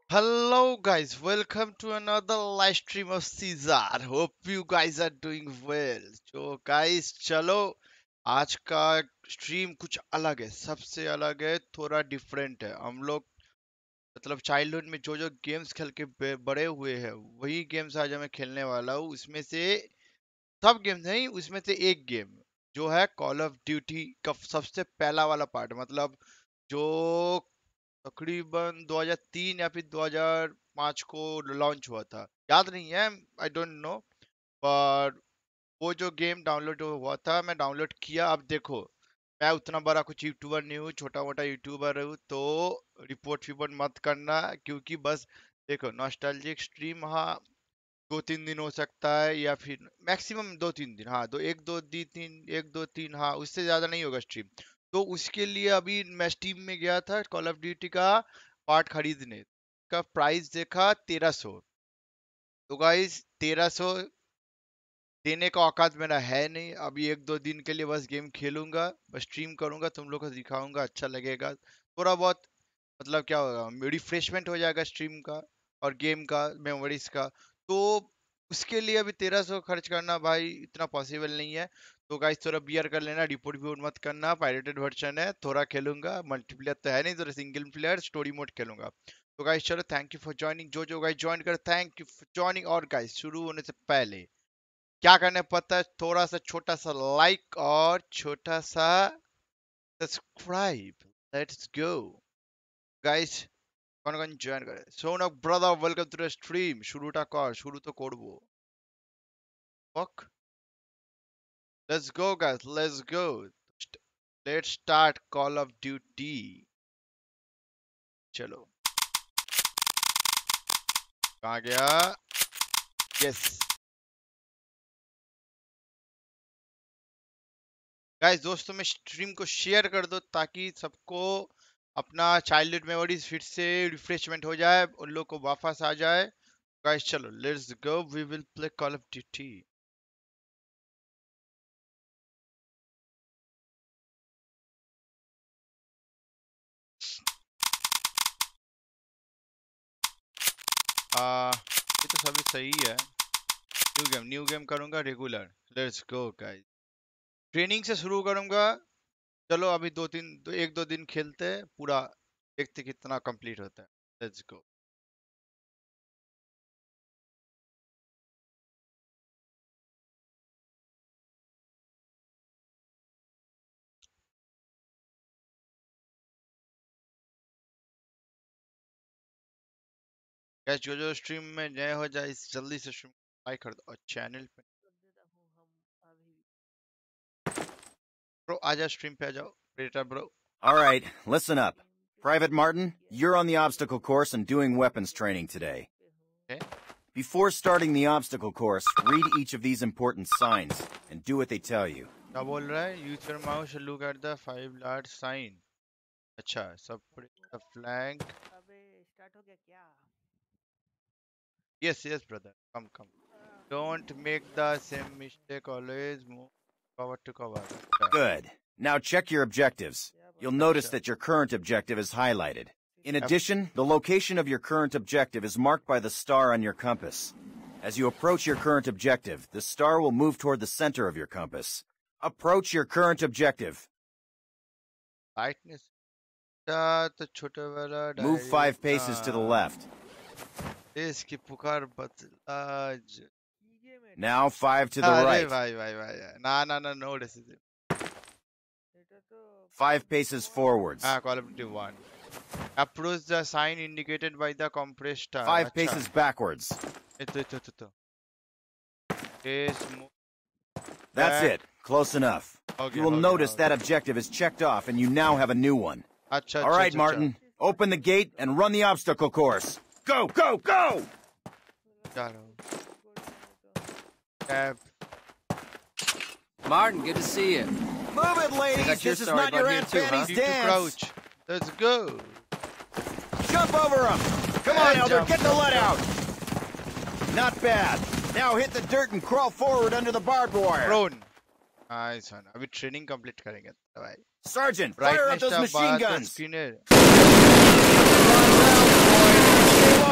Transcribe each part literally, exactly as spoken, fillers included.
Hello guys, welcome to another live stream of Caesar. Hope you guys are doing well. So guys, चलो आज का stream कुछ अलग है, सबसे अलग है, थोड़ा डिफरेंट है। हम लोग मतलब चाइल्डहुड में जो जो गेम्स खेल के बे- बड़े हुए हैं वही गेम्स आज मैं खेलने वाला हूँ। उसमें से सब गेम नहीं, उसमें से एक गेम जो है कॉल ऑफ ड्यूटी का सबसे पहला वाला पार्ट, मतलब जो तकरीबन दो हज़ार तीन या फिर दो हज़ार पाँच को लॉन्च हुआ था, याद नहीं है, आई डोंट नो। पर वो जो गेम डाउनलोड हुआ था, मैं डाउनलोड किया। अब देखो, मैं उतना बड़ा कुछ यूट्यूबर नहीं हूँ, छोटा मोटा यूट्यूबर हूँ, तो रिपोर्ट विपोर्ट मत करना, क्योंकि बस देखो नॉस्टैल्जिक स्ट्रीम, हाँ दो तीन दिन हो सकता है या फिर मैक्सिमम दो तीन दिन, हाँ दो एक दो दी तीन एक दो तीन, हाँ उससे ज्यादा नहीं होगा स्ट्रीम। तो उसके लिए अभी मैं स्टीम में गया था कॉल ऑफ ड्यूटी का पार्ट खरीदने। का प्राइस देखा तेरह सौ। तो गाइस तेरह सौ देने का औकात मेरा है नहीं। अभी एक दो दिन के लिए बस गेम खेलूंगा, बस स्ट्रीम करूंगा, तुम लोग को दिखाऊंगा, अच्छा लगेगा थोड़ा बहुत। मतलब क्या होगा, रिफ्रेशमेंट हो जाएगा स्ट्रीम का और गेम का मेमोरीज का। तो उसके लिए अभी तेरह सौ खर्च करना भाई इतना पॉसिबल नहीं है। तो गाइस थोड़ा बियर कर लेना, रिपोर्ट भी मत करना, पायरेटेड वर्जन है, थोड़ा खेलूंगा, मल्टीप्लेयर तो है नहीं, तो सिंगल प्लेयर स्टोरी मोड खेलूंगा। तो गाइस चलो, थैंक यू फॉर ज्वाइनिंग, जो जो गाइस ज्वाइन कर थैंक यू फॉर ज्वाइनिंग। और गाइस शुरू होने से पहले क्या करना पता है, थोड़ा सा छोटा सा लाइक और छोटा सा सब्सक्राइब। लेट्स गो गाइस, कौन कौन জয়েন করে Sounak brother welcome to the stream. শুরুটা কর, শুরু তো করব। Fuck, let's go guys, let's go, let's start Call of Duty. चलो, कहाँ गया? यस गाइस, दोस्तों में स्ट्रीम को शेयर कर दो ताकि सबको अपना चाइल्डहुड मेमोरीज फिर से रिफ्रेशमेंट हो जाए, उन लोग को वापस आ जाए। गाइस चलो, let's go, we will play Call of Duty. आ ये तो सभी सही है। न्यू गेम, न्यू गेम करूंगा regular. Let's go guys, training से शुरू करूंगा। चलो अभी दो तीन दो, एक दो दिन खेलते हैं, पूरा देखते कितना कंप्लीट होता है। Let's go. गाइस जो जो स्ट्रीम में नए हो जाए, इस जल्दी से स्ट्रीम लाइक कर दो और चैनल पे ब्रो आजा, स्ट्रीम पे आ जाओ बेटा bro. All right, listen up. Private Martin, you're on the obstacle course and doing weapons training today. Okay. Before starting the obstacle course, read each of these important signs and do what they tell you. क्या बोल रहा है? Use your mouse to look at the five large sign. अच्छा, सब the flank. अबे start हो गया क्या? Yes yes brother, come come. Don't make the same mistake, always move cover to cover. Good. Now check your objectives. You'll notice that your current objective is highlighted. In addition, the location of your current objective is marked by the star on your compass. As you approach your current objective, the star will move toward the center of your compass. Approach your current objective. Lightness. Move five paces to the left. 𝑴𝒐𝒒𝒂𝒓𝒄𝒅. Now five to the right. भाई भाई भाई, ना ना ना, no decision. Five paces forwards. Ah, call of duty one. Approach the sign indicated by the compressed star. Five अच्छा. paces backwards. इतो इतो इतो. Yes, move. That's Back. it. Close enough. Okay, You will okay, notice okay. that objective is checked off and you now have a new one. अच्छा, All right, अच्छा, Martin. Open the gate and run the obstacle course. Go, go, go! जा रहा हूँ. Tab. Martin, good to see you. Move it, ladies! got your This is story not your about here Aunt too, huh? Fanny's Need to dance! crouch. Let's go. Jump over him! Come on, Hey, Elder, jump, get the jump, let jump. out! Not bad. Now hit the dirt and crawl forward under the barbed wire. Prone. Nice one. अभी training complete करेंगे भाई. Sergeant, fire up those machine guns! Screen है. Stay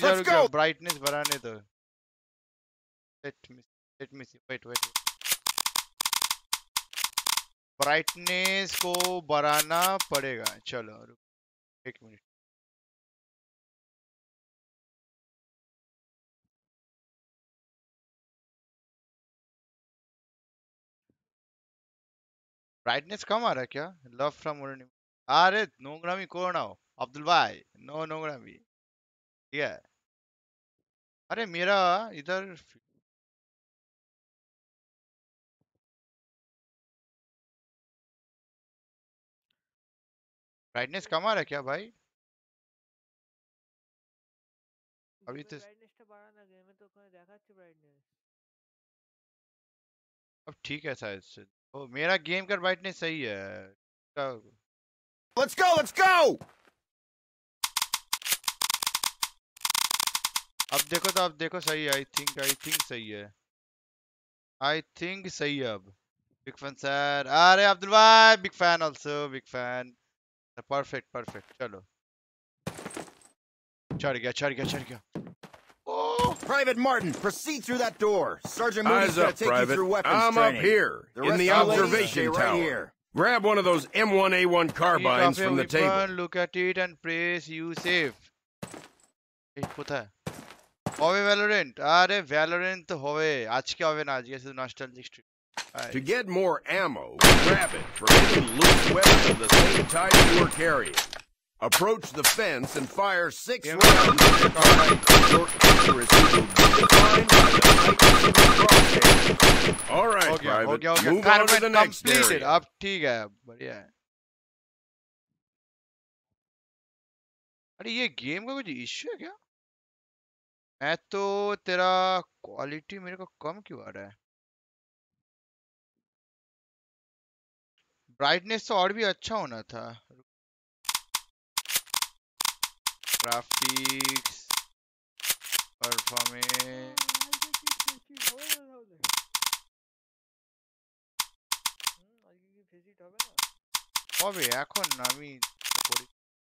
जा Let's रुक जा go. Brightness बढ़ाने दो let me let me see wait wait brightness को बढ़ाना पड़ेगा चलो रुक एक मिनट ब्राइटनेस कम आ रहा है क्या लव फ्रॉम अरे नोंगरामी कौन आओ अब्दुल भाई नो नोंगरामी ठीक है अरे मेरा इधर ब्राइटनेस कम आ रहा है क्या भाई अभी तो ব্রাইটনেসটা বাড়ানো গেমে তো ওখানে দেখাচ্ছে ব্রাইটনেস अब ठीक है शायद से ओ मेरा गेम का ब्राइटनेस सही है का- Let's go, let's go! अब देखो तो अब देखो सही है आई थिंक आई थिंक सही है आई थिंक सही है अब बिग फैन सर अरे अब्दुल भाई big fan also big fan perfect perfect चलो चढ़ गया चढ़ गया चढ़ गया Oh! Private Martin, proceed through that door. Sergeant Moody's Eyes gonna up, take you Private. through weapons I'm training. up here, The in rest the of you ladies observation stay right tower. here. Grab one of those M one A one Pick carbines up a from the weapon, table. look at it and press you save এই কোথায় হবে Valorant আরে Valorant তো হবে আজকে হবে না আজকে শুধু nostalgic stream To get more ammo, grab it from any loose weapon of the same type you are carrying. Approach the fence and fire six Yeah, rounds at the target. Your accuracy will be defined by the tightness of your crosshair. All right, हो गया हो Private. गया हो गया Move on to carbon the next completed area. अब ठीक है बढ़िया है अरे ये गेम का कुछ इश्यू है क्या मैं तो तेरा क्वालिटी मेरे को कम क्यों आ रहा है ब्राइटनेस तो और भी अच्छा होना था ग्राफिक्स परफॉर्मेंस হবে এখন না আমি করি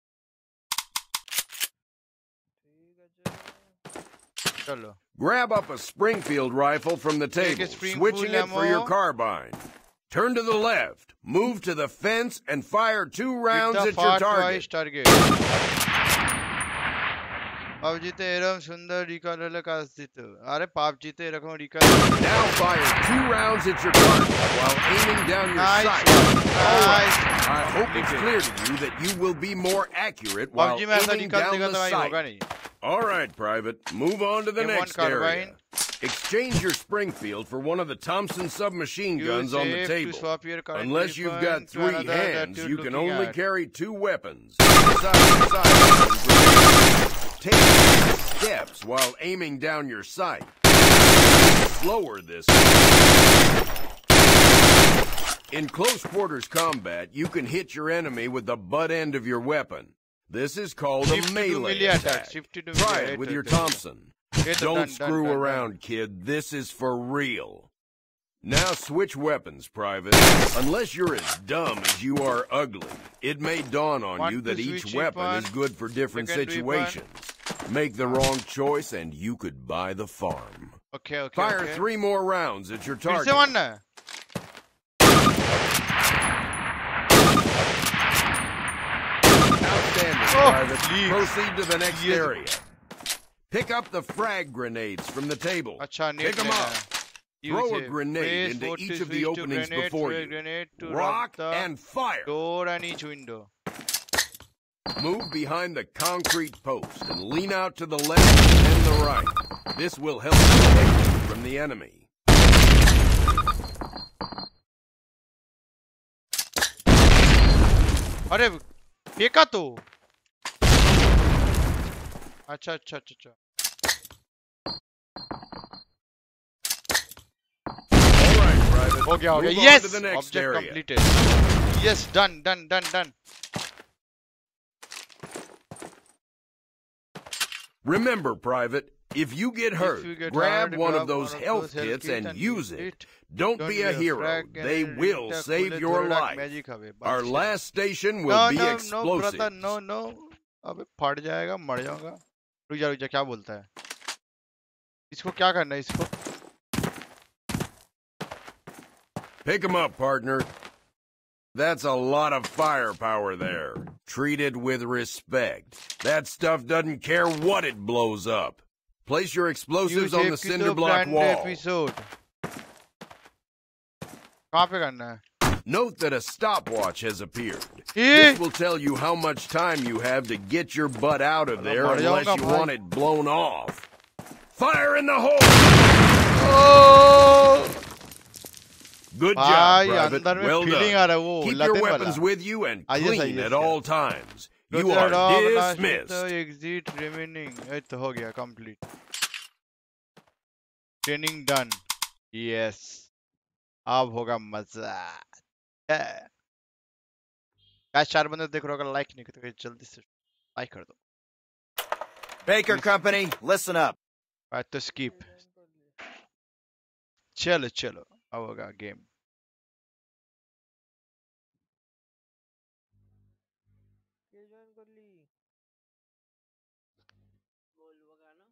ঠিক আছে চলো Grab up a Springfield rifle from the Take a table, Springfield switching it for your ammo. carbine. Turn to the left, move to the fence, and fire two rounds Hit at the your far target. twice target পাবজিতে এরকম সুন্দর recall হলে কাজ দিত আরে পাবজিতে এরকম recoil Now fire two rounds at your target while aiming down your Nice. sight. All right. Nice. I hope it's clear to you that you will be more accurate while PUBG में ऐसा aiming रिकल down देगा the तो भाई होगा sight. नहीं All right, Private. Move on to the M one next carbine. area. Exchange your Springfield for one of the Thompson submachine You guns on the save to table. swap your current Unless you've got weapon to three another that hands, you're you can looking only at. carry two weapons. Side to side. Take steps while aiming down your sight. Slower this way. In close quarters combat, you can hit your enemy with the butt end of your weapon. This is called a Shift to do melee melee attack. attack, shift to do Try melee it with attack. your Thompson. Hit the Don't done, done, screw done, around, done. kid. This is for real. Now switch weapons, Private. Unless you're as dumb as you are ugly, it may dawn on Want you to that each switch weapon weapon, is good for different secondary situations. Make the wrong choice and you could buy the farm. Okay, okay, Fire okay. three more rounds at your फिर से target. मारना है Outstanding, Oh, Private. please. Proceed to the next Yes. area. Pick up the frag grenades from the table. अच्छा Pick नेट them लेना up. है Throw a Use grenade Press into forward to each of the switch to openings grenade, before throw a you. grenade to Rock the and fire. door and each window Move behind the concrete post and lean out to the left and the right. This will help protect you from the enemy. अरे फेंका तो अच्छा अच्छा अच्छा अच्छा All right, Private. हो गया हो Move गया on yes to the next object area. completed yes done done done done Remember, Private, if you get hurt, you get grab hurt, one grab of those one of health those health kits kits and and use use it. it. Don't Don't be be a a hero. frag They and will the save cooler your thorak life. magic have, Our bas. last station will no be no no explosive. brother no no अबे फट जाएगा मर जाऊंगा रुक जा रुक जा, क्या बोलता है? इसको क्या करना है इसको? Pick him up, partner. That's a lot of firepower there. Treat it with respect. That stuff doesn't care what it blows up. Place your explosives on the cinder block wall. Episode. कहाँ पे करना है? Note that a stopwatch has appeared. Eh? This will tell you how much time you have to get your butt out of there मर unless जाऊंगा you भाई। want it blown off. Fire in the hole! Oh! Good job, भाई Private. अंदर में Well feeling done. आ रहा है वो Keep your लतें weapons वाला। with you and Ah, yes, ah, clean yes, at yes. all times. You Rotate are off, dismissed. nash, exit remaining. ये तो हो गया complete. Training done. Yes. अब होगा मजा। Yeah. गाइस चार बंदे देख रहे हो, अगर लाइक नहीं करते तो जल्दी से लाइक कर दो। Baker Company, listen up. बात तो skip। चलो चलो अब होगा गेम। के ज्वाइन कर ली। बोल वगा ना।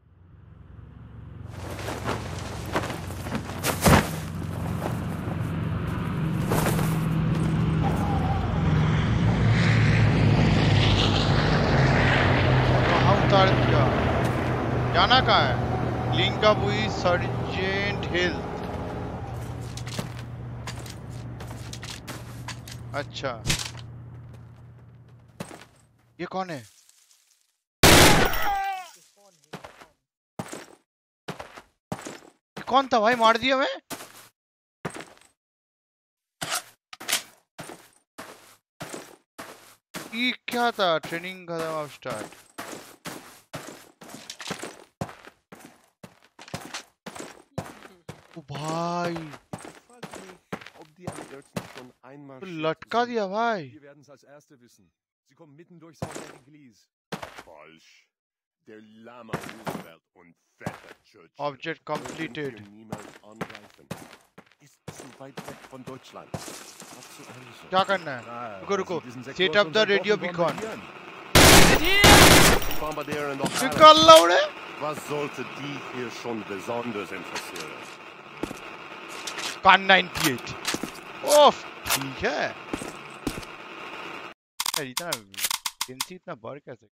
उतार दिया। जाना कहाँ है? लिंक अप हुई सर्जेंट हिल। अच्छा ये कौन है? ये कौन था भाई? मार दिया मैं। ये क्या था? ट्रेनिंग खत्म, अब स्टार्ट। ओ भाई तो लटका दिया भाई। Object completed. क्या करना है? रुको रुको, set up the radio beacon. निकाल लो रे। Was sollte die hier schon besonders interessieren? कान अट्ठानवे। ओफ ठीक है यार, इतना एनसी इतना बढ़ कैसे?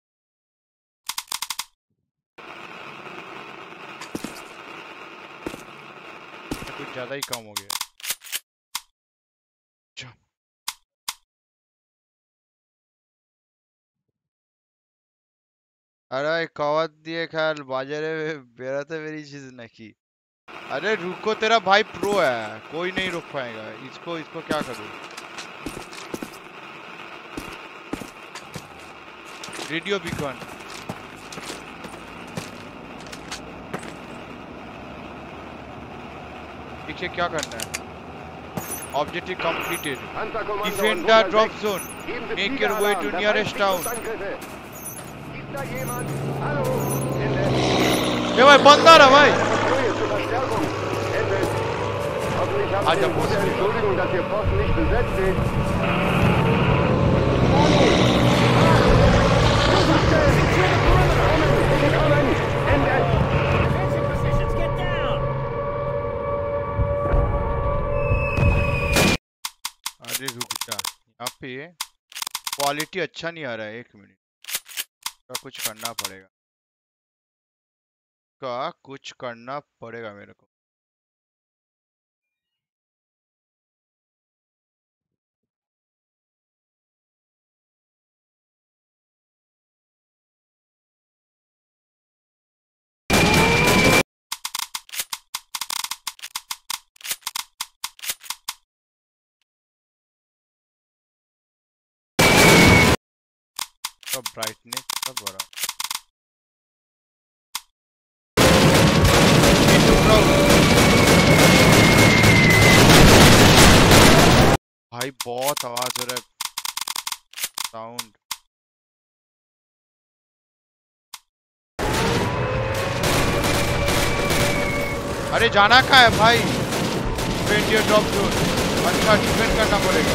कुछ ज्यादा ही कम हो गया। अरे कवत दिए ख्याल बाजारे बेराते मेरी चीज न की। अरे रुको, तेरा भाई प्रो है, कोई नहीं रोक पाएगा इसको। इसको क्या करूं? Radio beacon. देखिए क्या करना है। Objective completed. Defend the drop zone, make your way to nearest town. ये भाई बंदा रहा भाई। आजा बोस। अरे रुक जा, यहाँ पे क्वालिटी अच्छा नहीं आ रहा है। एक मिनट का कुछ करना पड़ेगा, का कुछ करना पड़ेगा मेरे को। सब ब्राइटनेस सब बड़ा। भाई बहुत आवाज हो रहा है, साउंड। अरे जाना कहाँ है भाई? Defend your drop zone. अच्छा डिफेंड करना पड़ेगा।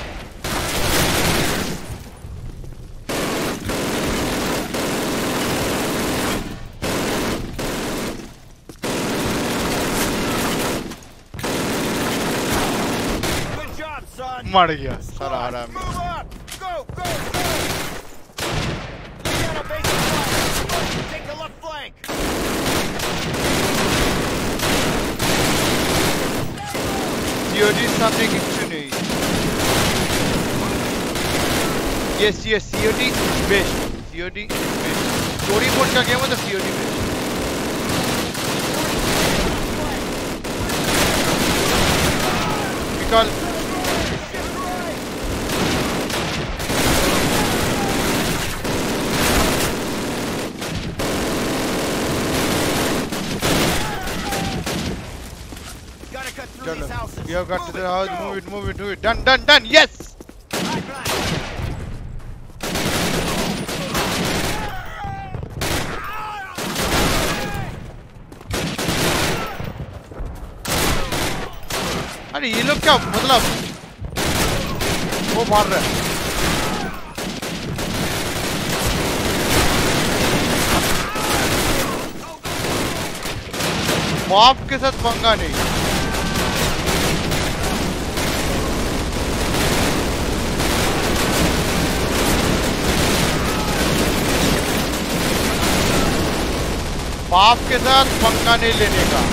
मर गया सारा हरामी। सीओडी सामने किच्छु नहीं। Yes, yes, C O D best. C O D best. Story mode का गेम है तो C O D best. निकाल। चलो, you got to the house. Move it, move it, move it. Done, done, done. Yes. अरे ये लोग क्या मतलब वो मार रहे हैं। बाप के साथ पंगा नहीं। बाप के साथ पंगा नहीं लेने का।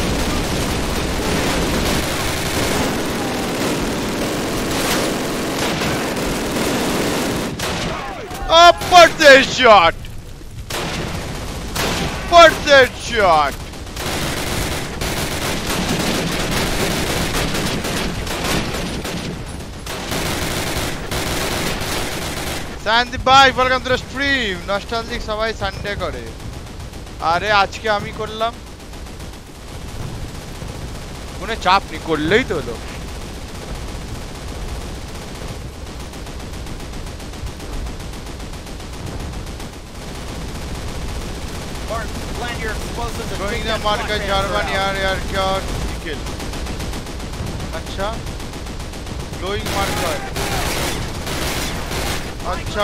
Oh, birthday shot! Birthday shot! Sayandeep bhai, welcome to the stream. Nostalic sabai Sunday kore. আরে আজকে আমি করলাম। কোনে চাপ নি করলেই তো হলো। Going the marker German यार यार क्या किल। अच्छा glowing marker। अच्छा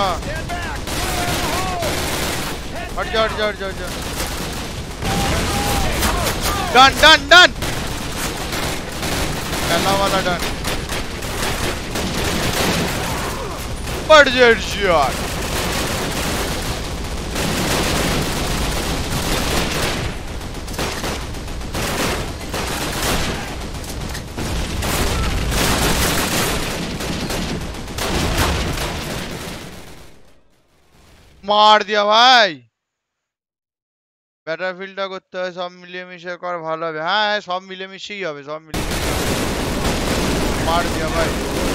हट जा हट जा हट जा हट जा। Done done done। पहला वाला done। Birthday shot। मार दिया भाई। ব্যাটারফিল্ডটা করতে হয় সব মিলিয়ে মিশিয়ে কর ভালো হবে। হ্যাঁ হ্যাঁ সব মিলিয়ে মিশিয়েই হবে সব মিলিয়ে মার দিয়া ভাই।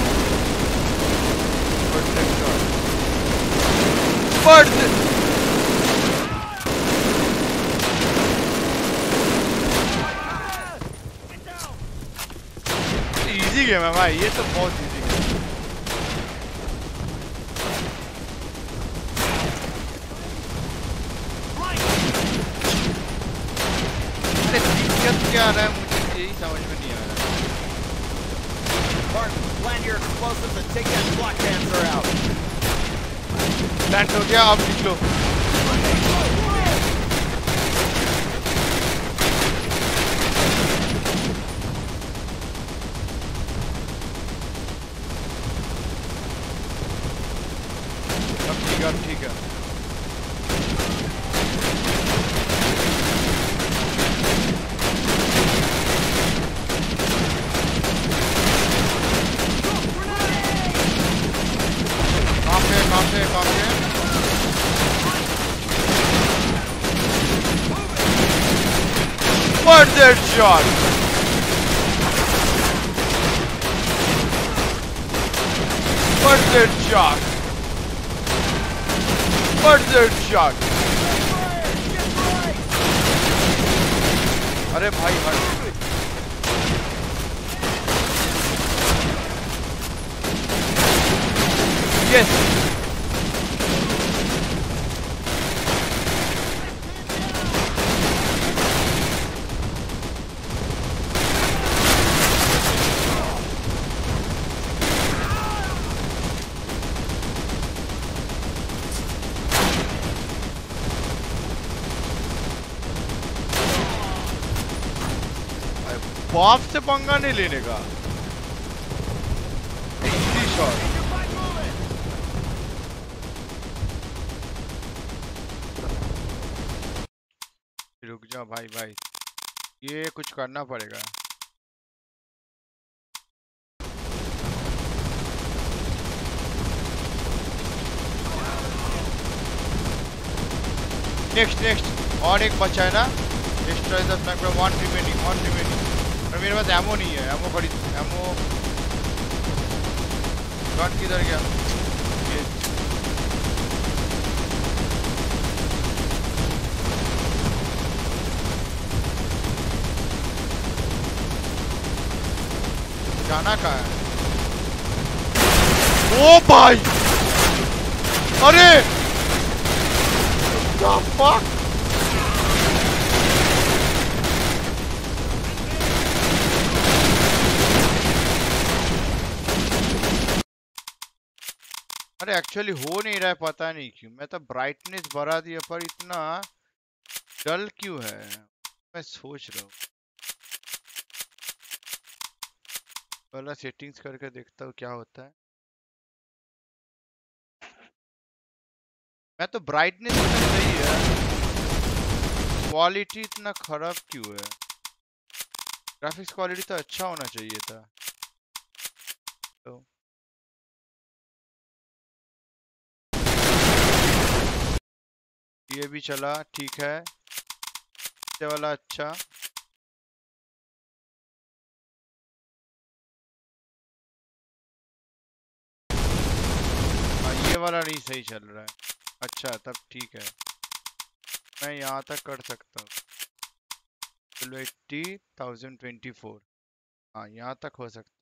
इजी गेम है भाई ये तो बहुत इजी गेम। क्या आ रहा है मुझे यही समझ में नहीं आ रहा। Land your explosives and take that block dancer out. Land हो गया अब निकलो। अब ठीक है अब ठीक है। Birthday shot. Birthday shot. Birthday shot. अरे भाई भाई yes बाप से पंगा नहीं लेने का। और रुक जा भाई भाई, ये कुछ करना पड़ेगा। नेक्स्ट नेक्स्ट और एक बचा है ना, destroy the sniper, one remaining one remaining. और मेरे पास एमो नहीं है, एमो खरीद एमो। गन किधर गया? ये जाना कहाँ है? ओ भाई, अरे the fuck? अरे एक्चुअली हो नहीं रहा है, पता नहीं क्यों। मैं तो ब्राइटनेस बढ़ा दिया पर इतना डल क्यों है, मैं सोच रहा हूँ। पहला सेटिंग्स करके देखता हूँ क्या होता है। मैं तो ब्राइटनेस इतना सही है, क्वालिटी इतना खराब क्यों है? ग्राफिक्स क्वालिटी तो अच्छा होना चाहिए था। तो ये भी चला ठीक है, ये वाला अच्छा। हाँ, ये वाला नहीं सही चल रहा है। अच्छा तब ठीक है, मैं यहाँ तक कर सकता हूँ। चलो एट्टी थाउजेंड ट्वेंटी फोर, हाँ यहाँ तक हो सकता है।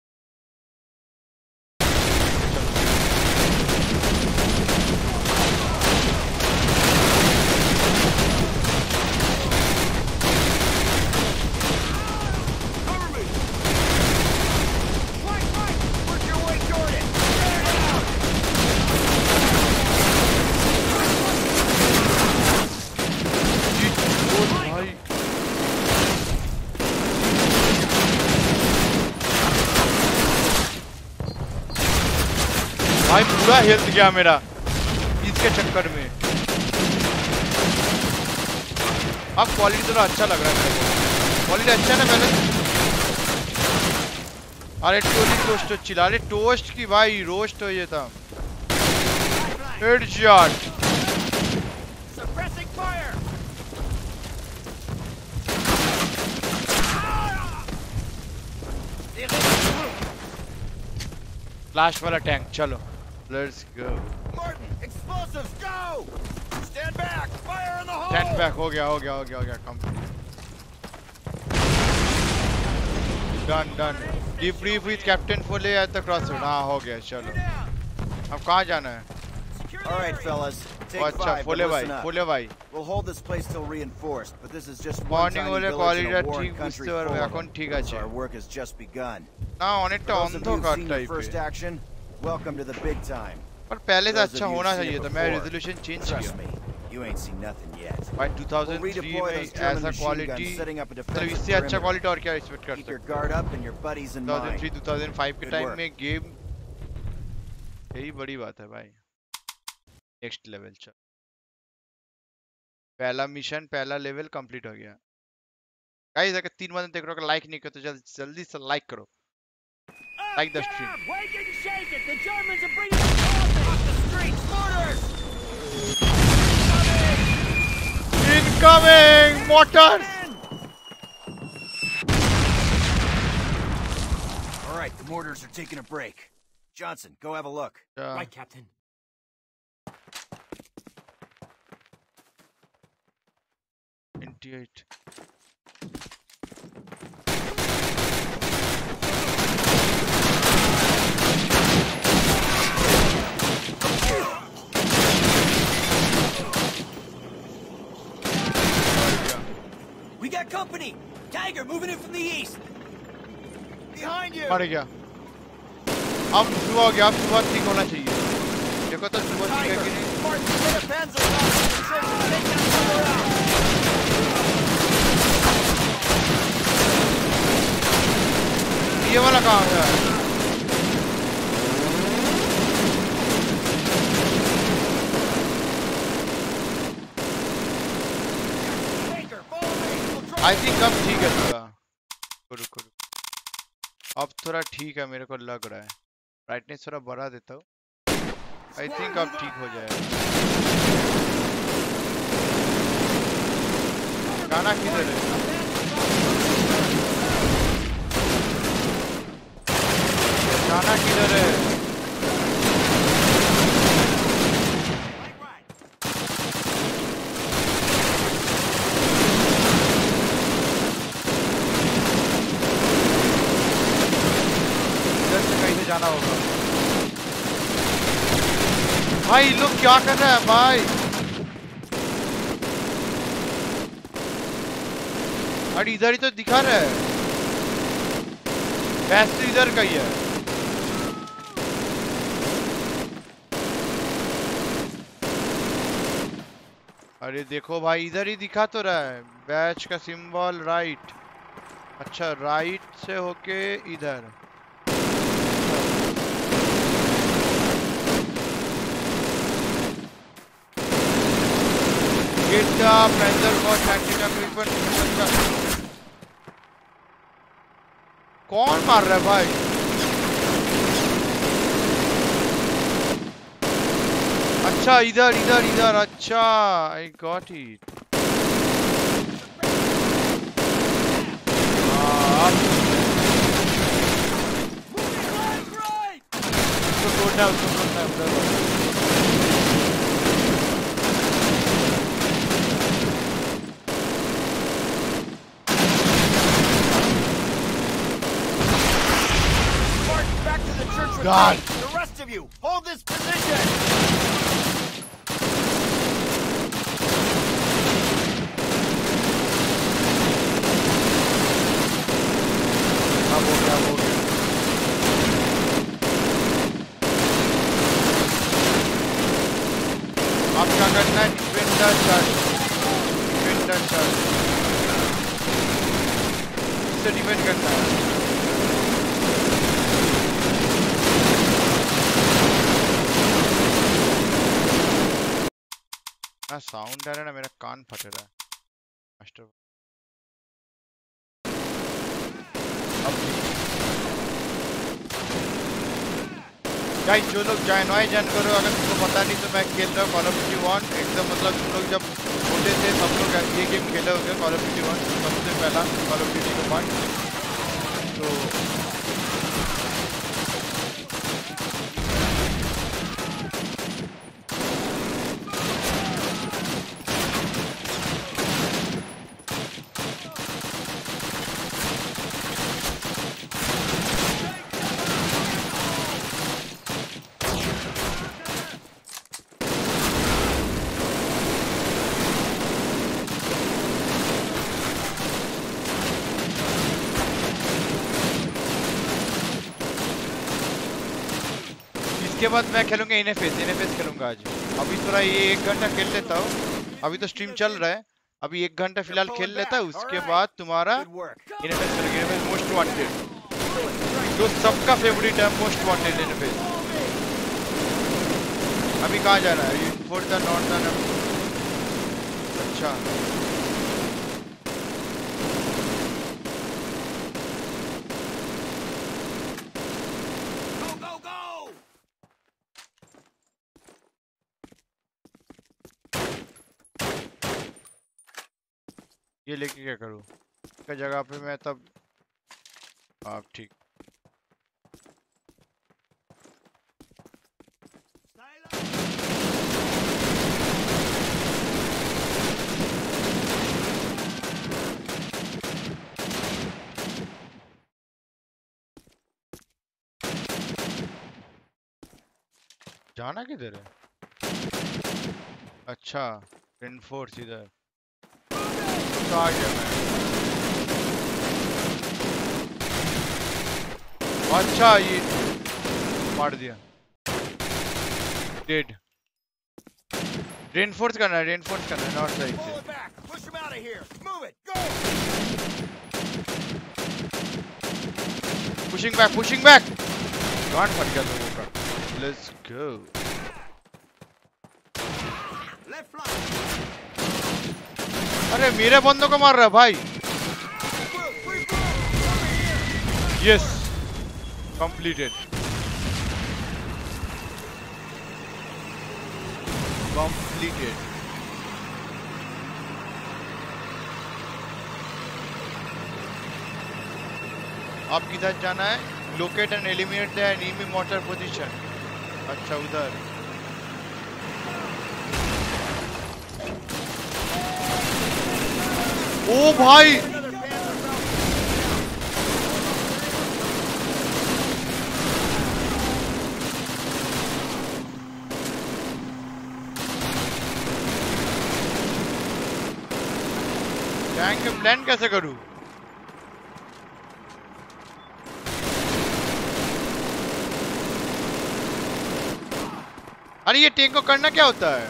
भाई पूरा हेल्थ गया मेरा इसके चक्कर में। अब क्वालिटी थोड़ा अच्छा लग रहा है मेरे को, क्वालिटी अच्छा ना पहले। अरे टोली टोस्ट चिल्ला, अरे टोस्ट की भाई रोस्ट हो ये था। हेडशॉट लास्ट वाला टैंक, चलो let's go. Explosives, go! Stand back! Fire in the hole! Stand back, हो गया हो गया हो गया हो गया complete. Done done. Debrief with captain Foley at the crossroad. हाँ हो गया, चलो अब कहाँ जाना है? All right, fellas. Take अच्छा five, but फुले भाई, listen up. फुले भाई। We'll hold this place till reinforced, but this is just one Morning tiny হলে village in a কলিডার warring ঠিক country বুঝতে পারবে full of এখন them. ঠিক So আছে। our work has just begun. না অনেকটা Those of you who've অন্ধকার seen your টাইপের। first action, welcome to the big time. पर पहले से Those of अच्छा you होना who've seen चाहिए it था, मैं before, रेजोल्यूशन चेंज Trust किया। me, you ain't seen nothing yet. भाई We'll two thousand three redeploy में those German ऐसा machine quality, guns, setting up a मतलब defensive इससे अच्छा perimeter. क्वालिटी और क्या एक्सपेक्ट कर Keep your सकते? guard up and your buddies in two thousand three mind. Two thousand five के Good टाइम work. में गेम, यही बड़ी बात है भाई। नेक्स्ट लेवल चल, पहला मिशन पहला लेवल कंप्लीट हो गया। गाइस अगर तीन बंदे देख रहे हो, अगर लाइक नहीं किया तो जल्दी जल्दी से लाइक करो, like the stream. Wake and shake it! The Germans are bringing the coffee! Off the streets! Mortars! Incoming mortars! All right, the mortars are taking a break. Johnson, go have a look. Yeah. Right, Captain. twenty-eight. We got company! Tiger moving in from the east! Behind you! मर गया। अब सुबह हो गया, अब सुबह ठीक होना चाहिए। देखो तो सुबह ठीक है कि नहीं? ये वाला कहाँ है? आई थिंक अब ठीक है थोड़ा। रुको रुको, अब थोड़ा ठीक है मेरे को लग रहा है। ब्राइटनेस थोड़ा बढ़ा देता हूँ, आई थिंक अब ठीक हो जाएगा। गाना किधर है? गाना किधर है? इधर से कहीं से जाना होगा। भाई लोग क्या कर रहे हैं भाई? अरे इधर ही तो दिखा रहा है, बैस तो इधर का ही है। अरे देखो भाई, इधर ही दिखा तो रहा है बैच का सिंबल राइट। अच्छा राइट से होके इधर। कौन मार रहा है भाई? अच्छा इधर इधर इधर, अच्छा आई गॉट इट। उसको तोड़ना है, उसको तोड़ना है उधर। God. The rest of you, hold this position! अब हो गया, हो गया। अब क्या करना है? डिफेंडर चार्ज, डिफेंडर चार्ज, इससे डिफेंड करना है। ना साउंड आ रहा है ना, मेरा कान फट रहा है मास्टर। अब गाइस जो लोग ज्वाइन वाई ज्वाइन करो, अगर तुमको पता नहीं तो मैं खेल रहा हूँ कॉल ऑफ ड्यूटी वन। एकदम मतलब तुम लोग जब छोटे थे सब लोग ये गेम खेले होंगे, कॉल ऑफ ड्यूटी वन सबसे पहला कॉल ऑफ ड्यूटी का पार्ट। तो इसके बाद मैं खेलूंगा एनएफएस, एनएफएस खेलूंगा आज। अभी थोड़ा ये एक घंटा खेल लेता हूँ, अभी तो स्ट्रीम चल रहा है। अभी एक घंटा फिलहाल खेल लेता है, उसके बाद तुम्हारा एनएफएस करेंगे। एनएफएस मोस्ट वांटेड, जो सबका फेवरेट है, मोस्ट वांटेड एनएफएस। अभी कहाँ जा रहा है? For the northern. अच्छा ये लेके क्या करूँ? इसका जगह पे मैं तब आप ठीक। जाना किधर है? अच्छा रेनफोर्स इधर तो आ गया मैं। अच्छा ये मार दिया, डेड। रेनफोर्स करना है, रेनफोर्स करना है नॉर्थ साइड से। Pushing back, pushing back. गांड फट गया लोगों का। Let's go. अरे मेरे बंदों को मार रहा है भाई। Yes, completed. Completed. अब किधर जाना है? Locate and eliminate the enemy mortar position. अच्छा उधर. ओ भाई. टैंक में प्लान कैसे करूं? अरे ये टैंक को करना क्या होता है?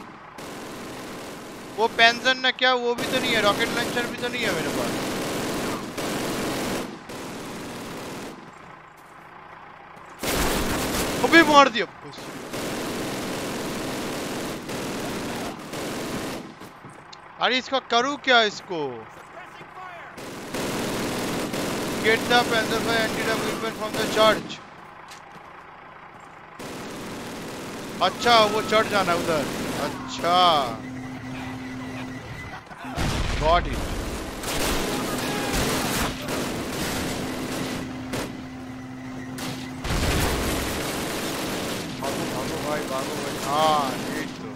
वो पेंशन ना क्या, वो भी तो नहीं है, रॉकेट लॉन्चर भी तो नहीं है मेरे पास। वो भी मार दिया। अरे इसका करूँ क्या इसको? Get the panzer by anti-development from the church. अच्छा वो चढ़ जाना उधर। अच्छा गॉट इट। भागो भागो भाई भागो भाई। हाँ ठीक तो।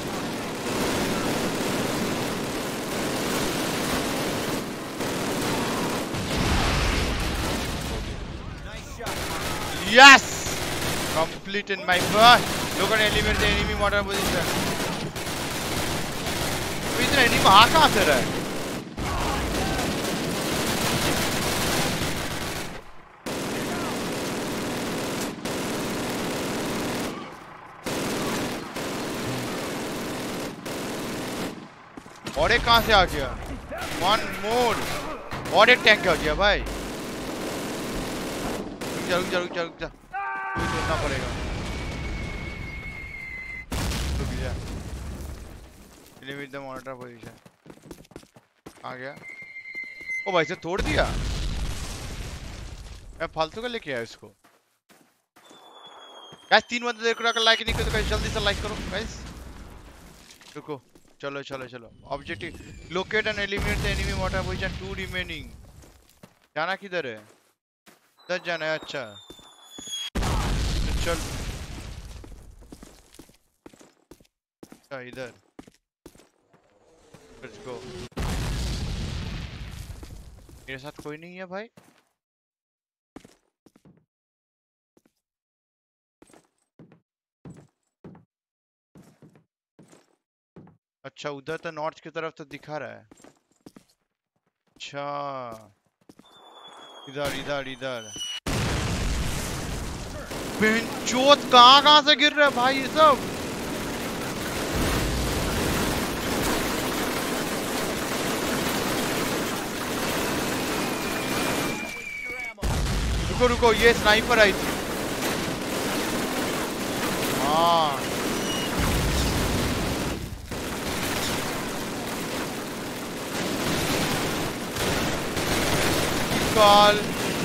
Yes! Completed my first. Look at eliminate the enemy mortar position. तो इतना enemy वहाँ कहाँ से रहा है? और एक कहाँ से आ गया? One more. और एक टैंक आ गया भाई। रुक जा रुक जा रुक जा रुक जा। तोड़ना पड़ेगा। Eliminate the monitor position. आ गया। ओ भाई से तोड़ दिया। मैं फालतू का लेके आया इसको। गाइस तीन बंदे देख रहा है, लाइक नहीं करो तो गाइस जल्दी से लाइक करो गाइस। रुको चलो चलो चलो। Objective locate and eliminate the enemy mortar position two remaining. जाना किधर है? इधर जाना है। अच्छा चल अच्छा इधर लेट्स गो। मेरे साथ कोई नहीं है भाई। अच्छा उधर तो नॉर्थ की तरफ तो दिखा रहा है। अच्छा इधर इधर इधर। बेंचोद कहाँ कहाँ से गिर रहा है भाई ये सब? रुको रुको ये स्नाइपर आई थी। हाँ कॉल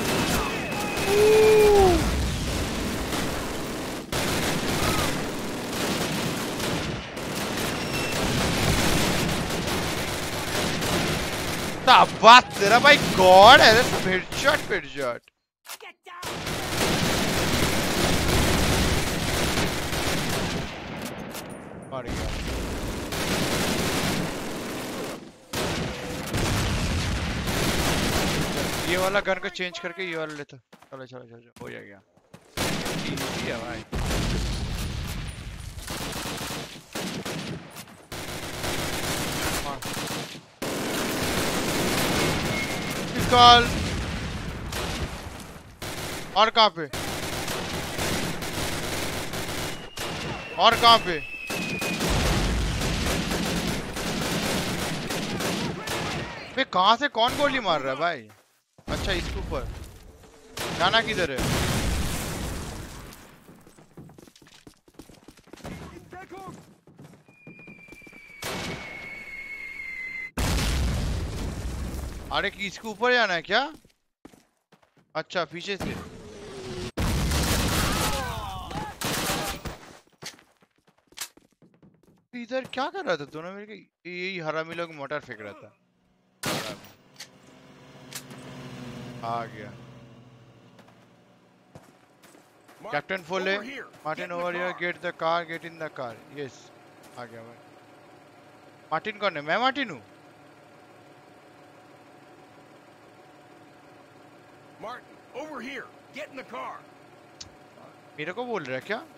बात तेरा भाई गॉड है। सब हेडशॉट हेडशॉट। मार गया। ये वाला गन को चेंज करके ये वाला लेता। चलो चलो चलो हो जाएगा। इजी है भाई। निकाल। और कहाँ पे? और कहाँ पे? बे कहाँ से कौन गोली मार रहा है भाई? अच्छा इसके ऊपर जाना किधर है? अरे कि इसके ऊपर जाना है क्या? अच्छा पीछे से इधर क्या कर रहा था दोनों मेरे के यही हरामी लोग मोटर फेंक रहा था आ गया captain Foley Martin over here get the car get in the car yes आ गया भाई मार्टिन कौन है मैं मार्टिन हूँ Martin over here get in the car मेरे को बोल रहा है क्या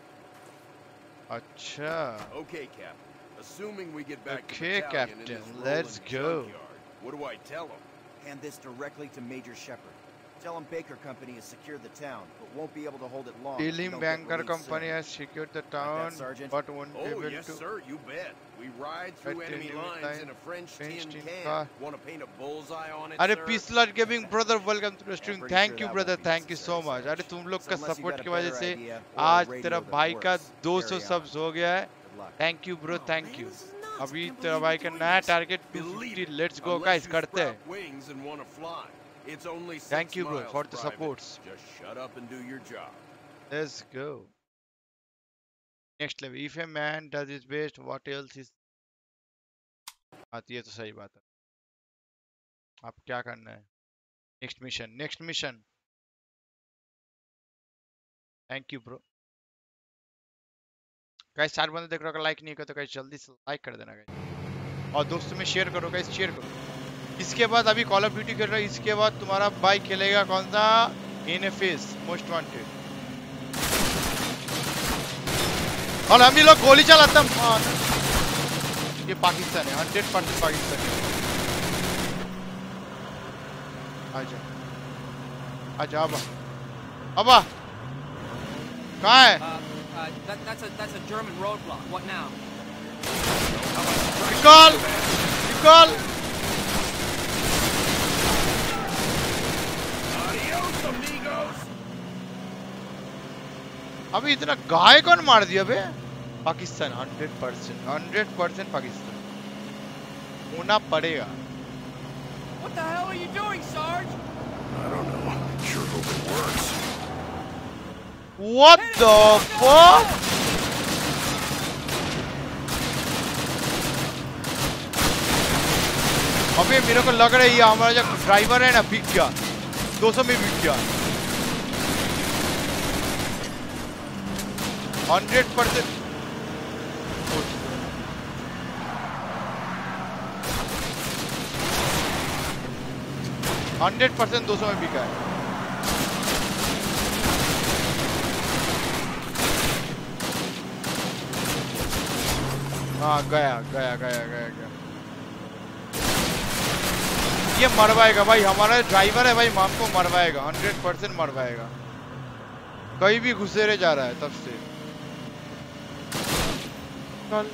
अच्छा okay cap assuming we get back okay to captain let's go what do I tell him Hand this directly to Major Shepard. Tell him Baker Company has secured the town, but won't be able to hold it long. Dealing Banker Company has secured the town, like that, but won't be oh, able yes, to. sir, you bet. We ride through enemy lines line, in a French tin can. Car. Want to paint a bullseye on it, अरे sir? Peaceful Gaming brother, welcome to the stream. Yeah, Thank sure you, that brother. won't be Thank you so much. necessary. अरे तुम लोग So का unless you support got a की वजह better से idea or a आज radio तेरा that भाई का works, दो सौ carry on. सब्स हो गया है. Good luck. Thank you, bro. Oh, Thank man, you. this is nuts. अभी Can't तेरा believe भाई you're का doing नया this. Target two Believe fifty. it. Let's go, Unless guys. you करते हैं. sprout wings and want to fly. It's only six Thank you, bro, miles, for the Private. supports. Just shut up and do your job. Let's go. Next level. If a man does his best, what else is? आती है तो सही बात है. आप क्या करना है? Next mission. Next mission. Thank you, bro. Guys चार बंदे देख रहे हो, अगर लाइक नहीं किया तो गाइस जल्दी से लाइक कर देना गाइस, और दोस्तों में शेयर करो गाइस, शेयर करो. इसके बाद अभी कॉल ऑफ ड्यूटी खेल रहा है, इसके बाद तुम्हारा भाई खेलेगा कौन सा? NFS most wanted. और हम ही लोग गोली चलाते हैं. ये पाकिस्तान है, हंड्रेड परसेंट पाकिस्तान है. आजा आजा अबा अबा कहाँ है? Uh, uh, that, that's a that's a German roadblock. What now? Recall! Recall! Adios, amigos! अभी इतना गाय कौन मार दिया बे? Pakistan hundred percent hundred percent Pakistan होना पड़ेगा. What the hell are you doing, Sarge? I don't know. Sure hope it works. What the fuck? अबे मेरे को लग रहा है ये हमारा जो ड्राइवर है ना बिक गया, दो सौ में बिक गया. हंड्रेड परसेंट हंड्रेड परसेंट दो सौ में बिका है. हाँ गया गया गया गया गया. ये मरवाएगा भाई, हमारा ड्राइवर है भाई, हमको मरवाएगा, हंड्रेड परसेंट मरवाएगा. कहीं भी घुसेरे जा रहा है तब से. कल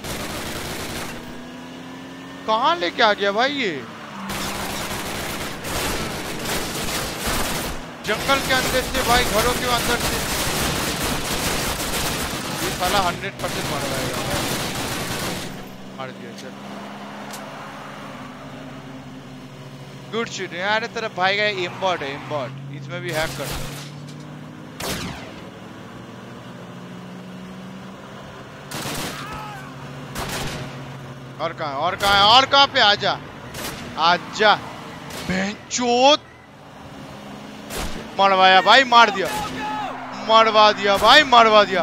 कहाँ लेके आ गया भाई ये? जंगल के अंदर से भाई, घरों के अंदर से. ये साला हंड्रेड परसेंट मरवाएगा. मार दिया. चल गुड शूट यार. तेरा भाई का एम्बॉट है, एम्बॉट. इसमें भी हैक कर. और कहाँ और कहाँ है? और कहाँ पे? आजा आजा. बेंचोत मरवाया भाई, मार दिया, मरवा दिया भाई, मरवा दिया.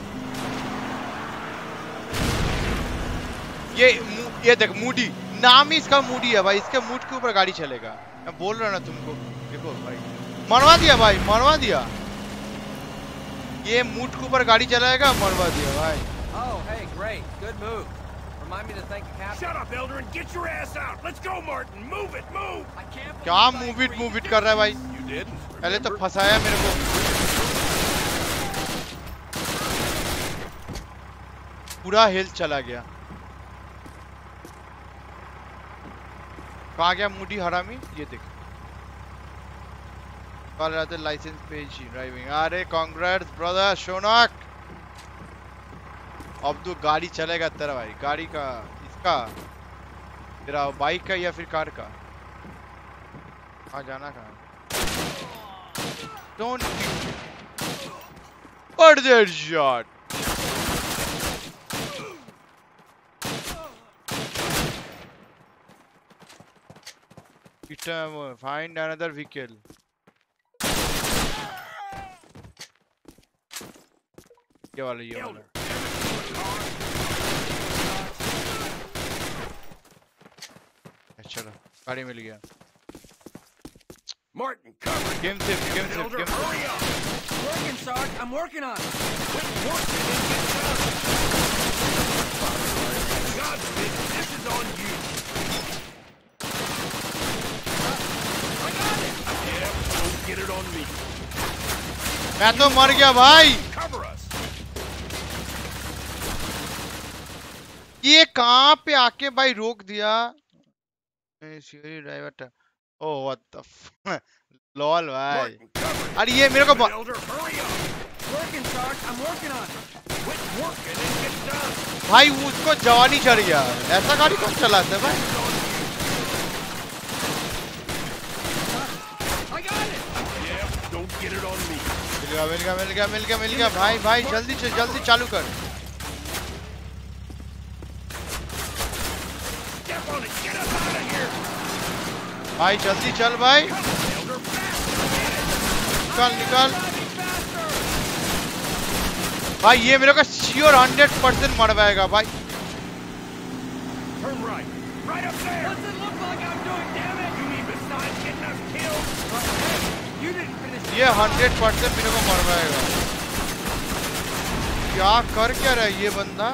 ये ये देख मूडी, नाम ही इसका मूडी है भाई. इसके मूड के ऊपर गाड़ी चलेगा. मैं बोल रहा ना तुमको. देखो भाई, मरवा दिया भाई, मरवा दिया. ये मूड के ऊपर गाड़ी चलाएगा, मरवा दिया भाई. Oh, hey, great, good move. Remind me to thank the captain. Shut up, Elder, and get your ass out. Let's go, Martin. Move it, move. I can't. क्या मूव इट मूव इट कर रहा है भाई? You didn't. पहले तो फंसाया मेरे को. पूरा हेल्थ चला गया. कहाँ गया मूडी हरामी? ये देख, कल रात लाइसेंस पेज ड्राइविंग. अरे कांग्रेट्स ब्रदर शोनक. अब तो गाड़ी चलेगा तेरा भाई. गाड़ी का, इसका, तेरा बाइक का या फिर कार का? कहाँ जाना? कहाँ Don't kill. What that shot? Item, find another vehicle. ये वाला ये वाला चलो गाड़ी मिल गया Martin, cover. Game safe game safe Builder, game hurry up. Working, Sarge. I'm working on it. Quit working and get done. Godspeed, this is on you. I got it. Yeah, don't get it on me. मैं तो मर गया भाई Cover us. ये कहाँ पे आके भाई रोक दिया driver oh what the lol भाई Martin, cover. अरे ये मेरे को ब- Builder, hurry up. Working, Sarge. I'm working on it. Quit working and get done. भाई उसको जवानी चढ़ गया ऐसा गाड़ी कौन चलाता है भाई I got it. Yeah, don't get it on me. मिल गया मिल गया मिल गया मिल गया मिल गया भाई भाई जल्दी से जल्दी चालू कर Step on it. Get us out of here. भाई जल्दी चल भाई Builder, fast. निकाल निकाल Driving faster. भाई ये मेरे को श्योर हंड्रेड परसेंट मरवाएगा भाई Turn right. Right up there. What's it look like I'm doing, damn it? You mean besides getting us killed? Hey, you didn't finish. ये हंड्रेड परसेंट मेरे को मरवाएगा क्या कर क्या रहा है ये बंदा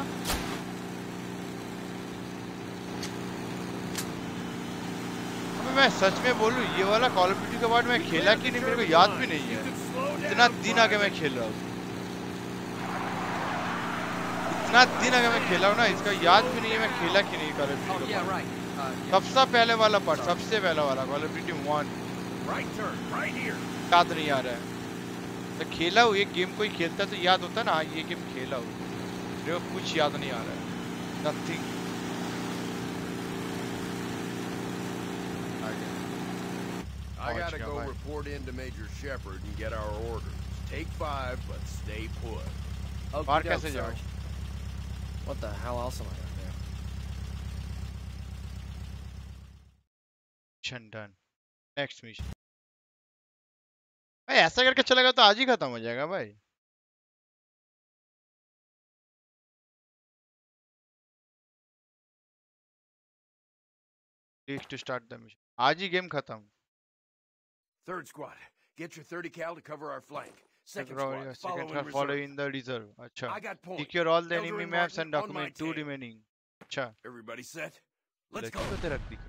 अबे मैं सच में बोलूं ये वाला कॉल ऑफ ड्यूटी के बाद मैं खेला कि नहीं मेरे को याद भी नहीं है इतना दिन आगे मैं खेल रहा हूँ इतना दिन आगे मैं खेला हूँ ना इसका याद भी नहीं है मैं खेला कि नहीं call of Oh, duty yeah, right. Uh, yeah. सबसे पहले वाला पार्ट सबसे पहला वाला call of duty one Right turn. Right here. याद नहीं आ रहा है तो खेला हूँ एक गेम कोई खेलता तो याद होता ना हाँ ये गेम खेला हूँ मेरे को कुछ याद नहीं आ रहा है nothing I gotta go report in to Major Shepard and get our orders. Take five, but stay put. बाहर कैसे जाओ What the hell else am I gonna do? Mission done next mission भाई ऐसा करके चलेगा तो आज ही खत्म हो जाएगा भाई click to start the mission आज ही गेम खत्म Third squad, get your thirty cal to cover our flank. Second Second squad, follow in reserve. follow in the reserve अच्छा I got points. secure all the Elder enemy and maps Martin and on my document two team. remaining अच्छा Everybody set? Let's लड़की go. को तेरा दिख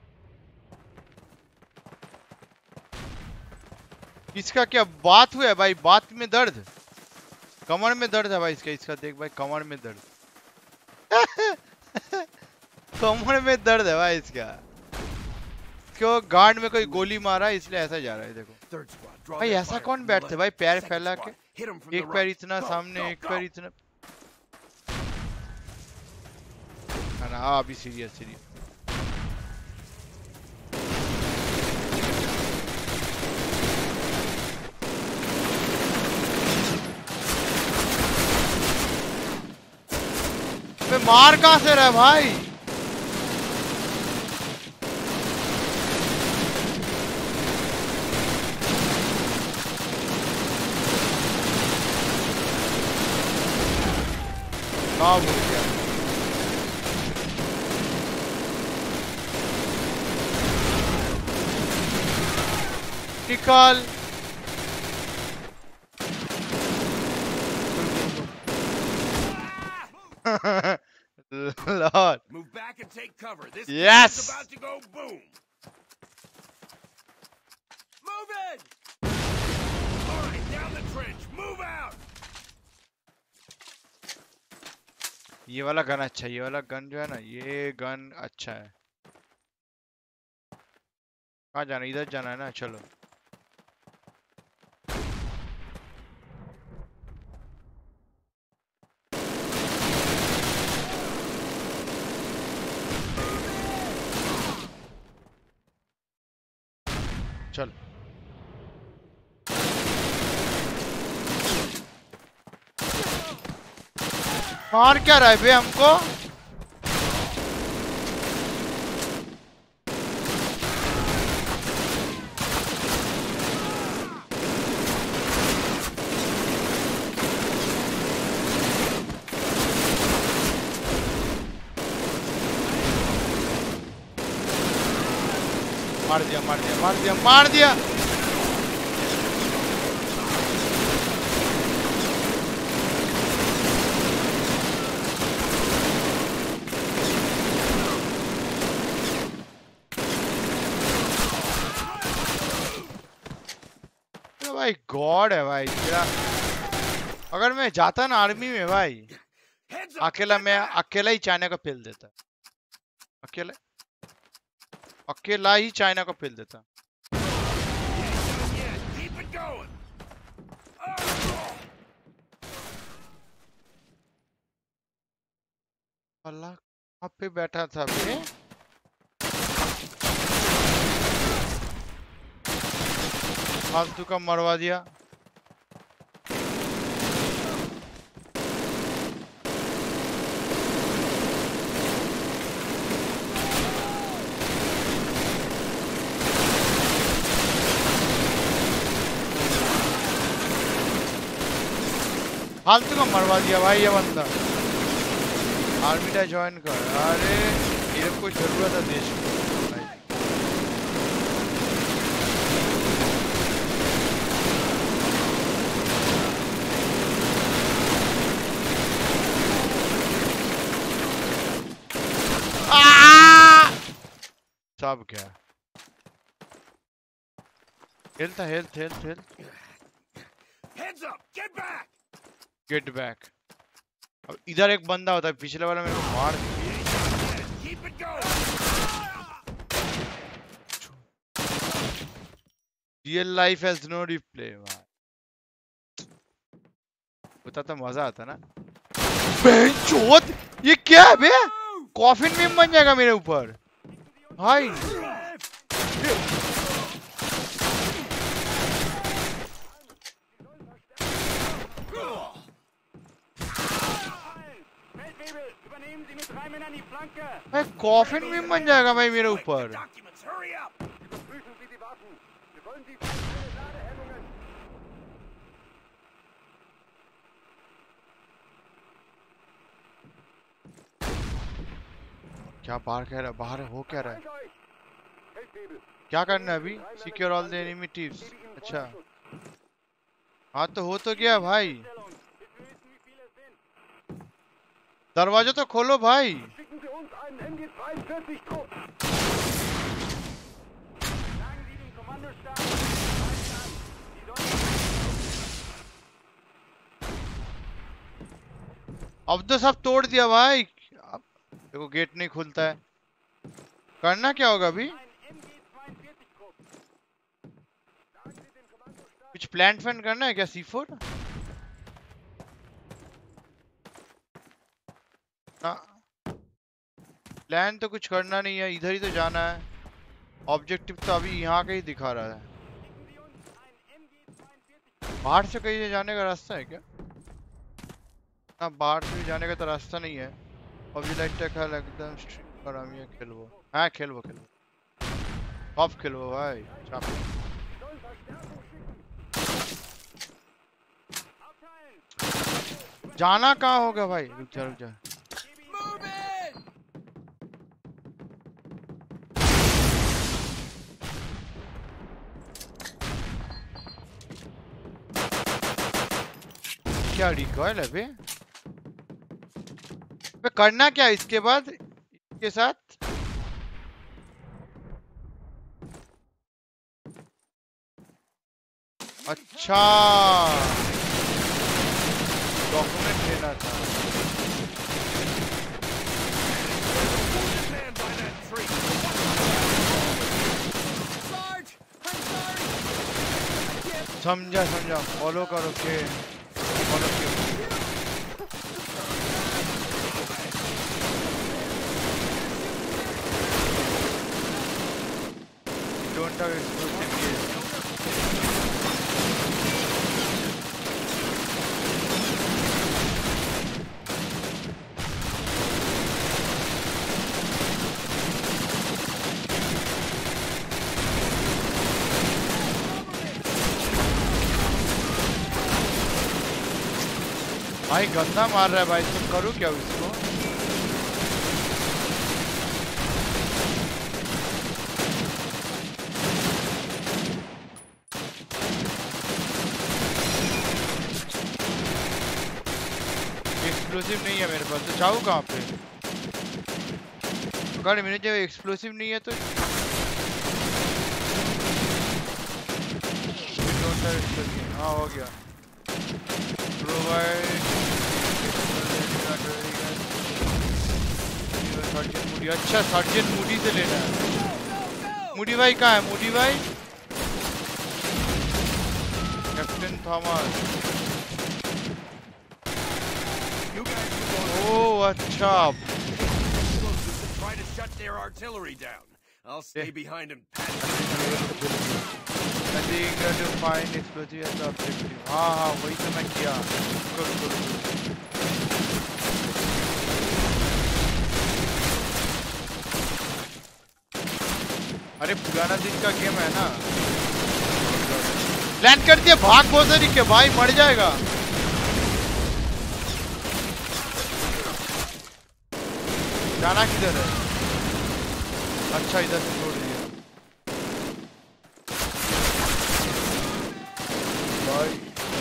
इसका क्या बात हुआ है भाई बात में दर्द कमर में दर्द है भाई इसका इसका देख भाई कमर में दर्द कमर में दर्द है भाई इसका क्यों गार्ड में कोई गोली मारा इसलिए ऐसा जा रहा है देखो Third squad, draw भाई their ऐसा fire कौन from the बैठते left. भाई पैर Second फैला squad, के hit 'em from एक the पैर right. इतना Go, सामने go, एक go. पैर इतना ना हाँ अभी सीरियस सीरियस बे मार कहाँ से रहा है भाई काम हो गया निकाल Lord. Move back and take cover. This Yes. is about to go boom. Move it! All right, down the trench. Move out. ये वाला गन अच्छा है ये वाला गन जो है ना ये गन अच्छा है कहाँ जाना है? इधर जाना है ना चलो चल मार क्या रहा है बे हमको? मार दिया मार दिया मार दिया मार दिया। भाई गॉड है भाई तेरा। अगर मैं जाता ना आर्मी में भाई, अकेला मैं अकेला ही चाइना को फेल देता। अकेला अकेला ही चाइना को फेल देता। अल्लाह कहाँ पे बैठा था बे? फालतू का मरवा दिया। फालतू का मरवा दिया भाई ये बंदा। आर्मी का ज्वाइन कर। अरे ये कोई जरूरत है देश को। सब क्या health health health health get back. अब इधर एक बंदा होता है, पिछले वाला मेरे को मार दिया। Real life has no replay. होता तो मजा आता ना। बेंचोद ये क्या है बे? कॉफिन में बन जाएगा मेरे ऊपर भाई। कॉफिन में बन जाएगा भाई मेरे ऊपर। क्या बाहर कह रहा है? बाहर हो क्या रहा है? क्या करना है अभी? Secure all the enemy tips. अच्छा हाँ तो हो तो गया भाई। दरवाजा तो खोलो भाई। अब तो सब तोड़ दिया भाई। अब देखो गेट नहीं खुलता है। करना क्या होगा अभी? कुछ प्लान फैन करना है क्या? सी फोर प्लान तो कुछ करना नहीं है, इधर ही तो जाना है। ऑब्जेक्टिव तो अभी यहाँ का ही दिखा रहा है। बाहर से कहीं जाने का रास्ता है क्या? ना बाहर से जाने का तो रास्ता नहीं है। अभी लाइट टेक है एकदम स्ट्रीम पर हम ये खेलबो। हाँ खेलबो खेलबो अब खेलबो भाई। जाना कहाँ होगा भाई? रुक जा रुक जा। क्या रिकॉइल है बे? बे करना क्या इसके बाद? इसके साथ अच्छा डॉक्यूमेंट लेना था। समझा समझा। फॉलो करो के फॉलो के। Don't have explosive. भाई गंदा मार रहा है भाई, तुम करो क्या इसको? एक्सप्लोसिव नहीं है मेरे पास, तो जाऊँ कहाँ पे? अगर मेरे जब एक्सप्लोसिव नहीं है तो हाँ हो गया। प्रोवाइड सर्जन मूडी, अच्छा सर्जन मूडी से लेना है। मूडी भाई कहाँ है? मूडी भाई कैप्टन थॉमस। ओह अच्छा, Try to shut their artillery down. I'll stay behind and pat I think I to find explosive as the objective. हाँ हाँ वही तो मैं किया। करो करो। अरे पुराना दिन का गेम है ना। लैंड कर दिया, भाग बहुत सारी के भाई, मर जाएगा। जाना किधर है? अच्छा इधर से छोड़ दिया भाई।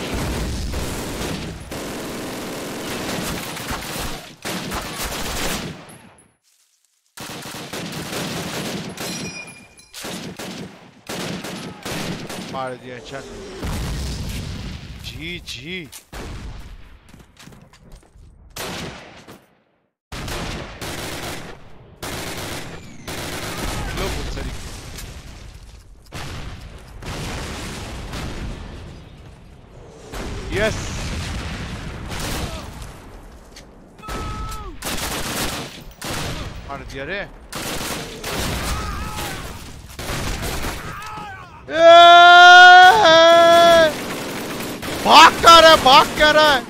मार दिया, अच्छा जी जी। यस मार दिया रे। भाग कर रहा है, भाग कर रहा है।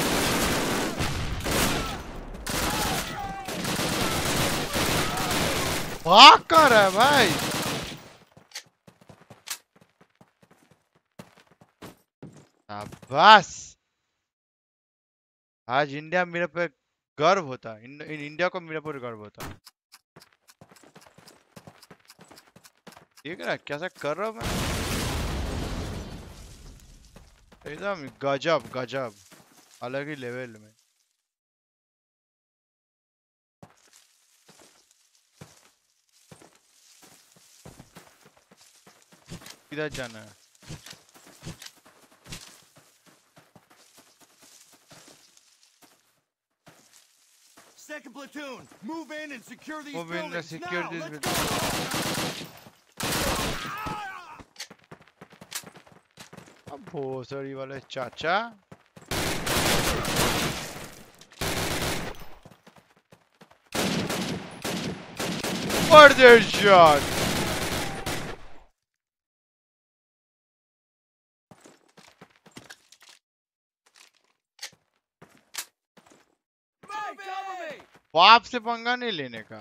भाग कर रहा है भाई। बस आज इंडिया मेरे पे गर्व होता, इन, इन इंडिया को मेरे पर गर्व होता। देख रहा कैसा कर रहा हूं मैं, एकदम गजब गजब, अलग ही लेवल में। किधर जाना है? Second platoon, move in and secure these Move in and buildings. secure now, these let's buildings. go. अब भोसड़ी वाले चाचा What the shot? बाप से पंगा नहीं लेने का।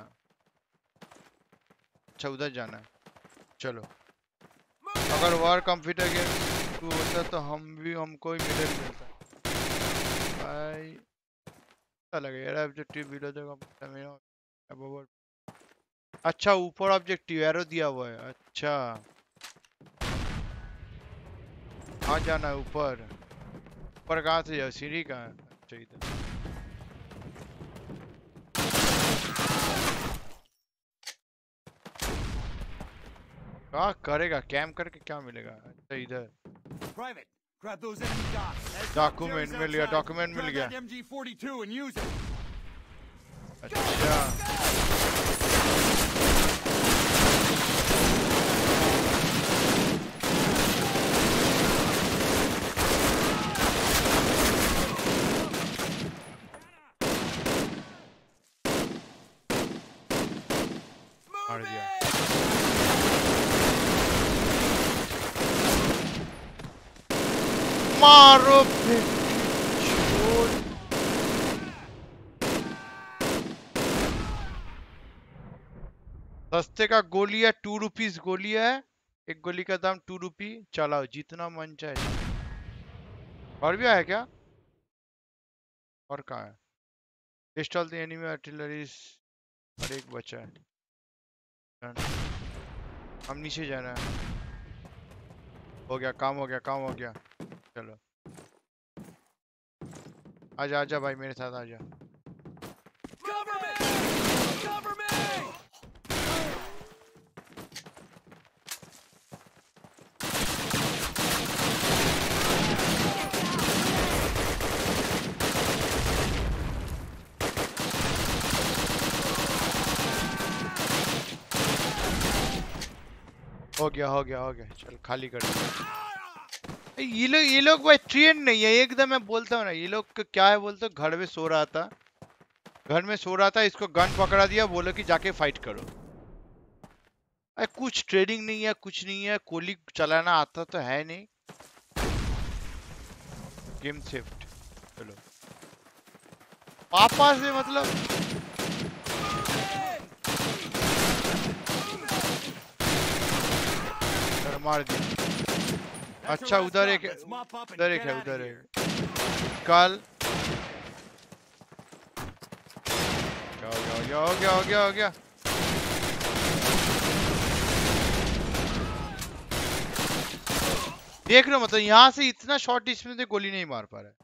अच्छा उधर जाना है, चलो। अगर वार कंप्यूटर गेम शुरू होता तो हम भी हमको ही मेडल मिलता भाई। अच्छा लगे यार ऑब्जेक्टिव बिलो जगह। अच्छा ऊपर ऑब्जेक्टिव एरो दिया हुआ है। अच्छा कहाँ जाना है? ऊपर ऊपर कहाँ से जाओ? सीढ़ी कहाँ है? अच्छा इधर। क्या करेगा? कैम्प करके क्या मिलेगा? अच्छा इधर डॉक्यूमेंट मिल गया, डॉक्यूमेंट मिल गया। अच्छा मार दिया। मारो सस्ते का गोली है, टू रुपीज गोली है, एक गोली का दाम टू रुपी। चलाओ जितना मन चाहे। और भी आया क्या? और कहाँ है? List all the enemy artilleries, और एक बचा है। हम नीचे जाना है। हो गया काम, हो गया काम, हो गया। चलो आजा आजा भाई मेरे साथ आजा। हो गया हो गया हो गया, चल खाली कर दिया। ये लोग ये लोग भाई ट्रेन नहीं है एकदम, मैं बोलता हूँ ना ये लोग क्या है, बोलते घर में सो रहा था, घर में सो रहा था, इसको गन पकड़ा दिया, बोलो कि जाके फाइट करो। अरे कुछ ट्रेडिंग नहीं है, कुछ नहीं है, कोली चलाना आता तो है नहीं। गेम शिफ्ट, चलो पापा से मतलब मार दी। अच्छा उधर एक, उधर एक है, उधर एक कल। क्या हो गया हो गया हो गया हो गया। देख रहे हो मतलब यहाँ से इतना शॉर्ट डिस्टेंस से गोली नहीं मार पा रहा है।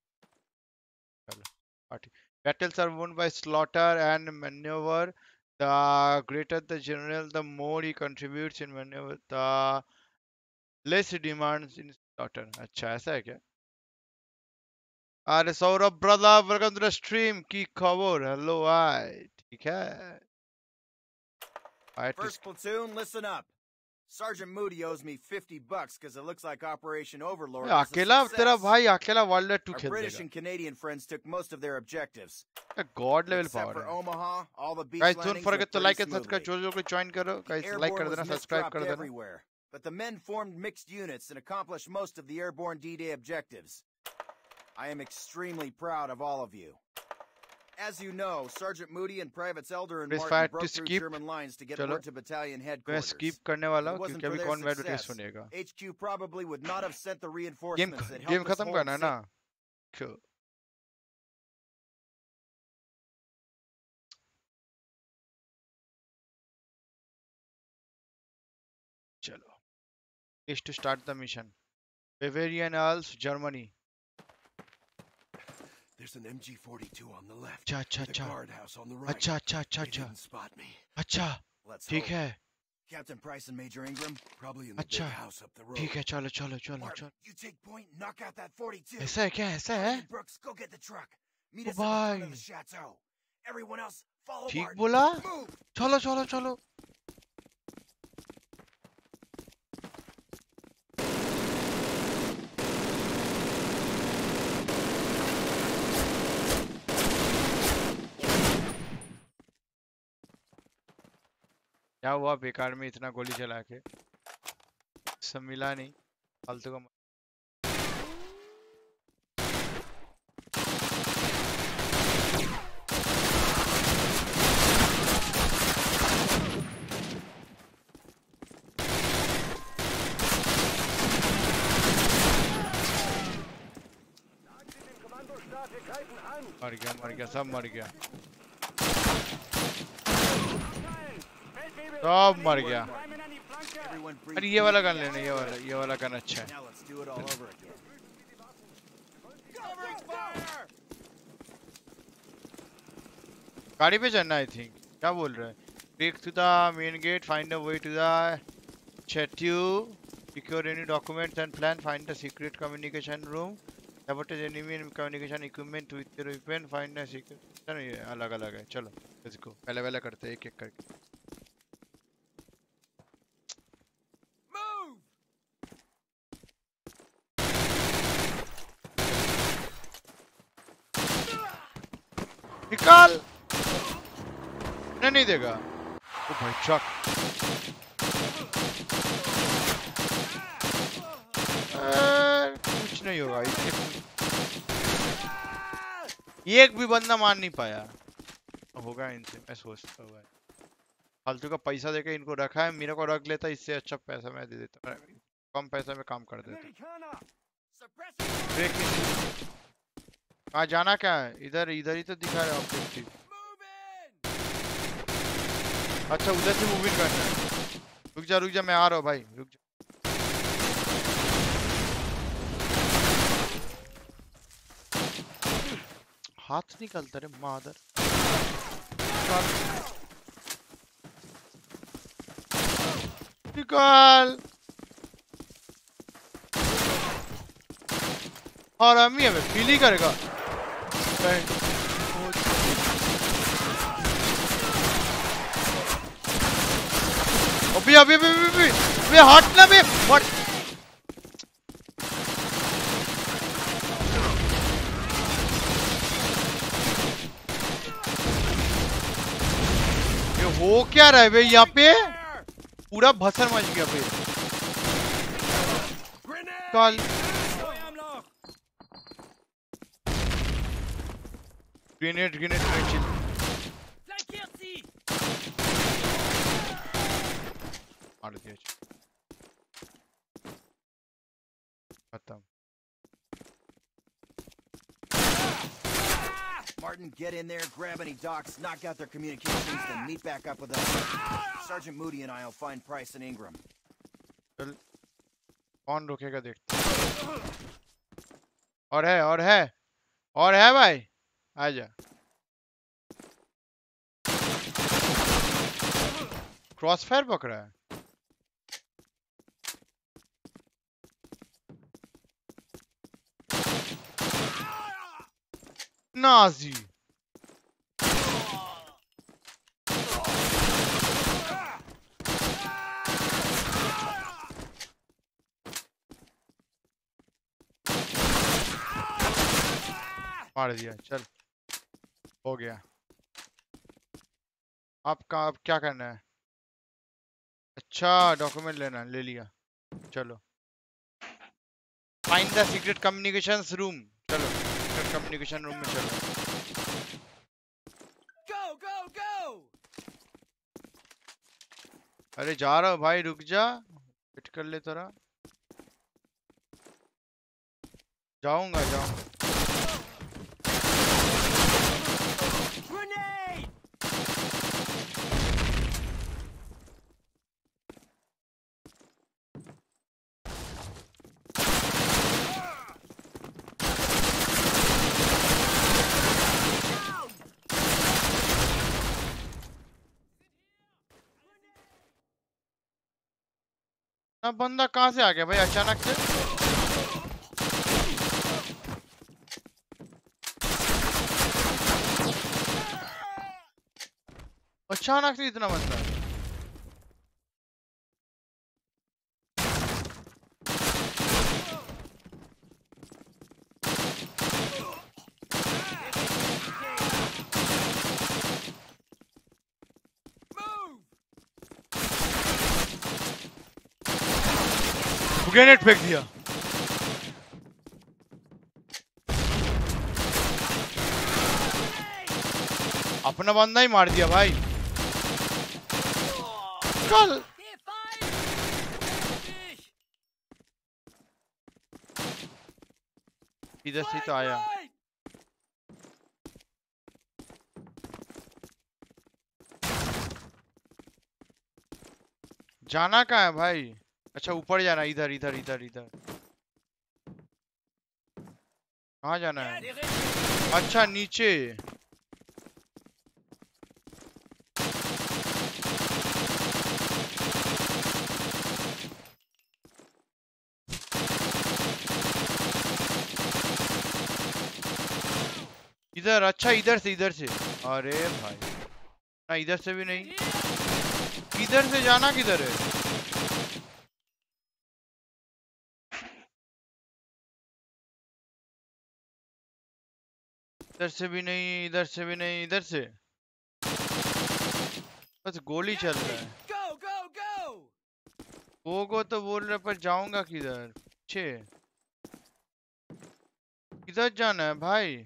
चलो battles are won by slaughter and maneuver. The greater the general, the more he contributes in maneuver. The less he demands in slaughter. अच्छा ऐसा है क्या? अरे Saurabh brother, welcome to the stream. की खबर? हेलो भाई, ठीक है? First platoon, listen up. Sergeant Moody owes me fifty bucks because it looks like Operation Overlord was a अकेला तेरा success. भाई अकेला वर्ल्ड टू Our खेल British देगा। and Canadian friends took most of their objectives. God level Except power for है। Omaha, all the beach guys don't landings forget went to pretty like and subscribe, smoothly. जो जो कोई join करो The guys, like airborne कर was देना, subscribe कर misdropped देना। everywhere, but the men formed mixed units and accomplished most of the airborne D-Day objectives. I am extremely proud of all of you. As you know, Sergeant Moody and Privates Elder and Press Martin fire broke to through skip. German lines to get चलो word to battalion मैं headquarters. Skip करने वाला If हूँ it wasn't क्योंकि for अभी their कौन bad success, सुनेगा। H Q probably would not have sent the game reinforcements that game helped us खत्म hold करना है ना? City. चलो is to start the mission. Bavarian Alps, Germany. There's an M G forty-two on the left. अच्छा अच्छा The अच्छा guardhouse on the right. अच्छा अच्छा अच्छा They अच्छा didn't spot me. अच्छा Let's ठीक hope. है Captain Price and Major Ingram. Probably in the big अच्छा house up the road. ठीक है, चलो चलो चलो Martin, चलो। you take point, knock out that forty-two. ऐसा है क्या? ऐसा है? Martin Brooks, go get the truck. Meet O us at the front of भाई the chateau. Everyone else, follow ठीक Martin. बोला, Move. चलो चलो चलो। क्या हुआ बेकार में इतना गोली चला के? सब मिला नहीं, फालतू का। मर गया मर गया सब मर गया, सब मर गया। अरे ये वाला गन लेना, ये वाला ये वाला गन अच्छा है। Now let's do it all over again. गाड़ी पे चलना आई थिंक, क्या बोल रहा है? Break to the main gate, find a way to the chateau, secure any documents and plan, find the secret communication room, sabotage enemy communication equipment with your weapon, find a secret। चलो ये अलग अलग है, चलो let's go। पहले पहले करते हैं एक एक करके। निकाल, नहीं नहीं देगा। ओ भाई ट्रक, कुछ नहीं होगा इसके, एक भी बंदा मार नहीं पाया होगा इनसे, मैं सोचता हूँ। फालतू का पैसा देके इनको रखा है, मेरे को रख लेता, इससे अच्छा पैसा मैं दे देता, कम पैसा में काम कर देता। कहाँ जाना क्या है? इधर इधर ही तो दिखा रहा है ऑब्जेक्टिव। अच्छा उधर से मूव इन करना है। रुक जा रुक जा मैं आ रहा हूँ भाई, रुक जा। हाथ निकलता रे मादर। निकाल और अम्मी हमें फील ही करेगा। अभी अभी अभी अभी अभी हट ना बे हट। ये हो क्या रहा है बे यहाँ पे? पूरा भसर मच गया बे। कल ग्रेनेड ग्रेनेड ग्रेनेड मार दिया खत्म। Martin, get in there, grab any docs, knock out their communications, then meet back up with us. Sergeant Moody and I'll find Price and Ingram. चल कौन रोकेगा देखते। और है और है और है भाई, आजा। क्रॉसफायर पकड़ा है। नाजी मार दिया। चल हो गया। अब का अब क्या करना है? अच्छा डॉक्यूमेंट लेना, ले लिया। चलो find the secret communications room. चलो सीक्रेट कम्युनिकेशन रूम में चलो। Go, go, go! अरे जा रहा हूँ भाई, रुक जा, वेट कर ले थोड़ा। जाऊंगा जाऊंगा। Grenade! ना बंदा कहाँ से आ गया भाई अचानक से? अचानक से इतना बंदा। ग्रेनेड फेंक दिया। अपना बंदा ही मार दिया भाई। चल इधर से तो आया। जाना कहाँ है भाई? अच्छा ऊपर जाना, इधर इधर इधर इधर। कहाँ जाना है? अच्छा नीचे। इधर, अच्छा इधर से इधर से। अरे भाई ना इधर से भी नहीं, इधर से जाना किधर है? इधर से भी नहीं, इधर से भी नहीं, इधर से बस गोली चल रहा है। गो गो तो बोल रहे पर जाऊंगा किधर? पीछे किधर जाना है भाई?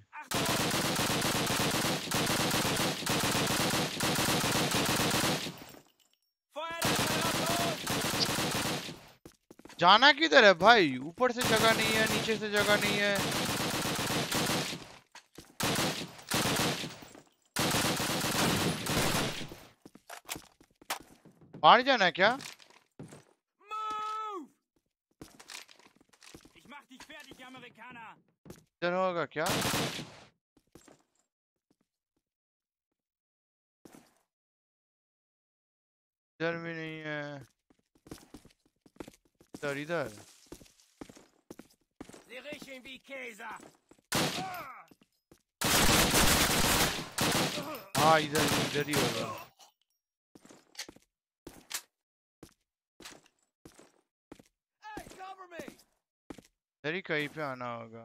जाना किधर है भाई? ऊपर से जगह नहीं है, नीचे से जगह नहीं है। बाहर जाना है क्या? Move! Ich mach dich fertig, Amerikaner! इधर होगा क्या? इधर भी नहीं है। इधर इधर 𝒐𝒐𝒉𝒂𝒂𝒓𝒃𝒂𝒅! हाँ इधर इधर ही होगा। Hey, cover me! इधर ही कहीं पे आना होगा।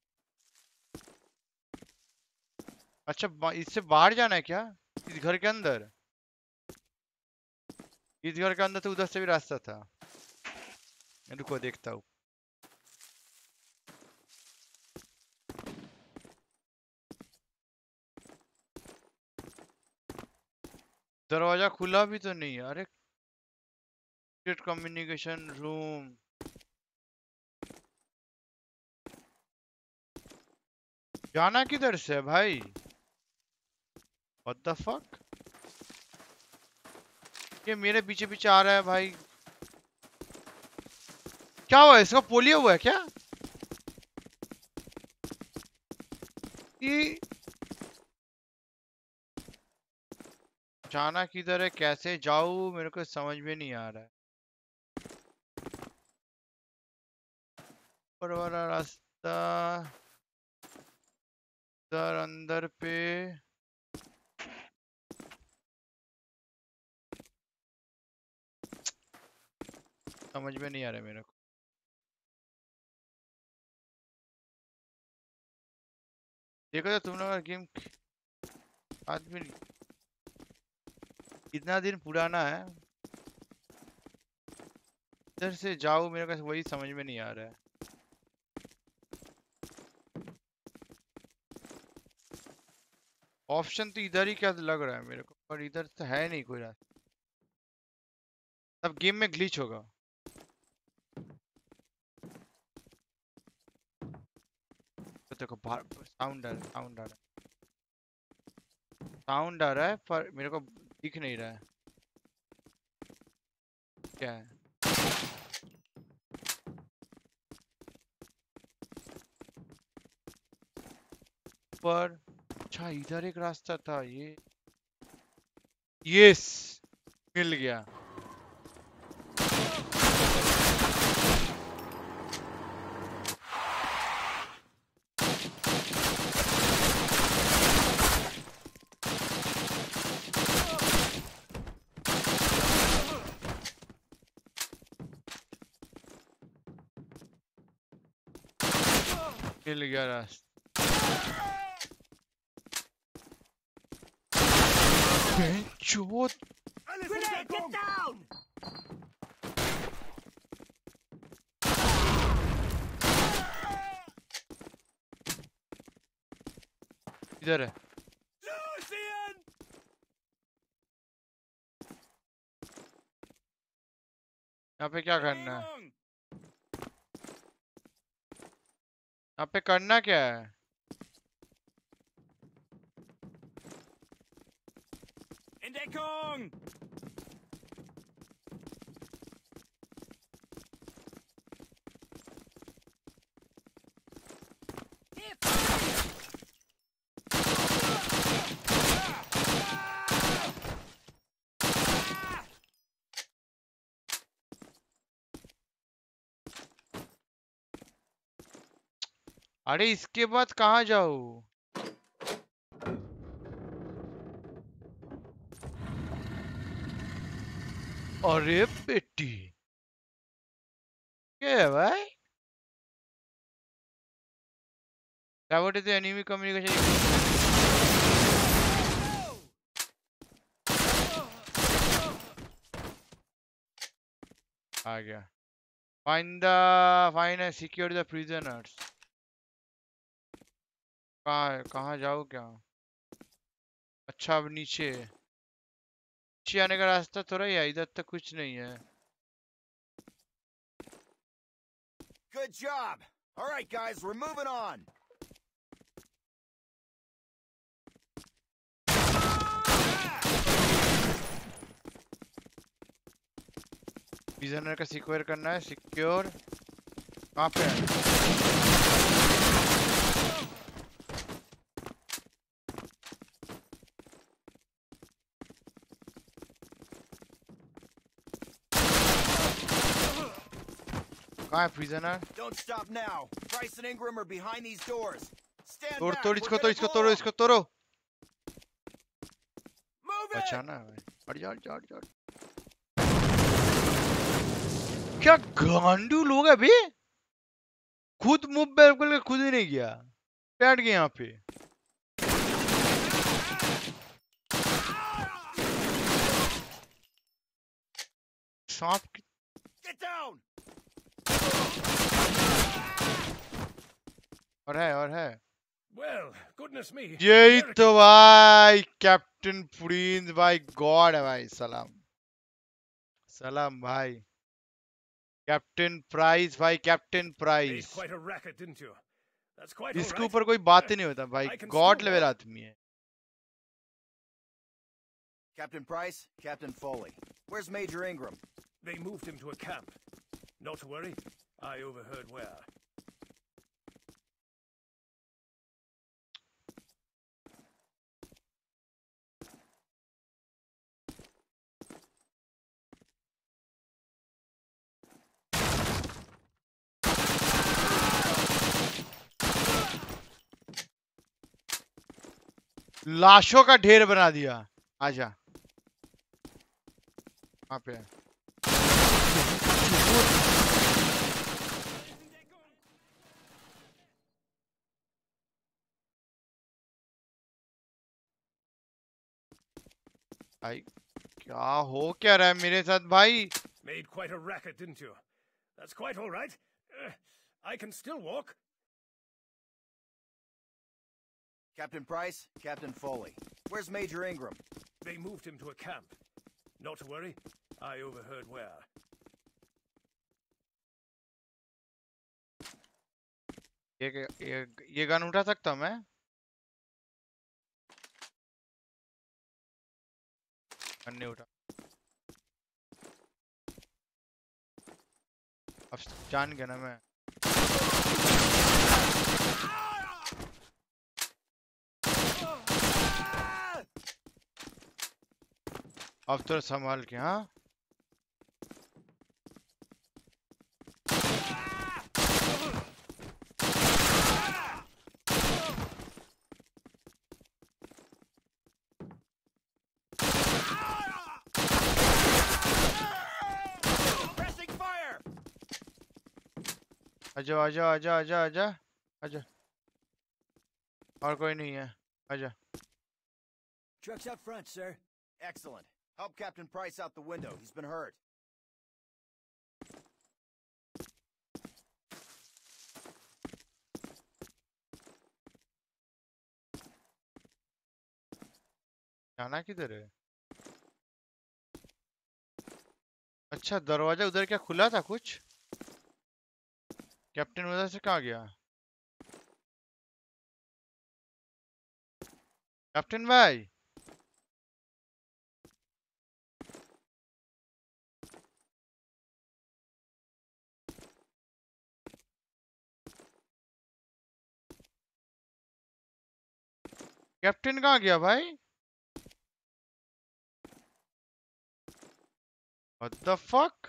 अच्छा बा- इससे बाहर जाना है क्या? इस घर के अंदर? इस घर के अंदर तो उधर से भी रास्ता था। रुको देखता हूँ। दरवाजा खुला भी तो नहीं है। अरे कम्युनिकेशन रूम। जाना किधर से है भाई? What the fuck? ये मेरे पीछे पीछे आ रहा है भाई। क्या हुआ? इसका पोलियो हुआ है क्या? ये जाना किधर है? कैसे जाऊं? मेरे को समझ में नहीं आ रहा है। ऊपर वाला रास्ता इधर अंदर पे। समझ में नहीं आ रहा है मेरे को। देखो तो तुम लोग का गेम आदमी कितना दिन पुराना है। इधर से जाओ, मेरे को वही समझ में नहीं आ रहा है। ऑप्शन तो इधर ही क्या लग रहा है मेरे को, पर इधर तो है नहीं कोई रास्ता। अब गेम में ग्लिच होगा। तो देखो बाहर साउंड आ रहा है, साउंड आ रहा है, साउंड आ रहा है पर मेरे को दिख नहीं रहा है क्या है। पर अच्छा इधर एक रास्ता था। ये यस मिल गया। मिल गया रास्ता। चोट Grenade, get down! इधर है। Lucian! यहाँ पे क्या करना है? Bewegung! यहाँ पे करना क्या है? In Deckung! अरे इसके बाद कहाँ जाऊँ? अरे बेटी क्या है भाई? What is the enemy communication? आ गया। Find the find and secure the prisoners. कहाँ कहाँ जाऊँ क्या? अच्छा अब नीचे नीचे आने का रास्ता थोड़ा ही है, इधर तक कुछ नहीं है। Good job. All right, guys, we're moving on. Prisoner का सिक्योर करना है। सिक्योर कहाँ पे है? कहाँ है prisoner? Don't stop now. Price and Ingram are behind these doors. Stand तोड़ back. तोड़ We're इसको, तो gonna इसको blow तोड़ो, 'em. इसको तोड़ो। Move it. बचाना है भाई। हट जा, हट जा, हट जा। क्या गांडू लोग है बे? खुद मुंह पे बिल्कुल खुद ही नहीं किया, बैठ गए यहाँ पे। सांप की Get down. और है, और है। Well, goodness me. यही तो Americans. भाई कैप्टन प्रिंस भाई, गॉड है भाई। सलाम सलाम भाई। कैप्टन प्राइस भाई, captain Made Price. quite a racket, didn't you? That's quite all इसके right. ऊपर कोई बात ही नहीं होता भाई, I can god still level walk. आदमी है। Captain Price, Captain Foley. Where's Major Ingram? They moved him to a camp. Not to worry. I overheard where. लाशों का ढेर बना दिया। आजा, वहां पे है। भाई क्या हो क्या रहा है मेरे साथ भाई? Made quite a racket, didn't you? That's quite all right. Uh, I can still walk. Captain Price, Captain Foley. Where's Major Ingram? They moved him to a camp. Not to worry. I overheard where. ये ये ये gun उठा सकता हूं मैं? Gun नहीं उठा। अब जान गया ना मैं। अब तो संभाल के। हाँ Pressing fire. आजा आजा आजा आजा आजा आजा। और कोई नहीं है, आजा। Truck's out front, sir. Excellent. Help Captain Price out the window. He's been hurt. जाना किधर है? अच्छा, दरवाजा उधर क्या खुला था कुछ? कैप्टन उधर से कहाँ गया? कैप्टन भाई, कैप्टन कहाँ गया भाई? What the fuck?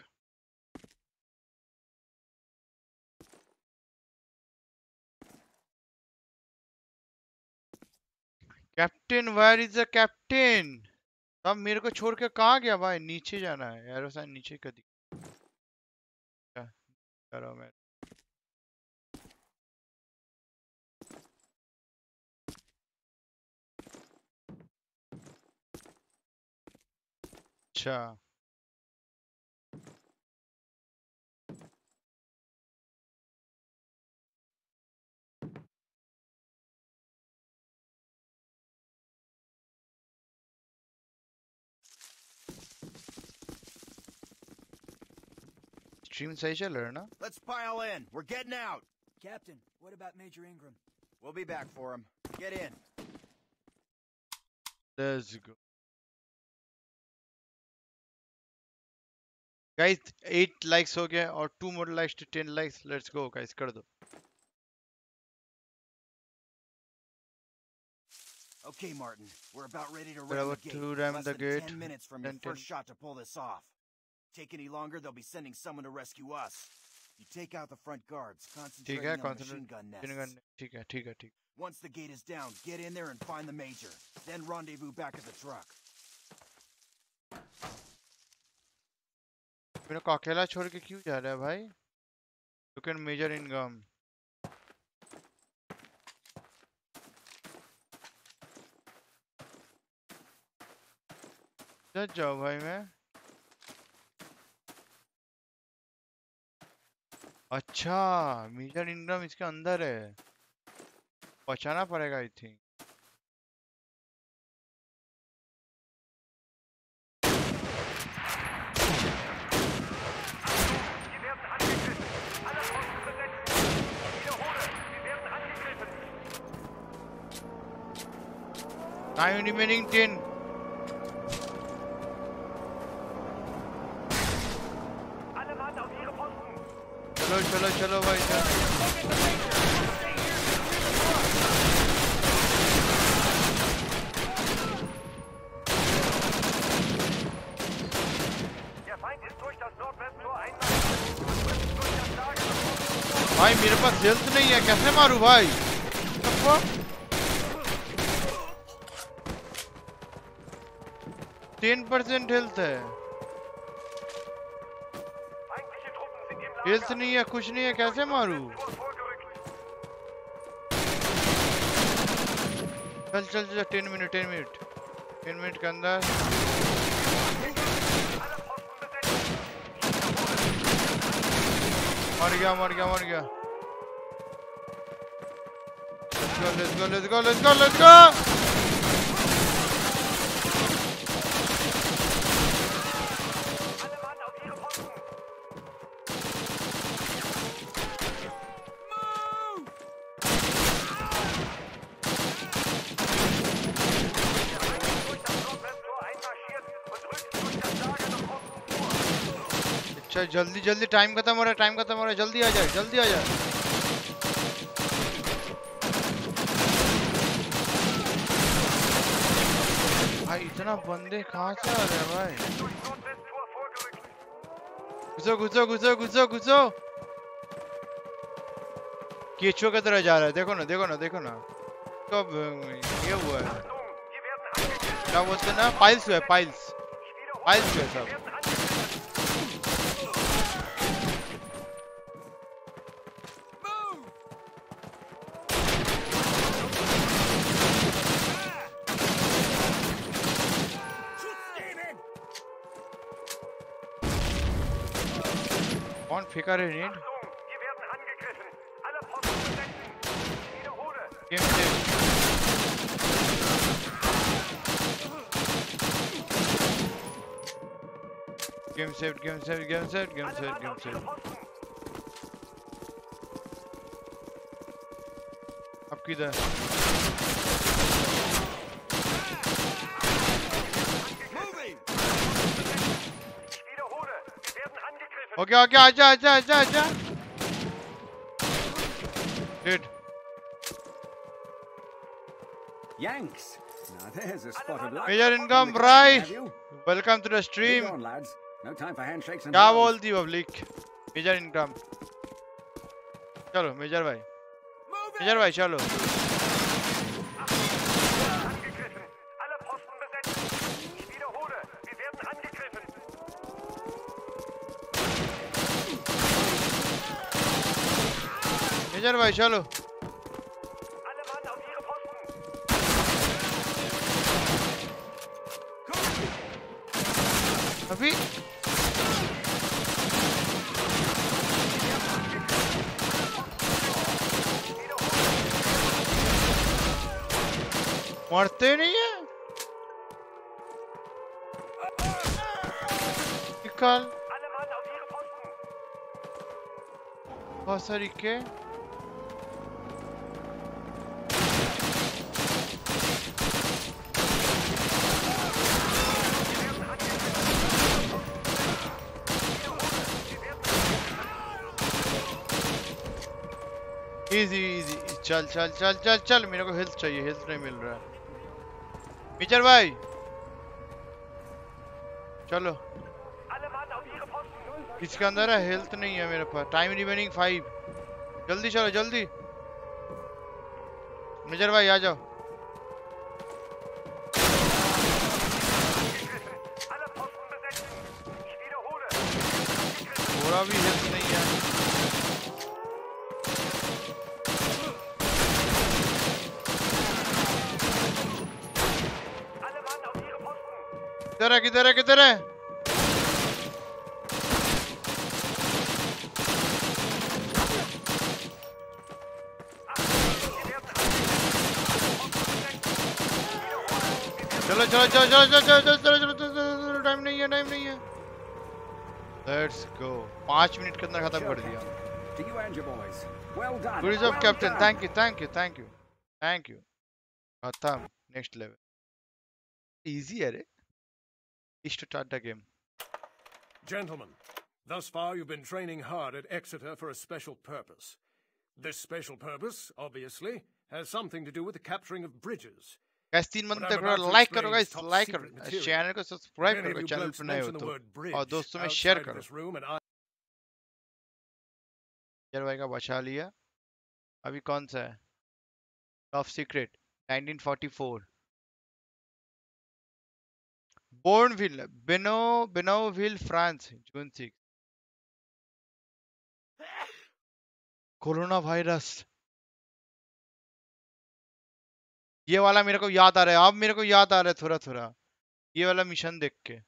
Captain, where is the captain? अब मेरे को छोड़ के कहाँ गया भाई? नीचे जाना है, एरो साइन नीचे कर दी। करो मैं। अच्छा, स्ट्रीम सही चल रहा है ना? Let's pile in. We're getting out. Captain, what about Major Ingram? We'll be back for him. Get in. Let's go. Guys eight likes हो गया और two more likes to ten likes. Let's go guys, कर दो. Okay, Martin, we're about ready to We're ram the about gate. to ram Less the than gate. ten minutes from your ten, ten. first shot to pull this off. Take any longer, they'll be sending someone to rescue us. You take out the front guards, ठीक है, concentrating on concentrate. machine gun machine nests. gun. ठीक है, ठीक है, ठीक. Once the gate is down, get in there and find the major. Then rendezvous back at the truck. मेरे को अकेला छोड़ के क्यों जा रहा है भाई? You can measure income. जज जाओ भाई मैं. अच्छा, मेजर इनकम इसके अंदर है. बचाना पड़ेगा I think. Time remaining ten. चलो चलो चलो भाई चलो. भाई मेरे पास हेल्थ नहीं है, कैसे मारूं भाई? टेन परसेंट हेल्थ है. हेल्थ नहीं है, कुछ नहीं है, कैसे मारूं? चल चल चल. Ten minute ten minute ten minute के अंदर. मर गया मर गया मर गया. Let's go, let's go, let's go, let's go, let's go. अच्छा जल्दी जल्दी, टाइम खत्म हो रहा है, टाइम खत्म हो रहा है. जल्दी आ जाए, जल्दी आ जाए. भाई इतना बंदे कहाँ से आ रहे हैं भाई? घुसो घुसो घुसो घुसो घुसो. केचो की तरह जा रहा है. देखो ना देखो ना देखो ना. कब ये हुआ है? क्या बोलते हैं ना, पाइल्स हुआ है, पाइल्स पाइल्स हुआ है सब. कौन फेंका रे नीड? Game save. Game save game save game save game save game save. अब किधर? ओके ओके, आजा आजा आजा आजा. Dude. Yanks. Now there's a spot of light. Major income, right? Welcome to the stream. Come on, lads. No time for handshakes and क्या blows. बोलती public? Major income. चलो major भाई, मेजर भाई चलो. मेजर भाई चलो. अभी मरते नहीं है. निकाल बहुत सारी के. इजी इजी, चल चल चल चल चल, मेरे को हेल्थ चाहिए, हेल्थ नहीं मिल रहा है। मिचर भाई चलो, किसके अंदर है? हेल्थ नहीं है मेरे पास। टाइम रिमेनिंग फाइव, जल्दी चलो जल्दी। मिचर भाई आ जाओ। थोड़ा भी हेल्थ नहीं है। किधर है किधर है किधर है? चलो चलो चलो चलो चलो चलो चलो चलो, टाइम नहीं है टाइम नहीं है। लेट्स गो, पांच मिनट के अंदर खत्म कर दिया। Good job captain, thank you thank you thank you thank you. खत्म, नेक्स्ट लेवल। इजी है रे। Start the game. Gentlemen, thus far you've been training hard at Exeter for a special purpose. This special purpose, obviously, has something to do with the capturing of bridges. Guys, तीन बंदे थोड़ा like करो guys, like करो, channel को subscribe करो channel पर नए हो तो, और दोस्तों में शेयर करो। यार भाई का बचा लिया। अभी कौन सा है? Top secret nineteen forty four. Bourneville, बेनो Benouville France, June six. Corona virus, ये वाला मेरे को याद आ रहा है, अब मेरे को याद आ रहा है थोड़ा थोड़ा, ये वाला मिशन देख के।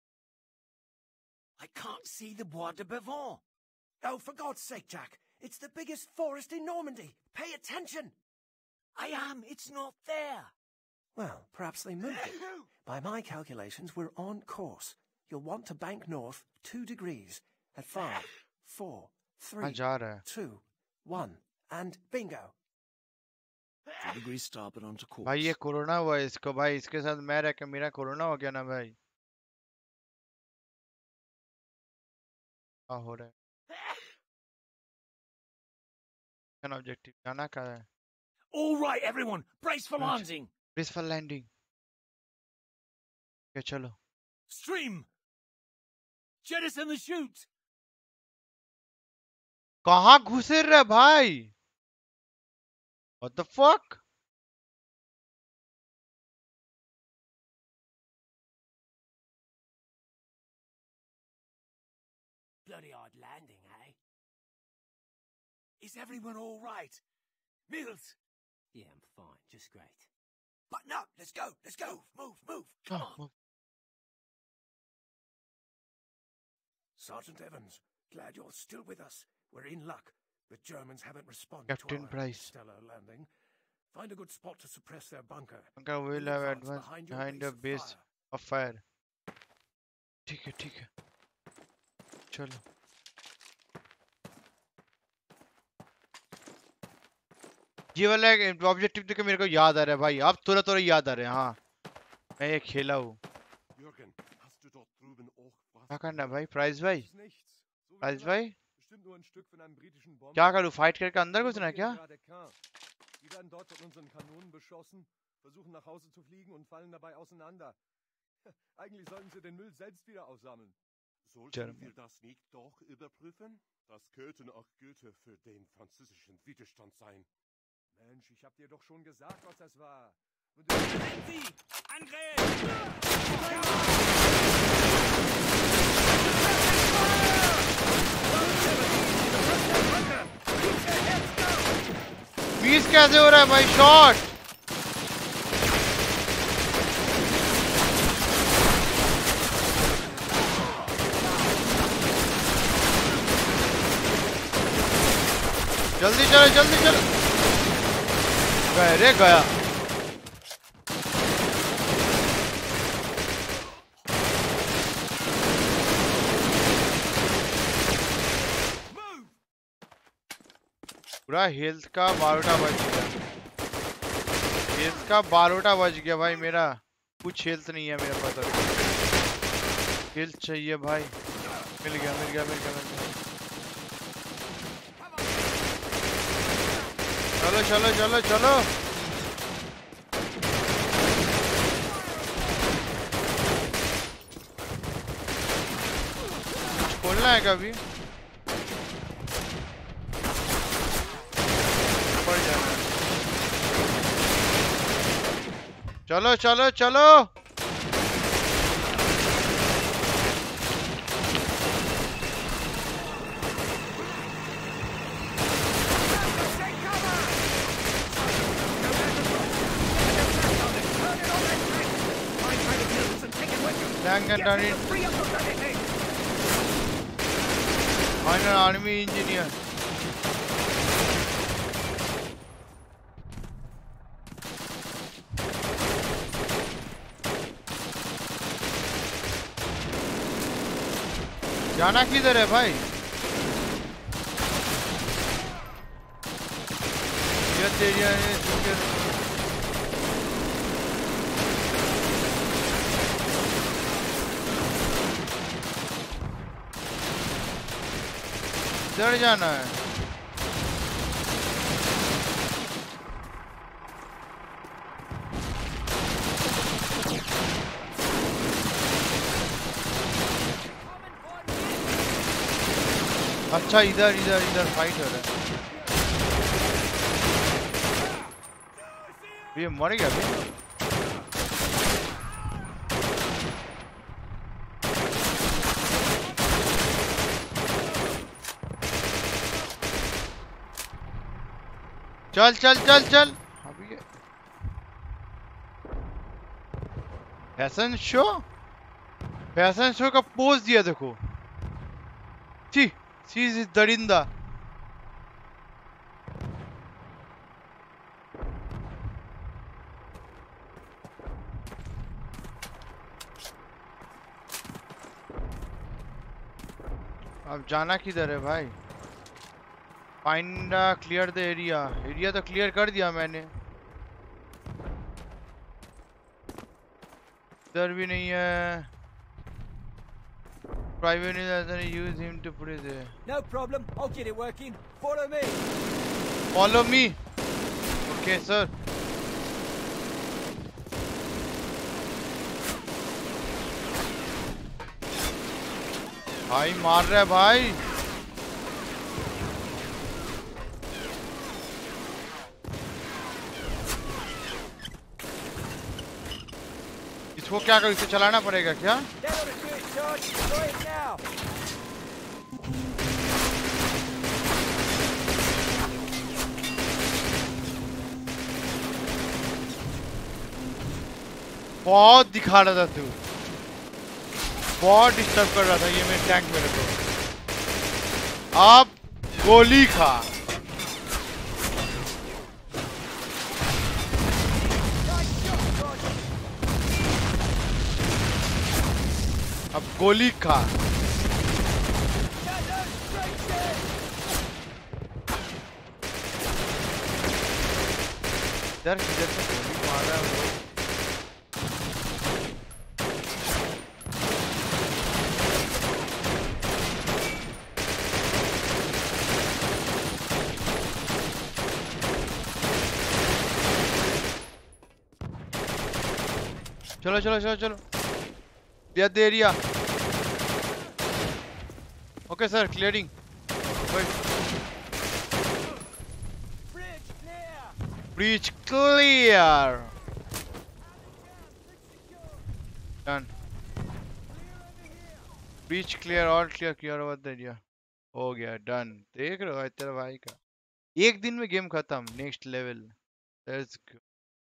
I can't see the bois de 𝒂𝒂𝒂𝒓. Oh, for God's sake, Jack! It's the biggest forest in Normandy. Pay attention. I am. It's not there. Well, perhaps they moved it. By my calculations, we're on course. You'll want to bank north two degrees at five, four, three, two, one, and bingo. Two degrees starboard onto course. भाई ये corona हुआ है इसको, भाई इसके साथ मैं रह के मेरा कोरोना हो गया ना भाई। क्या हो रहा है? An objective जाना कहाँ है? All right, everyone, brace for landing. Brace for landing. क्या चलो? Stream. Jettison the chute. कहाँ घुसे रहे भाई? What the fuck? Bloody hard landing, eh? Is everyone all right? Mills? Yeah, I'm fine. Just great. Button up. Let's go. Let's go. Move, move. Come on. Sergeant Evans, glad you're still with us. We're in luck. The Germans haven't responded Captain to our Price. stellar landing. Find a good spot to suppress their bunker. Bunker will have advanced behind, behind the base of fire. ठीक है ठीक है, चलो। ये वाला objective देख के मेरे को याद आ रहा है भाई, अब थोड़ा थोड़ा याद आ रहा है। हाँ मैं ये खेला हूँ। क्या करना भाई? प्राइस भाई, प्राइस भाई क्या करूँ? फाइट करके अंदर घुसना है क्या? versuchen nach Hause zu fliegen und fallen dabei auseinander. Eigentlich sollten sie den Müll selbst wieder aufsammeln. Sollten wir das nicht doch überprüfen? Das könnte auch Goethe für den französischen Widerstand sein. Mensch, ich hab dir doch schon gesagt, was das war. Miss कैसे हो रहा है भाई? Shot जल्दी चलो जल्दी चलो। गए रे गया। पूरा हेल्थ का बारोटा बज गया, हेल्थ का बारोटा बज गया भाई मेरा। कुछ हेल्थ नहीं है मेरे पास अभी। हेल्थ चाहिए भाई। मिल गया मिल गया मिल गया मिल गया। चलो चलो चलो चलो खोलना है कभी पड़ जाना। चलो चलो चलो Minor army engineer. जाना किधर है भाई? ये एरिया है इधर जाना है। अच्छा इधर इधर इधर फाइट हो रहा है। ये मर गया अभी। चल चल चल चल अभी फैशन शो फैशन शो का पोज दिया देखो। ची चीज दरिंदा। अब जाना किधर है भाई? Find clear the area. Area तो क्लियर कर दिया मैंने। इधर भी नहीं है। Private doesn't use him to put it there. No problem. I'll get it working. Follow me. Follow me. Okay, sir. भाई मार रहा है भाई। इसको क्या करूं? इसे चलाना पड़ेगा क्या? बहुत दिखा रहा था तू, बहुत डिस्टर्ब कर रहा था ये मेरे टैंक मेरे को। अब गोली खा। अब गोली खा। इधर किधर से गोली मार रहा है वो? चलो चलो चलो चलो Clear the area. Okay, sir. Clearing. Wait. Bridge clear. Breach clear. Done. Breach clear. All clear. Clear over the area. हो गया. Done. देख रहे हो तेरा भाई का एक दिन में गेम खत्म. Next level. Let's go.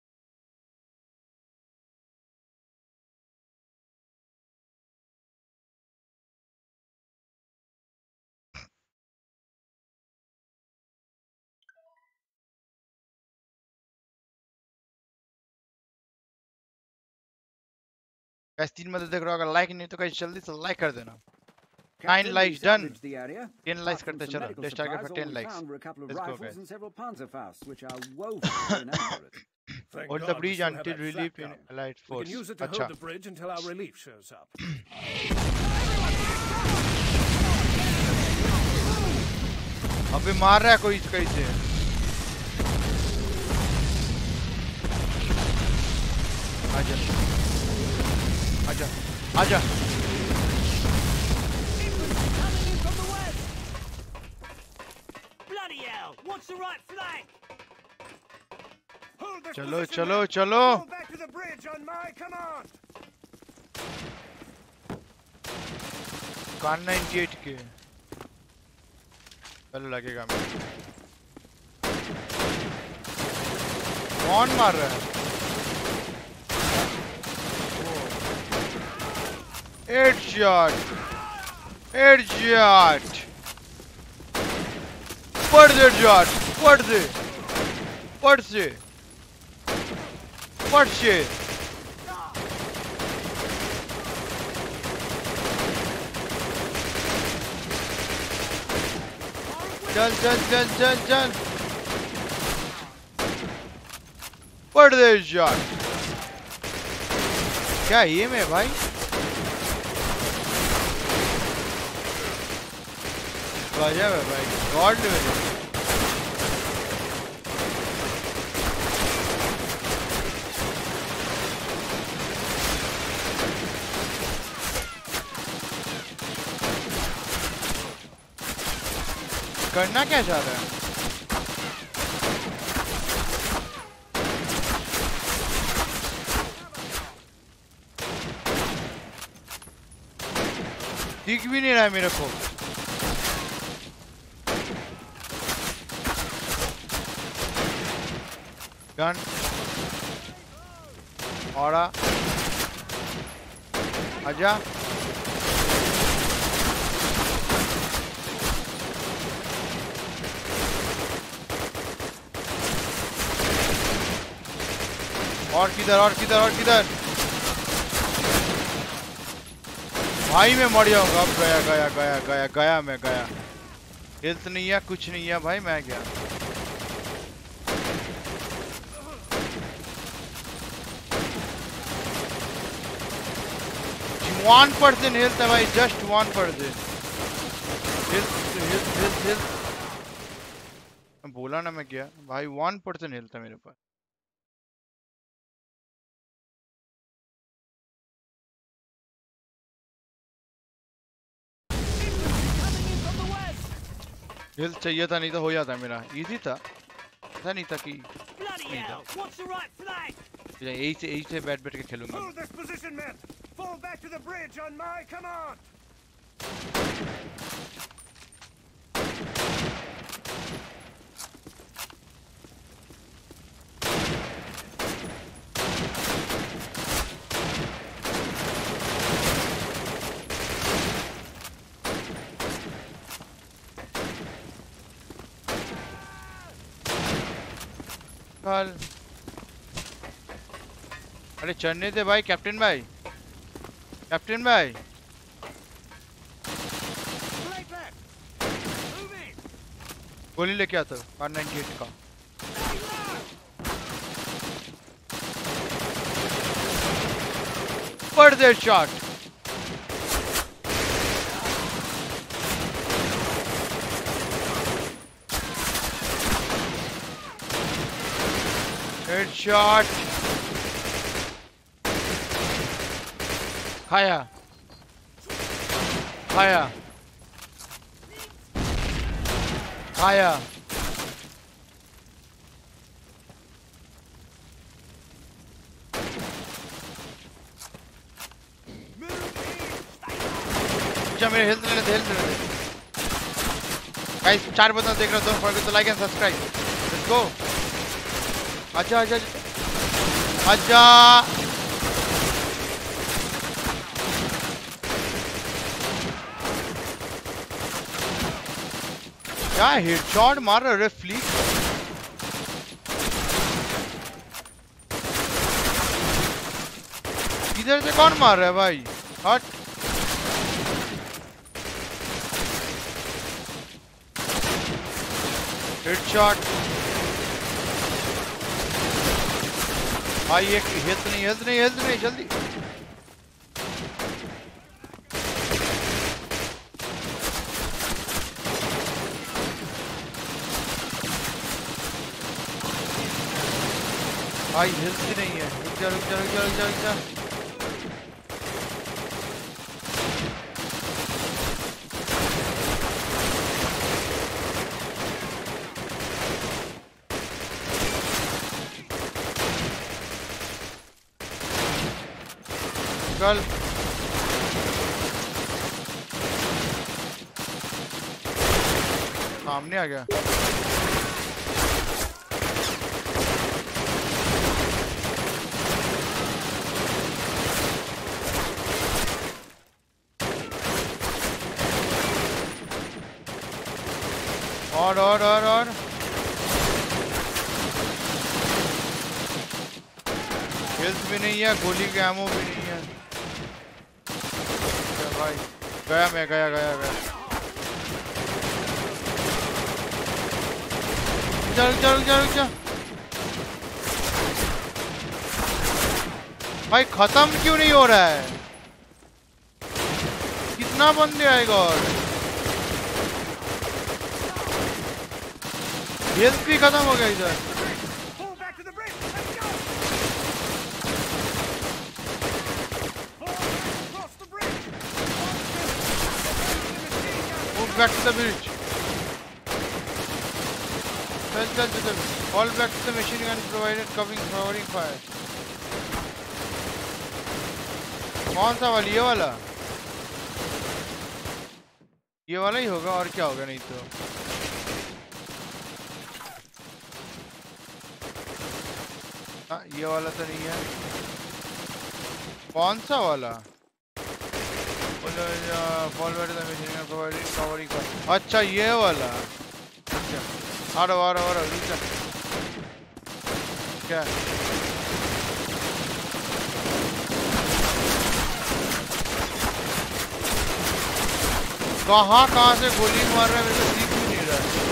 Guys तीन मत देख रहे हो, अगर लाइक नहीं तो गाइस जल्दी से लाइक कर देना। Nine likes done. Ten likes करते चलो। Let's target for ten likes. Let's go guys. Hold the bridge until relief in allied force. अच्छा। अबे मार रहा है कोई कहीं से। आजा आजा आजा Bloody hell! What's the right flank? Hold this चलो position, चलो men. चलो Fall back to the bridge on my command. कार अट्ठानवे के चलो लगेगा मेरे कौन मार रहा है हेडशॉट हेडशॉट पड़ दे शॉट पड़ दे पड़ से पड़ से चल चल चल चल चल पड़ दे शॉट क्या ये में भाई गजब है भाई गॉड लेवल करना क्या चाह रहा है दिख भी नहीं रहा है मेरे को गन और आजा और किधर और किधर और किधर भाई मैं मर जाऊंगा अब गया गया गया गया गया मैं गया हेल्थ नहीं है कुछ नहीं है भाई मैं गया वन परसेंट हेल्थ है भाई just one percent health health health health बोला ना मैं क्या भाई वन परसेंट हेल्थ है मेरे पास हेल्थ चाहिए था नहीं तो हो जाता मेरा इजी था ऐसा नहीं था कि नहीं था यही से यही से बैठ बैठ के खेलूंगा अरे चढ़ने थे भाई कैप्टन भाई कैप्टन भाई गोली लेके आता कार नाइनटी एट का पड़ दे शॉट हेडशॉट खाया खाया खाया अच्छा मेरे हेल्थ लेने दे हेल्थ लेने दे गाइस चार बंदा देख रहे हो don't forget to like and subscribe let's go अच्छा अच्छा अच्छा क्या हेडशॉट मार रहा है फ्लिक इधर से कौन मार रहा है भाई हट हेडशॉट भाई एक हेल्थ नहीं हेल्थ नहीं हेल्थ नहीं जल्दी भाई हेल्थ भी नहीं है। रुक जा रुक जा रुक जा रुक जा रुक जा। चल सामने आ गया। और और और और हेल्थ भी नहीं है, गोली के एमो भी नहीं है। भाई गया मैं गया गया गया। चल चल चल चल भाई खत्म क्यों नहीं हो रहा है? कितना बंदे आएगा? और हेल्थ भी खत्म हो गया इधर। Move back to the bridge. Fell down to the fall back to the machine gun provided covering covering fire. कौन सा वाला? ये वाला? ये वाला ही होगा और क्या होगा? नहीं तो हाँ ये वाला तो नहीं है। कौन सा वाला? अच्छा ये वाला। आ रहा आ रहा आ रहा। क्या कहाँ कहाँ से गोली मार रहा है? मेरे को दिख भी नहीं रहा है।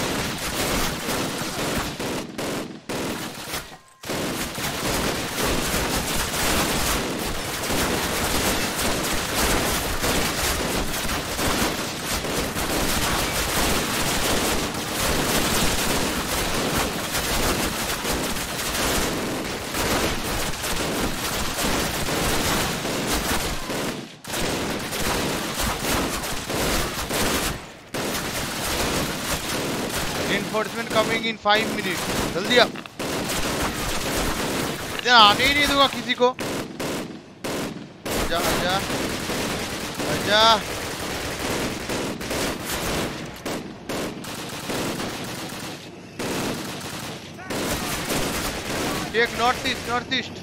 Reinforcement coming in five minutes. जल्दी आ। इतना आने ही नहीं दूंगा किसी को। आजा आजा आजा। एक north east north east.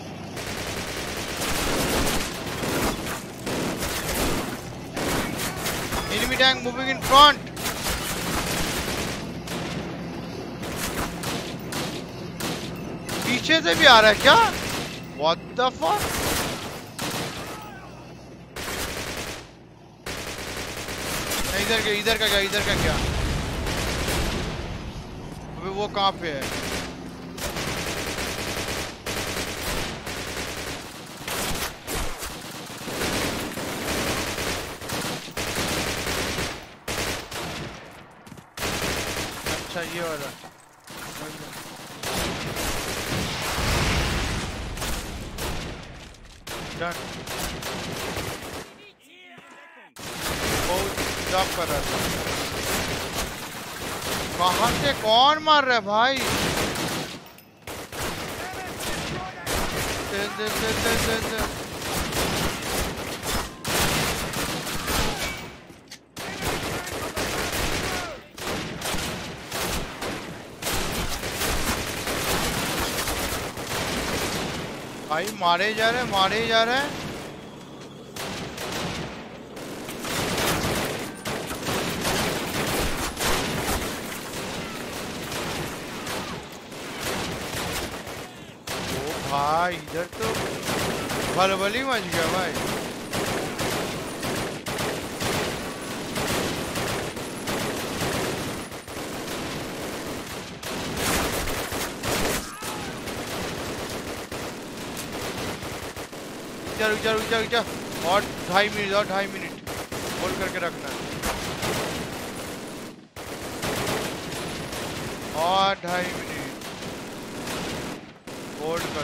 Enemy tank moving in front. पीछे से भी आ रहा है क्या? What the fuck? इधर का इधर का क्या इधर का क्या? अबे वो कहाँ पे है? अच्छा ये वाला। जॉब कर रहा था। कहाँ से कौन मार रहा है भाई? दे, दे, दे, दे, दे, दे। भाई मारे जा रहे मारे जा रहे हैं। भाई इधर तो भलभली मच गया भाई। रुक जा रुक जा रुक जा। और ढाई मिनट और ढाई मिनट होल्ड करके रखना है। और ढाई मिनट होल्ड कर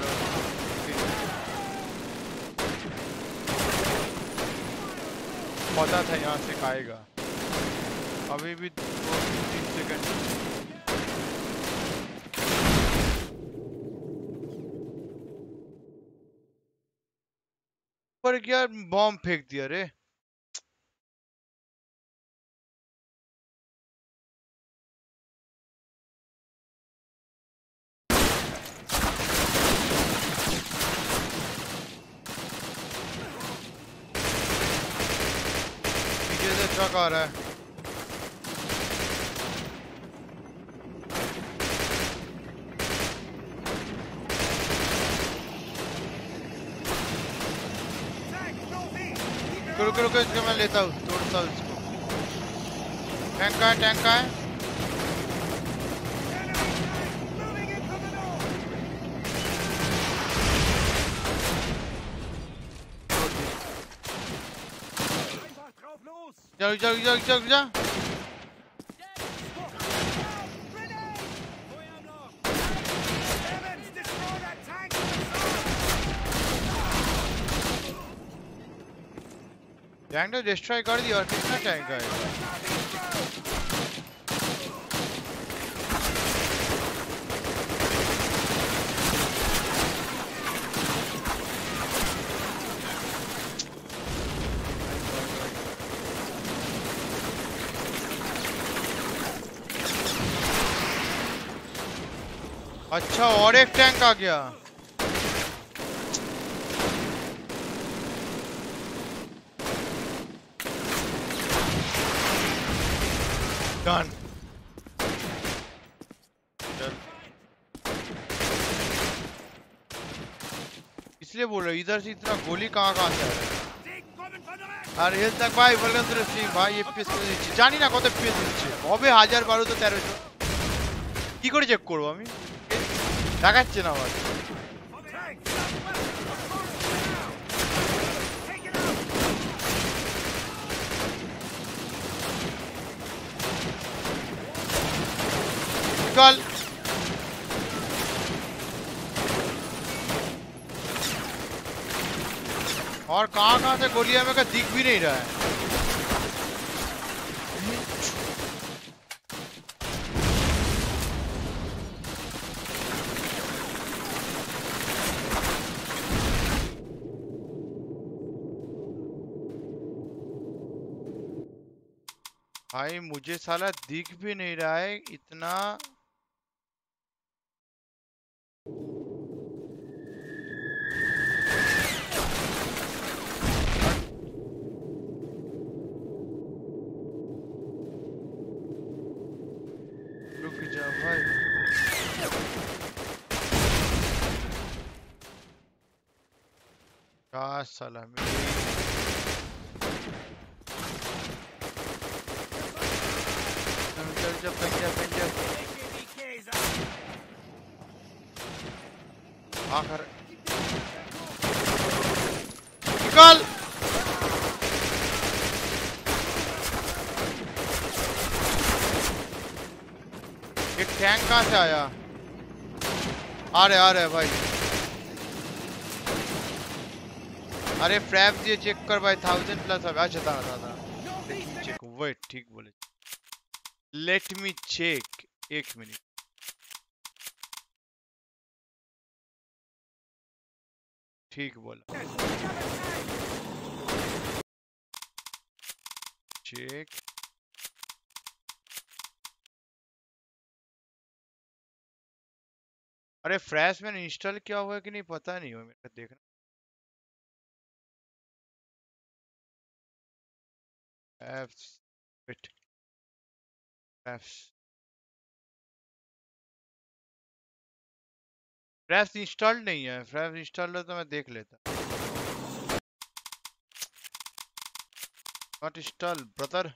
पता था यहाँ से खाएगा। अभी भी दो तीन सेकंड। पर क्या बॉम्ब फेंक दिया रे। पीछे से ट्रक आ रहा है। रुको रुको इसको मैं लेता हूँ, तोड़ता हूँ इसको। टैंक का है, टैंक का है। जाओ जाओ जाओ जाओ जाओ। टैंक तो डिस्ट्रॉय कर दिया। और कितना टैंक है? अच्छा और एक टैंक आ गया। डन। इसलिए बोल रहा हूँ इधर से इतना गोली कहाँ कहाँ से आ रहा है। আর হেলথ দেখ ভাই ওয়েলকাম টু দ্য স্ট্রিম ভাই এফপিএস কত দিচ্ছি জানি না কত এফপিএস দিচ্ছে কবে হাজার বারো তো তেরোশো কি করে চেক করব আমি দেখাচ্ছে না আমার निकाल और कहां कहां से गोलियां मेरे को दिख भी नहीं रहा है भाई मुझे साला दिख भी नहीं रहा है इतना रुक जा भाई क्या साला जब पंजाब पंजाब आखिर निकाल ये टैंक कहाँ से आया आ रहे आ रहे भाई अरे फ्रैप दिए चेक कर भाई थाउजेंड प्लस अब अच्छा था था चेक वेट ठीक बोले Let me check. एक मिनट ठीक बोला चेक अरे फ्लैश में इंस्टॉल किया हुआ है कि नहीं पता नहीं हो मेरा देखना एप्स वेट फ्लैश इंस्टॉल नहीं है फ्लैश इंस्टॉल है तो मैं देख लेता नॉट इंस्टॉल ब्रदर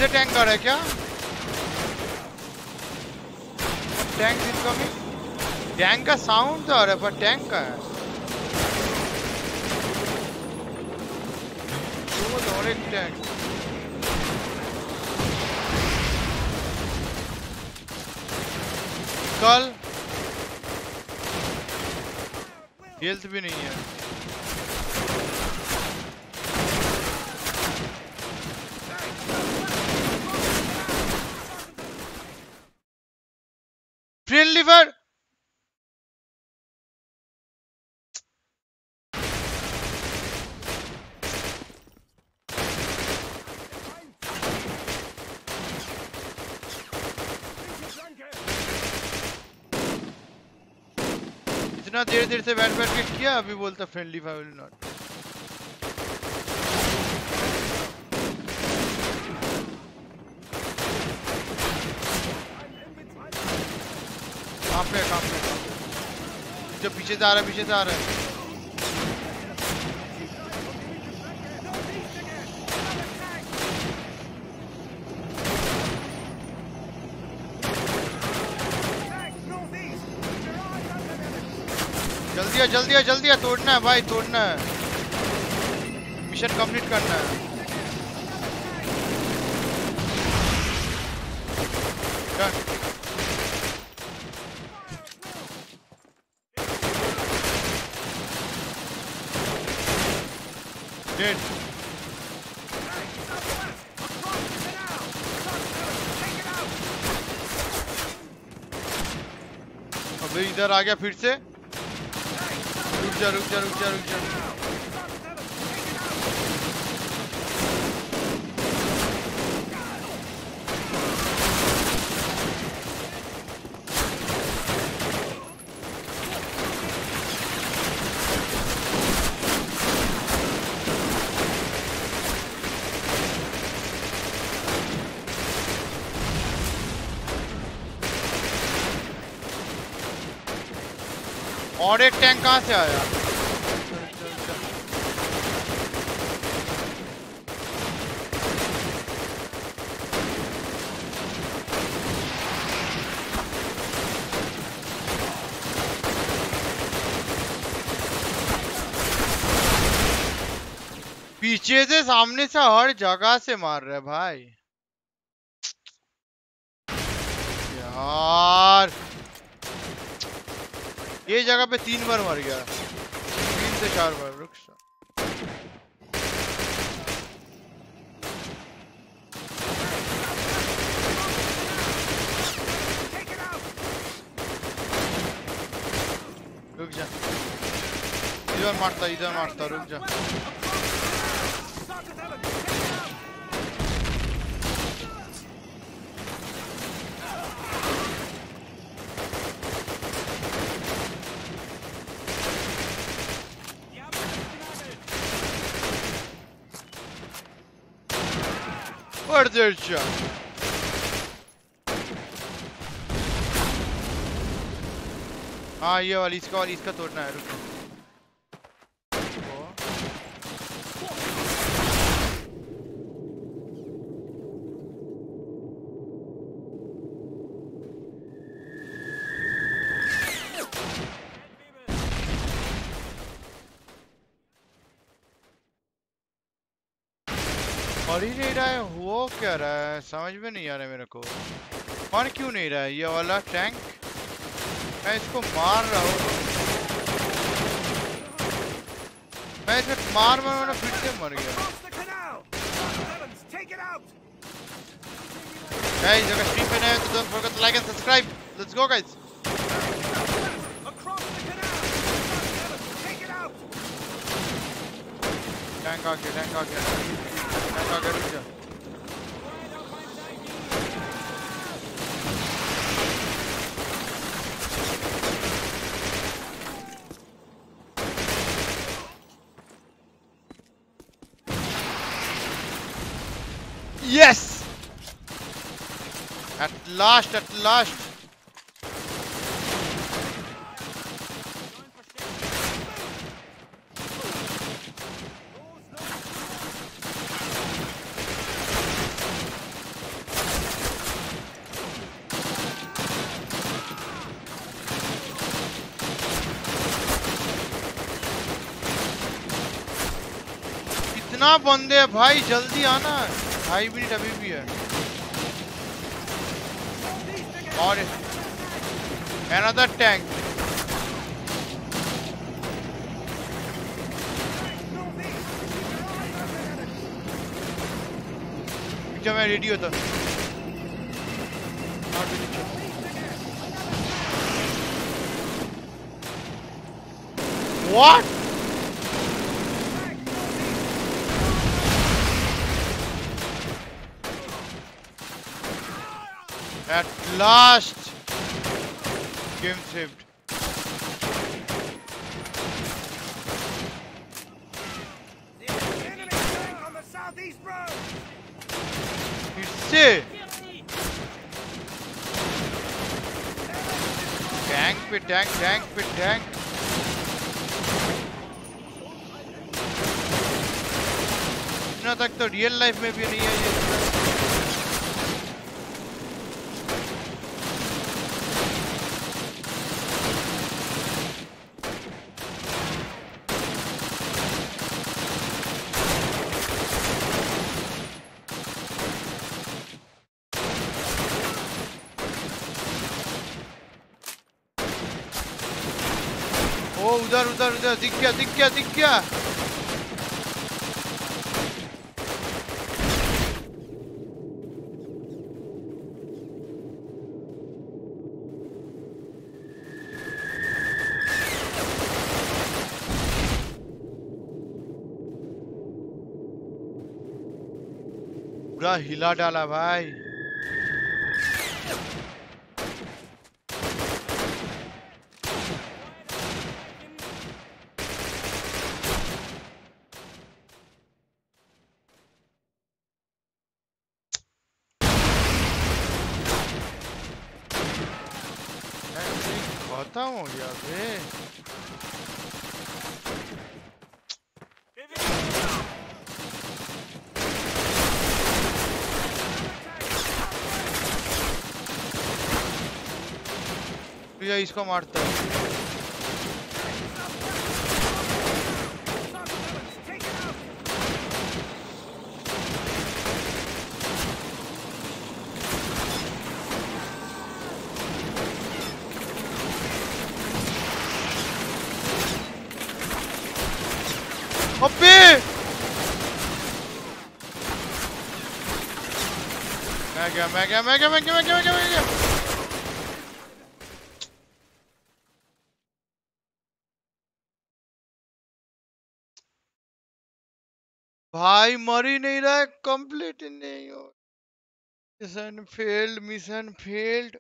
से टैंक आ रहा है क्या? Tank incoming. टैंक का साउंड तो आ रहा है पर टैंक का है तो और एक टैंक। कल हेल्थ भी नहीं है। फ्रेंडली फायर इतना देर देर से बैठ बैठ के किया अभी बोलता फ्रेंडली फायर विल नॉट। कहाँ पे कहाँ पे जो पीछे से आ रहा है पीछे से आ रहा है। जल्दी है जल्दी है जल्दी है तोड़ना है भाई तोड़ना है मिशन कंप्लीट करना है। डन। डेड। अबे इधर आ गया फिर से। रुक जा रुक जा रुक जा रुक जा। और एक टैंक कहाँ से आया? पीछे से सामने से हर जगह से मार रहा है भाई यार। ये जगह पे तीन बार मर गया तीन से चार बार। रुक रुक जा इधर मारता इधर मारता रुक जा। हाँ ये वाली इसका वाली इसका तोड़ना है। रुक और ही नहीं रहा है वो क्या रहा है समझ में नहीं आ रहा है मेरे को। और क्यों नहीं रहा है ये वाला टैंक? मैं इसको मार रहा हूँ मैं इसे मार मार मार फिर से मर गया। गाइस अगर स्ट्रीम पे नए हो तो don't forget to like and subscribe. Let's go guys. Tank आ गया टैंक आ गया टैंक आ गया रुक जा। Yes! At last, at last. कितना बंदे है भाई, जल्दी आना। ढाई मिनट अभी भी है। और another tank। जब मैं रेडी होता What? At last, game saved. On the southeast road. It's it. Tank पे tank, tank पे tank. इतना तक तो रियल लाइफ में भी नहीं है ये। ओ उधर उधर उधर दिख गया दिख गया दिख गया। पूरा हिला डाला भाई। खत्म हो गया बे। ये इसको मारता है। अबे मैं गया मैं गया मैं गया मैं गया मैं गया मैं गया मैं गया। भाई मर ही नहीं रहा है, कंप्लीट ही नहीं हो। Mission failed mission failed.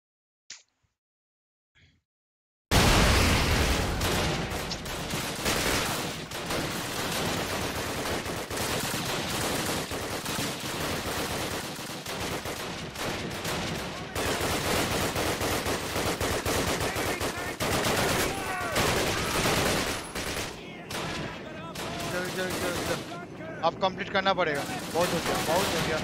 अब कंप्लीट करना पड़ेगा। बहुत हो गया बहुत हो गया।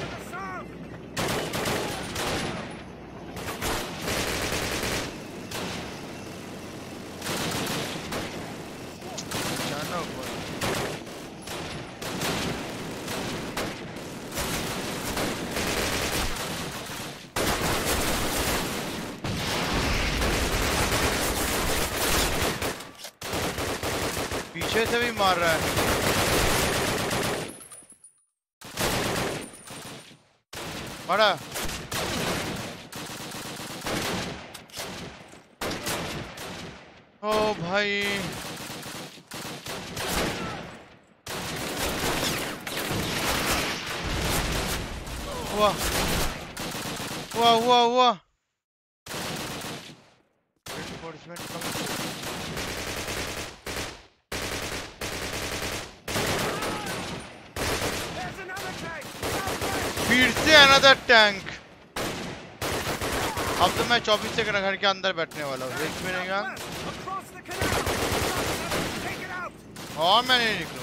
पीछे से भी मार रहा है। मारा। ओ भाई हुआ हुआ हुआ हुआ। फिर से अनदर टैंक। अब तो मैं चौबीस से घर के अंदर बैठने वाला हूँ। एक मिलेगा और मैं नहीं निकलूँ।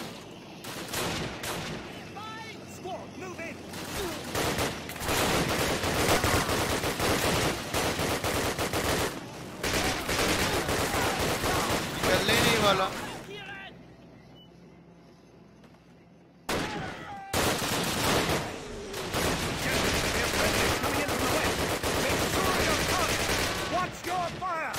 निकलने ही नहीं वाला। your fire!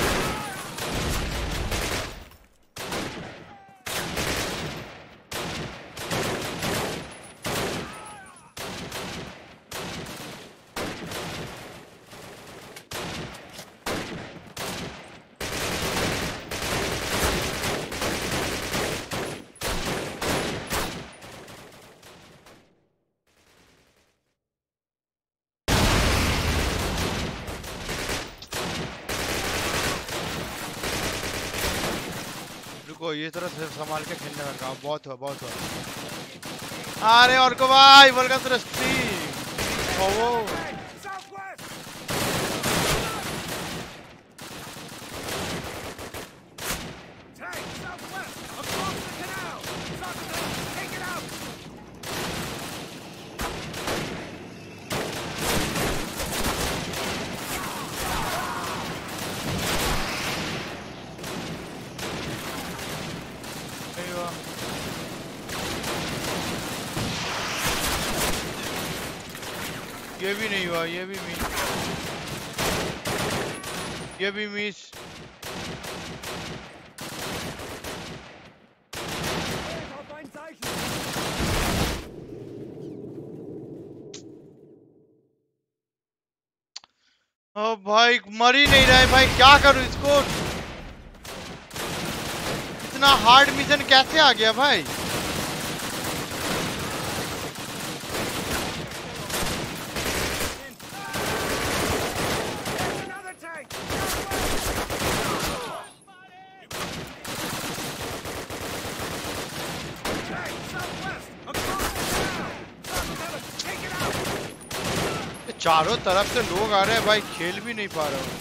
रुको ये तरह से संभाल के खेलने का काम बहुत हुआ बहुत हुआ। अरे और को भाई वेलकम टू द स्ट्रीम। ओ ये भी नहीं हुआ, ये भी मिस, ये भी मिस। ओ भाई मर ही नहीं रहा है भाई, क्या करूं इसको? इतना हार्ड मिशन कैसे आ गया भाई? चारों तरफ से लोग आ रहे हैं भाई, खेल भी नहीं पा रहा हूँ।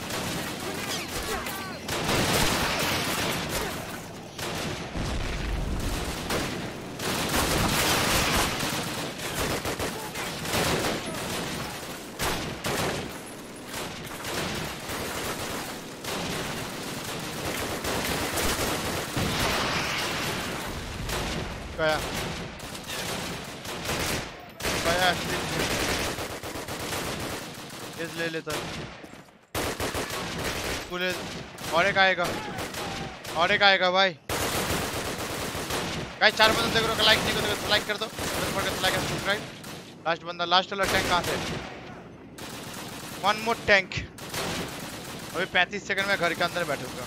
गया गया इस ले लेता पूरे। और एक आएगा और एक आएगा भाई। गाइस चार बंदे देख रहे हो, लाइक नहीं करो तो लाइक कर दो, लाइक एंड सब्सक्राइब। लास्ट बंदा, लास्ट वाला टैंक कहाँ से? One more tank. अभी पैंतीस सेकंड में घर के अंदर बैठूंगा।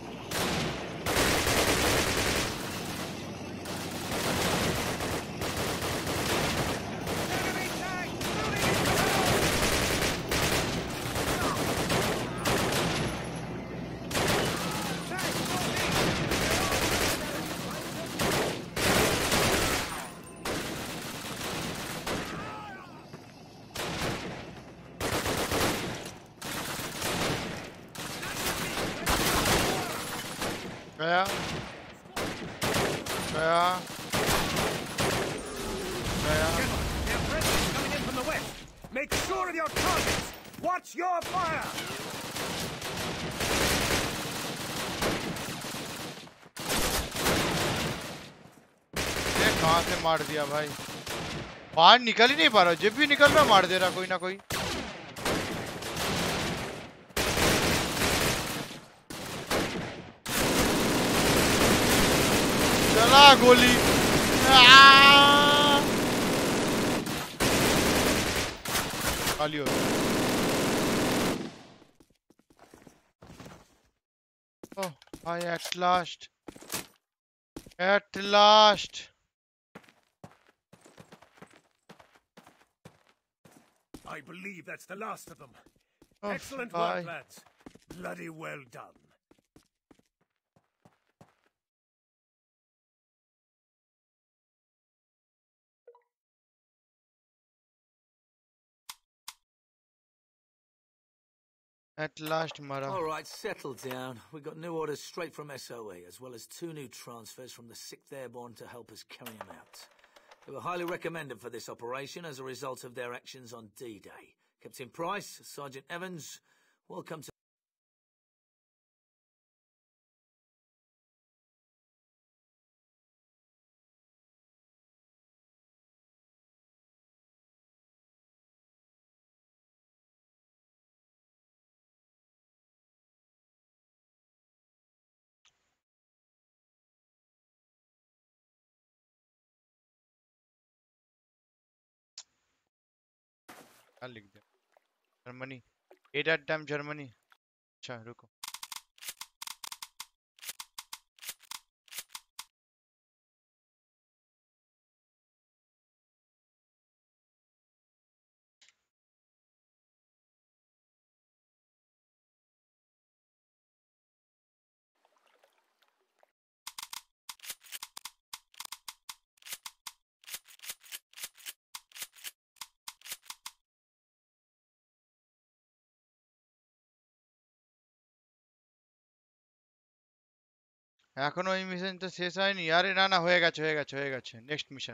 गया गया गया। Make sure of your targets. Watch your fire. ये कहां से मार दिया भाई? बाहर निकल ही नहीं पा रहा, जब भी निकल रहा मार दे रहा कोई ना कोई। चला गोली। खाली हो गया। Oh, I at last, at last. I believe that's the last of them. Oh, Excellent bye. work, lads. Bloody well done. At last, Mara. All right, settle down. We got new orders straight from S O E, as well as two new transfers from the sixth Airborne to help us carry them out. They were highly recommended for this operation as a result of their actions on D-Day. Captain Price, Sergeant Evans, welcome to क्या लिख दिया? Germany, eight eight time Germany. अच्छा रुको, এখনো ওই mission তো শেষ হয়নি। আরে না না, হয়ে গেছে হয়ে গেছে হয়ে গেছে। Next mission,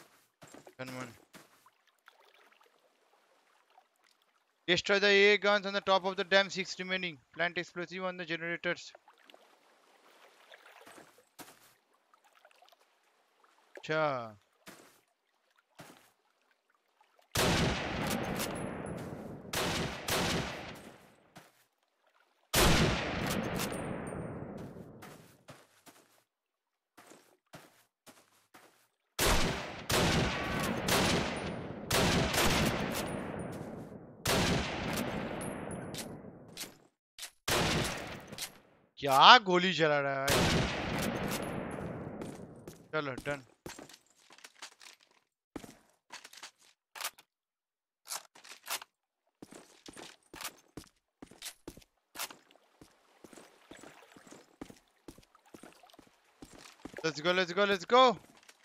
destroy the A guns on the top of the dam, six remaining. Plant explosive on the generators. अच्छा क्या गोली चला रहा है? चलो done. Let's go, let's go, let's go.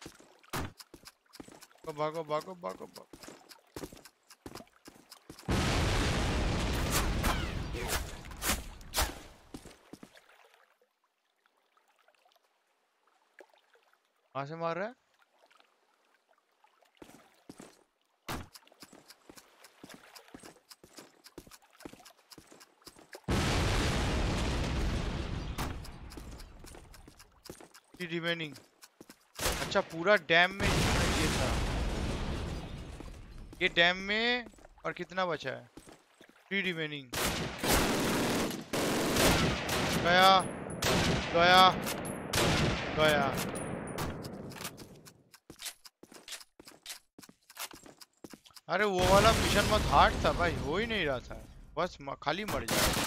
भागो भागो भागो भागो। कहाँ से मार रहा है? रिमेनिंग। अच्छा पूरा डैम में ये था, ये डैम में। और कितना बचा है? Three remaining. गया गया गया। अरे वो वाला मिशन बहुत हार्ड था भाई, हो ही नहीं रहा था, बस खाली मर जाए।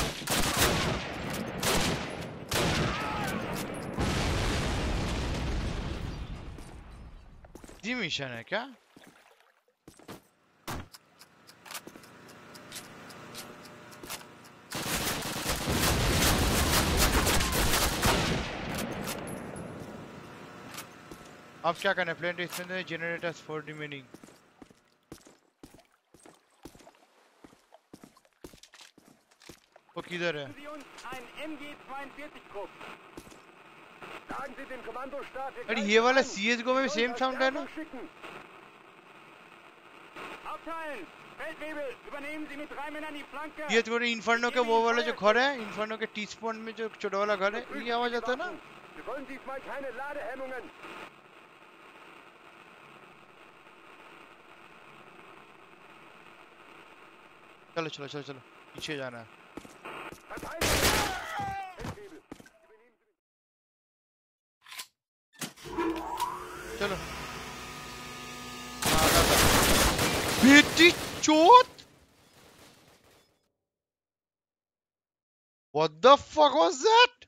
जी मिशन है क्या? अब क्या करना है? Plane expand generators for remaining. वो किधर है? अरे ये वाला सी एस गो में भी सेम साउंड है ना? ये तो इन्फर्नो के वो वाला जो घर है, इन्फर्नो के टी स्पॉन में जो छोटा वाला घर है, ये आवाज आता है ना? चलो चलो चलो चलो, पीछे जाना है। चलो बेटी चोट। What the fuck was that?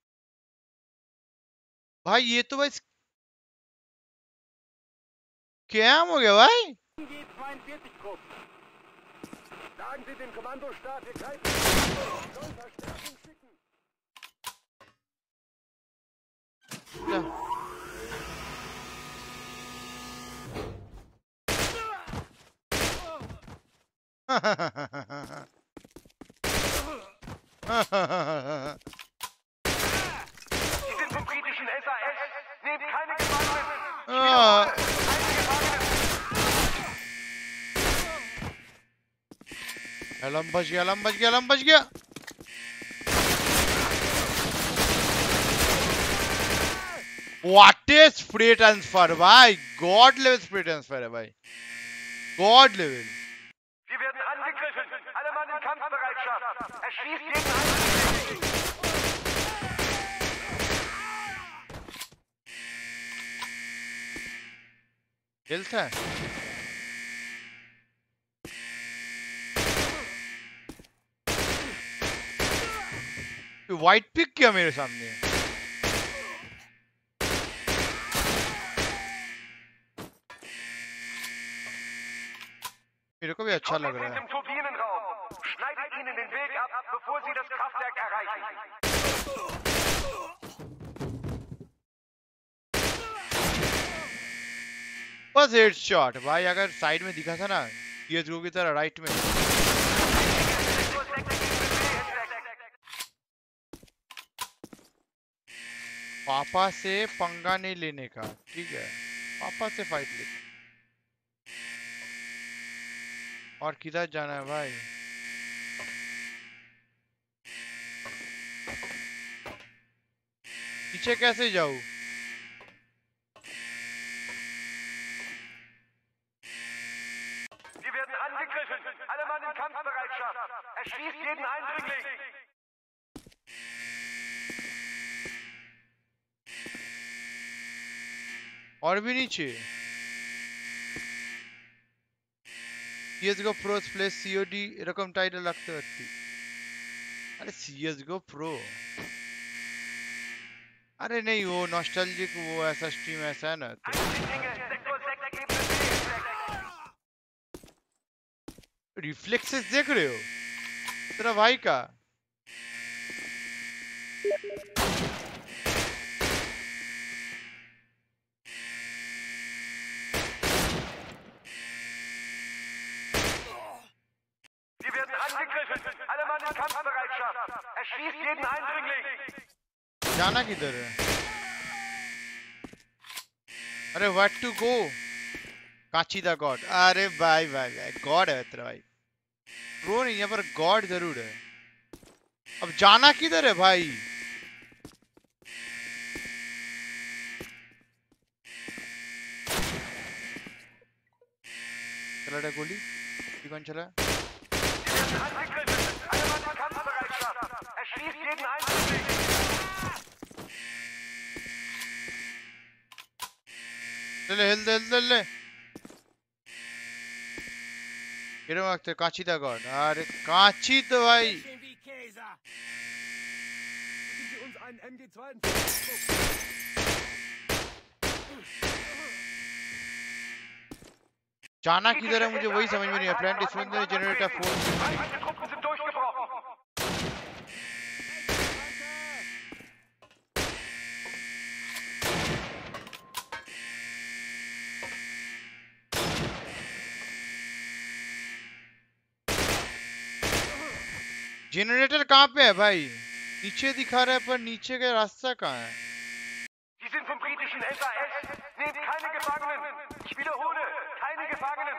भाई ये तो भाई क्या हो गया भाई? Sie sind vom britischen S A S. Nehmt keine Gefangenen. अलम बच गया, अलम बच गया, अलम बच गया। What is spray transfer भाई? God level spray transfer है भाई, God level। Wir werden angegriffen. Alle Mann in Kampfbereitschaft. Erschießt jeden Einzelnen. Health है? व्हाइट पिक क्या मेरे सामने? मेरे को भी अच्छा लग रहा है। बस हेड शॉट भाई, अगर साइड में दिखा था ना ये थ्रू की तरह राइट में। पापा से पंगा नहीं लेने का, ठीक है? पापा से फाइट लेते। और किधर जाना है भाई? पीछे कैसे जाऊं? Sie werden angegriffen. Alle Mann in Kampfbereitschaft. Erschießt jeden Eindringling. और भी नीचे C S G O Pro plus C O D এরকম টাইটেল রাখতে পারতি। अरे C S G O Pro, अरे नहीं वो नॉस्टैल्जिक वो ऐसा स्ट्रीम ऐसा है ना तो। रिफ्लेक्सेस देख रहे हो तेरा भाई का? Sie werden angegriffen. Alle Mann in Kampfbereitschaft. Erschießt jeden Eindringling. जाना किधर है? अरे व्हाट टू गो? काची द गॉड। अरे भाई भाई भाई गॉड है तेरा भाई, प्रो नहीं है पर गॉड जरूर है। अब जाना किधर है भाई? चला रहा गोली कौन चला? ले ले ले ले ले ये वक्त काची द गॉड। अरे काची तो भाई जाना किधर है मुझे वही समझ में नहीं है। Plant dispenser generator four generator कहाँ पे है भाई? नीचे दिखा रहा है पर नीचे का रास्ता कहाँ है? Sie sind vom britischen S A S. Nehmt keine Gefangenen. Ich wiederhole, keine Gefangenen.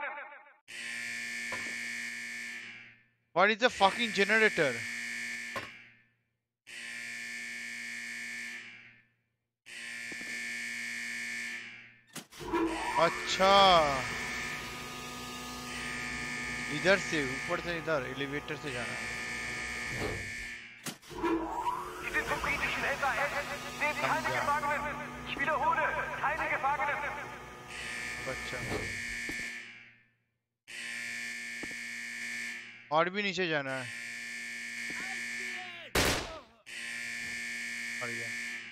What is the fucking generator? अच्छा इधर से ऊपर से इधर एलिवेटर से जाना है। Sie sind vom britischen S A S. Nehmt keine Gefangenen. Ich wiederhole, keine Gefangenen. अच्छा और भी नीचे जाना है। और ये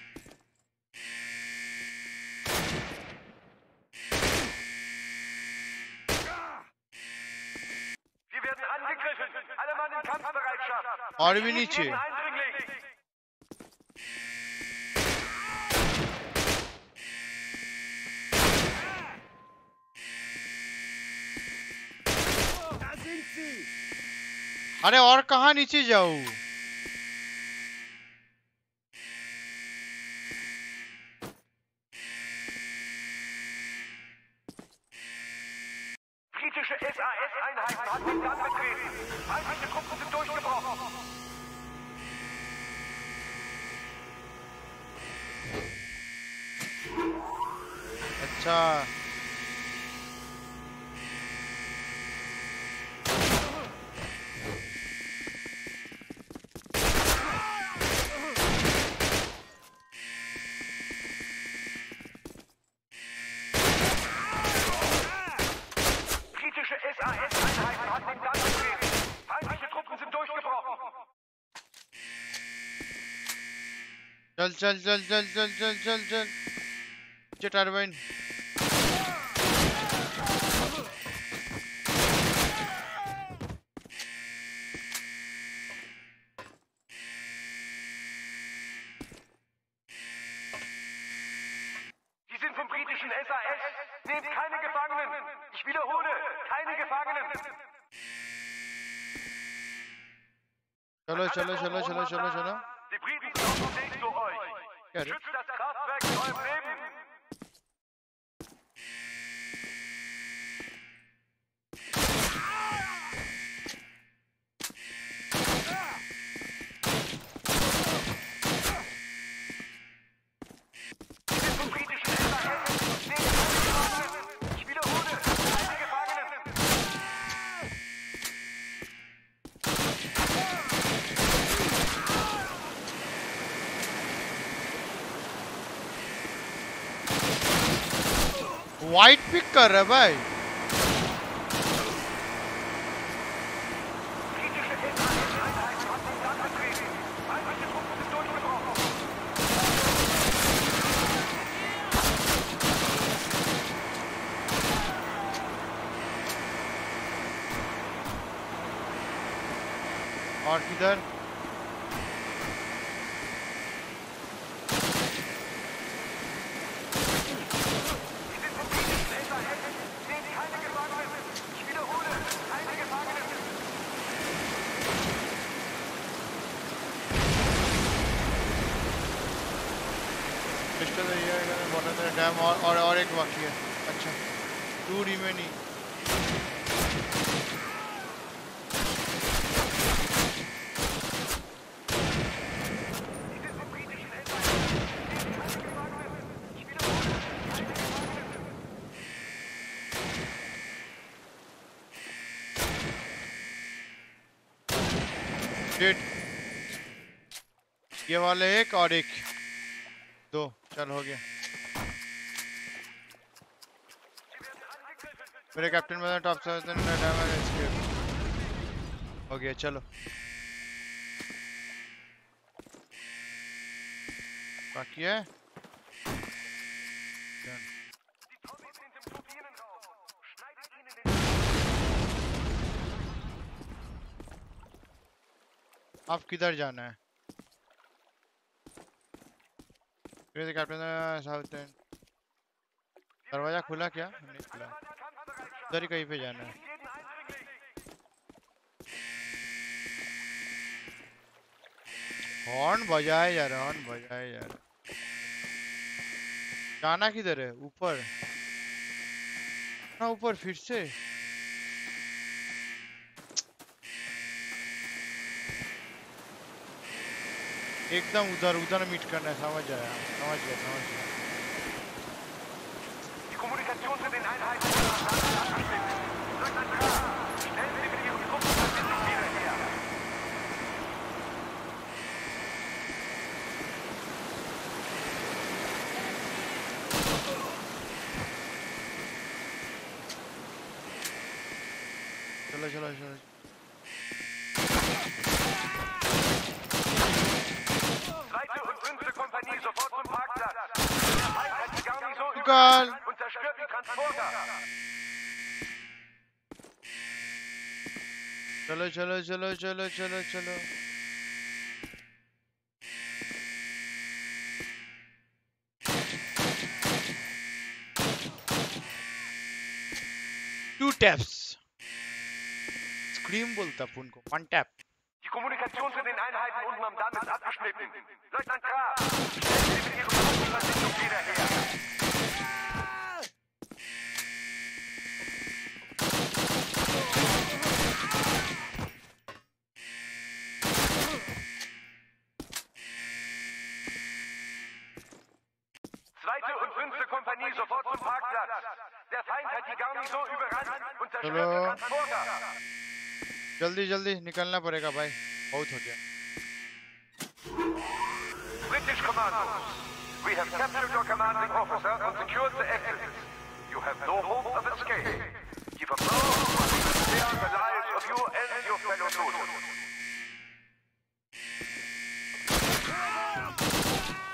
Sie werden angegriffen. Alle Mann in Kampfbereitschaft. और भी नीचे अरे और कहाँ नीचे जाऊँ? Britische S A S-Einheiten haben den Land betreten. Feindliche Truppen sind durchgebrochen. अच्छा चल चल चल चल चल चल चल चल नीचे turbine Sie sind vom britischen S A S. Nehmt keine Gefangenen. Ich wiederhole, keine Gefangenen. चलो चलो चलो चलो चलो चलो Die Briten sind unterwegs zu euch. Schützt das Kraftwerk in eurem Leben. White pick कर रहा है भाई और किधर डैम और, और और एक बाकी है अच्छा टू रिमेनिंग ये वाले एक और एक दो चल हो गया मेरे कैप्टन में टॉप सेवन हो गया चलो बाकी है अब किधर जाना है कैप्टन साउथ दरवाजा खुला क्या नहीं खुला उधर ही कहीं पे जाना है हॉर्न बजाए जा रहा हॉर्न बजाए जा रहा जाना किधर है ऊपर ना ऊपर फिर से एकदम उधर उधर मीट करना है समझ आया समझ गया समझ गया Die Kommunikation zu den Einheiten ist abgeschnitten. Sagt ein Klar. Stellen Sie mit Ihren Truppen verbindlich wieder her. चलो चलो चलो Zweite und fünfte Kompanie sofort zum Parkplatz. Der Feind hat die Garnison Egal. überrannt und zerstört die Transporter. चलो चलो चलो चलो चलो चलो to taps scream बोलता अपन को one tap Die Kommunikation zu den Einheiten unten am Damm ist abgeschnitten. Leutnant Graf, stellen Sie mit Ihrem Truppen Verbindung wieder her. Zweite und fünfte Kompanie sofort zum Parkplatz. Der Feind hat die Garnison überrannt und zerstört die Transporter. जल्दी जल्दी निकलना पड़ेगा भाई बहुत हो गया British Commandos, we have captured your commanding officer and secured the exit. You have no hope of escape. Give up now, or we will spare the lives of you and your fellow soldiers.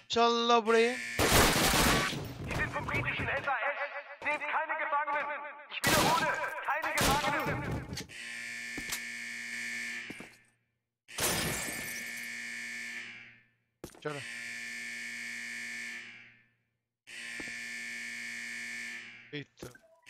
चलो बड़े Sie sind vom britischen S A S. Nehmt keine Gefangenen. Ich wiederhole, keine Gefangenen. चलो Eito.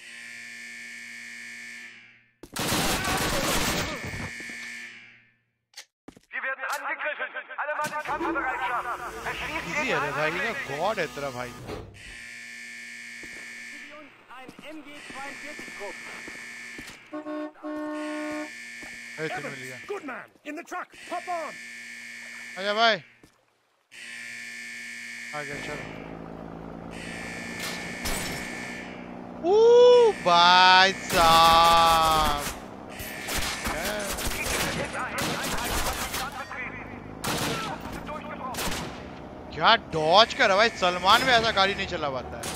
Wir werden angegriffen. Alle Mann in Kampfbereitschaft. Erschließt Easy den है भाई ना God है तेरा भाई Ein M G zweiundvierzig Trupp. ए तुम लिया Good man! In the truck! Hop on! आजा भाई आ गया चलो Ooh, भाई साहब क्या डॉज कर रहा भाई सलमान में ऐसा गाड़ी नहीं चला पाता है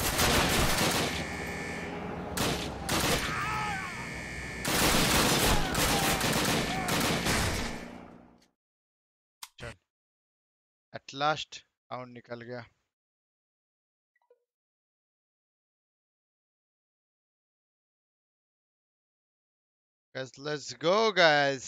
चल एट लास्ट राउंड निकल गया guys let's go guys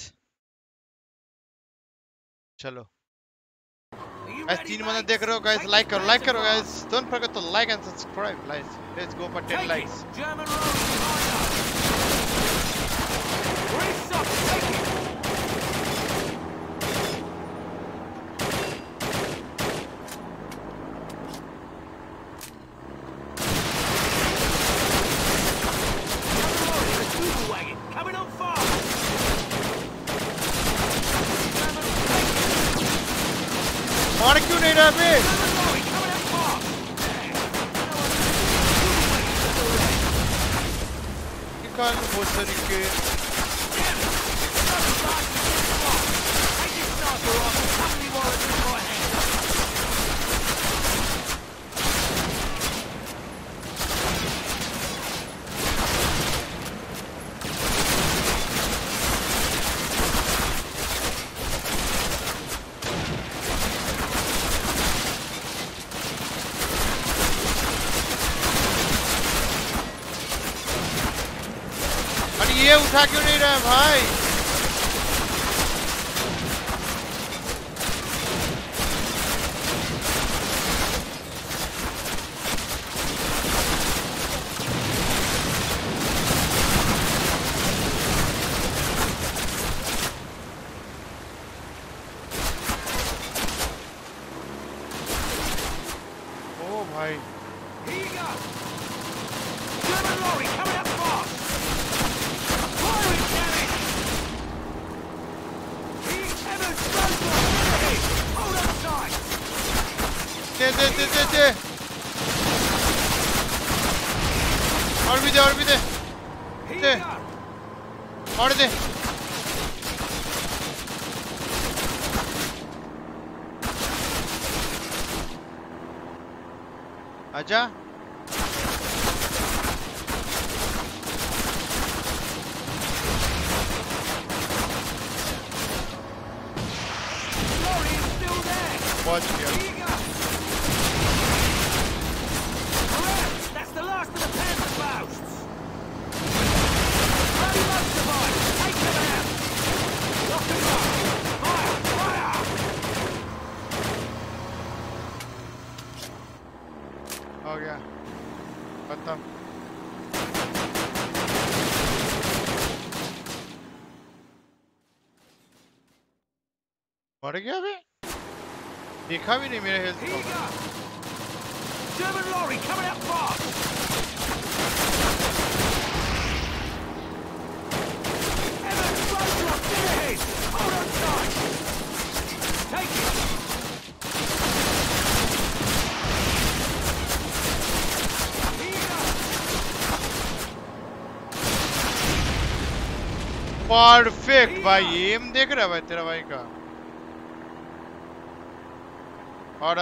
चलो guys तीन बंदे देख रहे हो guys like करो like करो guys don't forget to like and subscribe guys let's go for ten likes और क्यों नहीं रहा बे निकाल बहुत तरीके ये उठा क्यों नहीं रहा है भाई ओ भाई दे दे दे दे दे और भी दे और भी दे दे और दे आजा पहुंच गया हो गया खत्म मर गया बे देखा भी नहीं मेरे हेल्थ को German lorry coming up fast. Emma's roadblock dead ahead. Hold on tight. Take it. Perfect भाई एम देख रहा है भाई तेरा भाई का और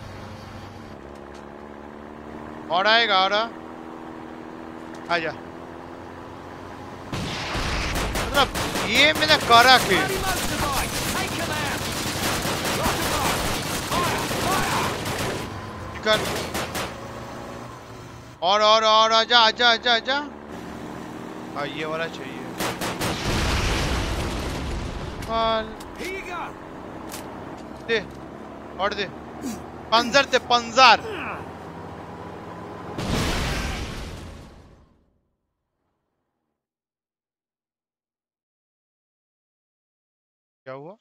और आएगा और आजा मतलब ये मैंने करा के कर और और और आजा आजा आजा आजा। हाँ ये वाला चाहिए। दे और दे पंजर दे पंजर। क्या हुआ?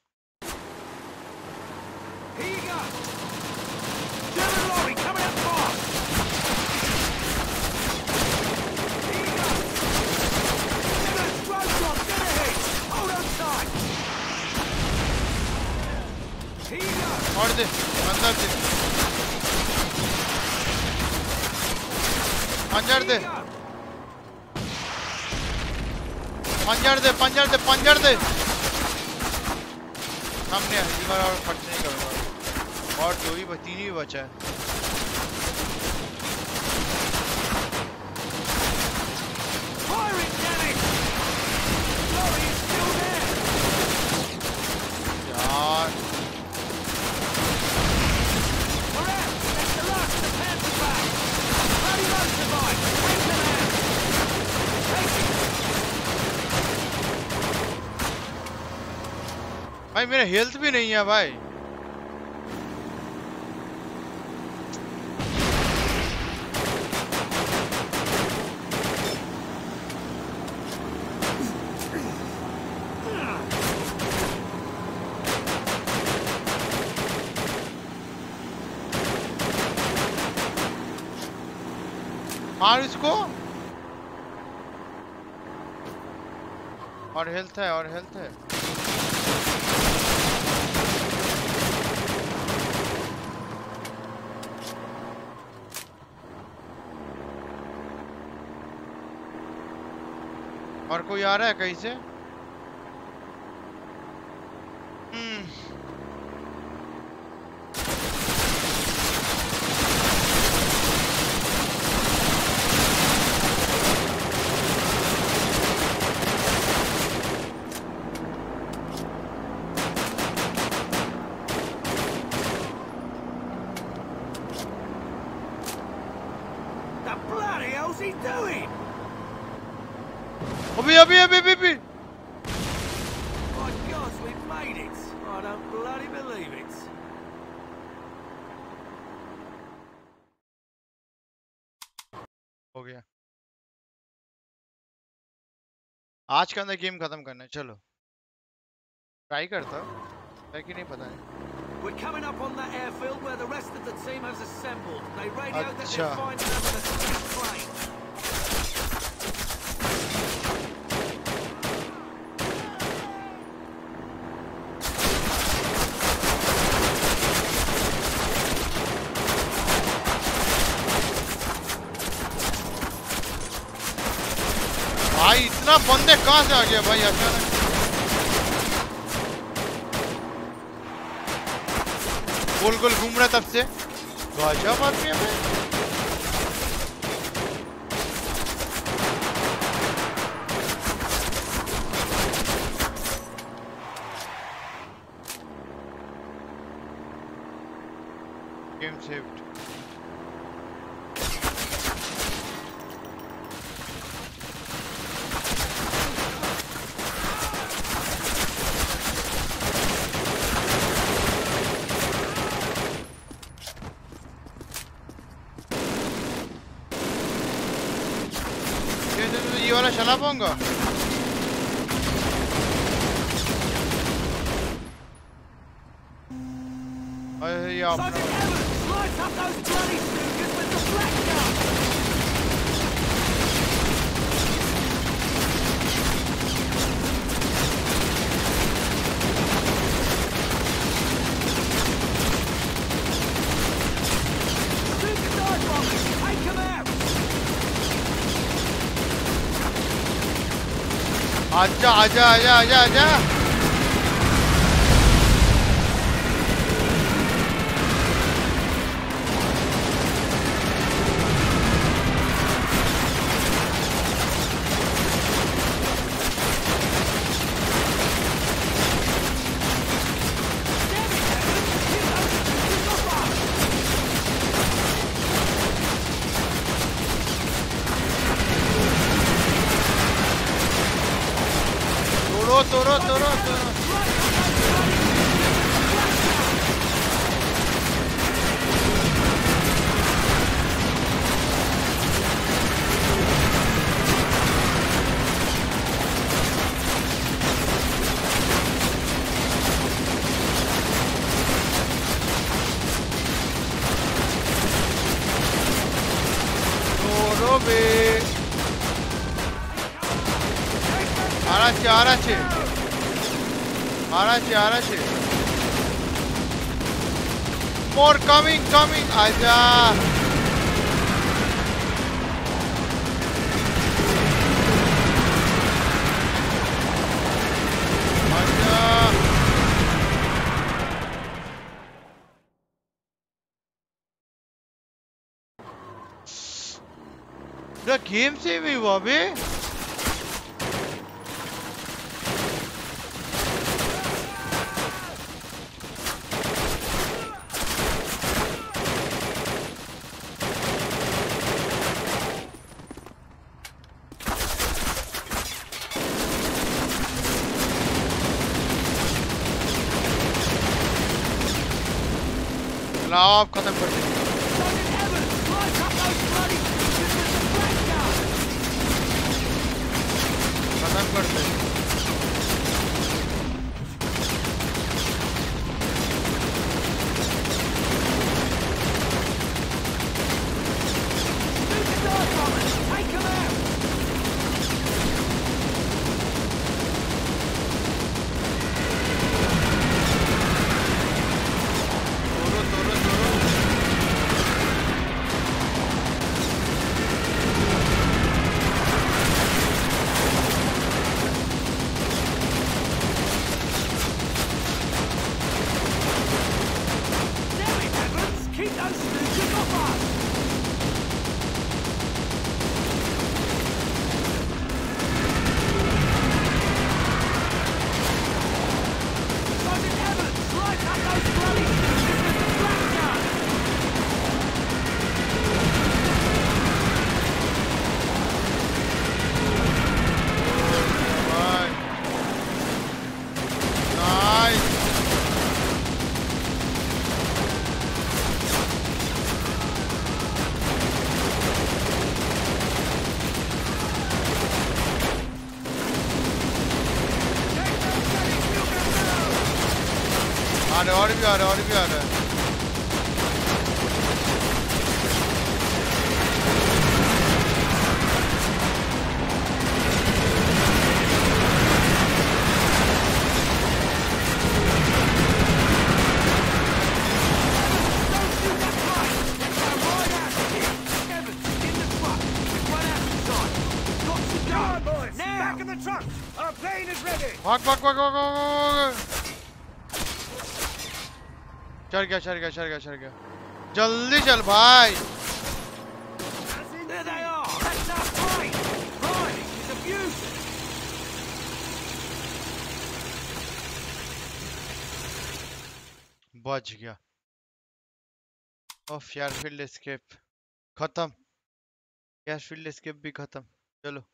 और दे अंदर दे पंजर दे पंजर दे पंजर दे पंजर दे। हमने इस बार और खर्च नहीं करूंगा और दो ही तीन ही बचा है। यार भाई मेरा हेल्थ भी नहीं है भाई। मार इसको। और हेल्थ है और हेल्थ है। और कोई आ रहा है कहीं से? हम्म अभी अभी अभी अभी अभी My God, we've made it! I don't bloody believe it. हो गया। आज के अंदर गेम खत्म करना है। चलो ट्राई करता हूँ, है कि नहीं पता है। We're coming up on that airfield where the rest of the team has assembled. They radioed that अच्छा। they're finding them in a split plane. भाई इतना बंदे कहाँ से आ गया भाई अचानक? गोल गोल घूम रहा तब से। गजब आदमी है भाई। Game saved. ये वाला चला पाऊंगा? अरे ये अपना आजा आजा आजा आजा आजा। Roto, roto, roto. Arachi, Arachi. Arachi, Arachi. More coming, coming. Aja. Aja. The game save हुआ बे लाओ आप खत्म कर दो खत्म कर दो और भी आ रहा है और भी आ रहा है भाग भाग भाग भाग भाग चढ़ गया चढ़ गया चढ़ गया चढ़ गया जल्दी चल भाई बच गया ऑफ यार फील्ड एस्केप खत्म यार फील्ड एस्केप भी खत्म चलो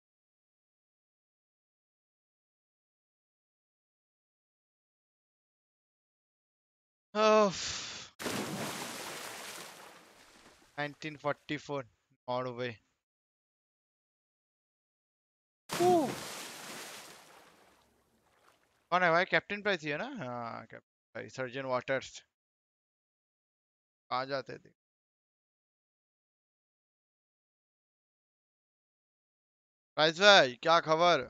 nineteen forty-four all away कौन है भाई कैप्टन प्राइस ही है ना हाँ कैप्टन प्राइस सर्जन वाटर्स आ जाते थे प्राइस भाई क्या खबर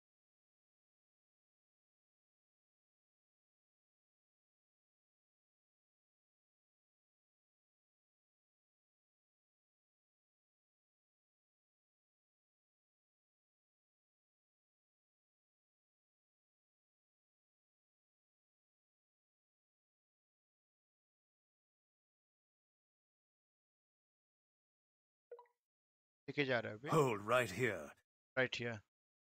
लेके जा रहा है अभी Hold right here. right here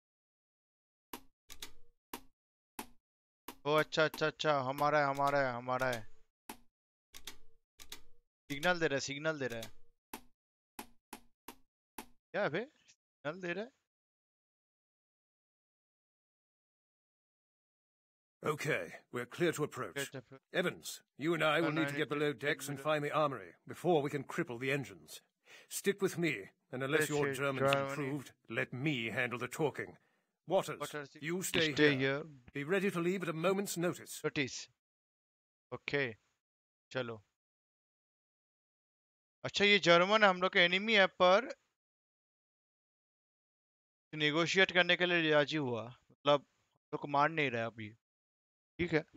ओ अच्छा अच्छा अच्छा हमारा है हमारा है हमारा है सिग्नल दे रहा है सिग्नल दे रहा है क्या है बे सिग्नल दे रहा है Okay, we're clear to approach. Evans, you and I will need to get below decks and find the armory before we can cripple the engines. Stick with me, and unless your German's improved, let me handle the talking. Waters, you stay, stay here. here. Be ready to leave at a moment's notice. Notice. Okay. चलो. अच्छा ये German हम लोग के enemy है पर negotiate करने के लिए राजी हुआ. मतलब हम लोग को मार नहीं रहा अभी. ठीक है.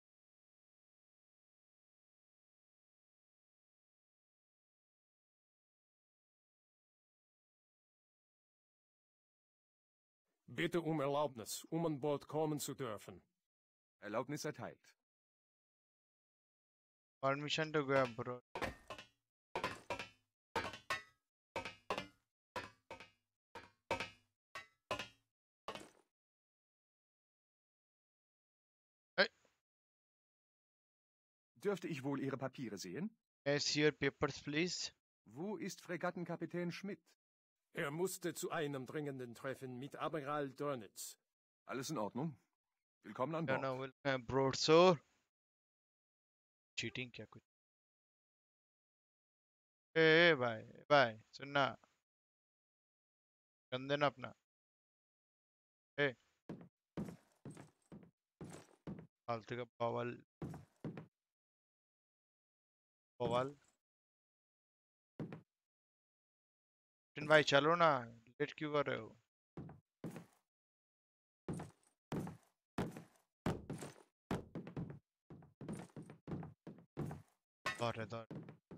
Bitte um Erlaubnis, um an Bord kommen zu dürfen. Erlaubnis erteilt. Permission to go abroad. Hey. Dürfte ich wohl Ihre Papiere sehen? Yes, your papers, please. Wo ist Fregattenkapitän Schmidt? Er musste zu einem dringenden Treffen mit Admiral Dönitz. Alles in Ordnung. Willkommen an Bord. No, no, welcome abroad, sir. Cheating क्या कुछ? ए भाई, भाई, सुनना. गंदे ना अपना. ए. फालतू का बवाल. बवाल. भाई चलो ना. लेट क्यों कर रहे हो? Thought, I thought.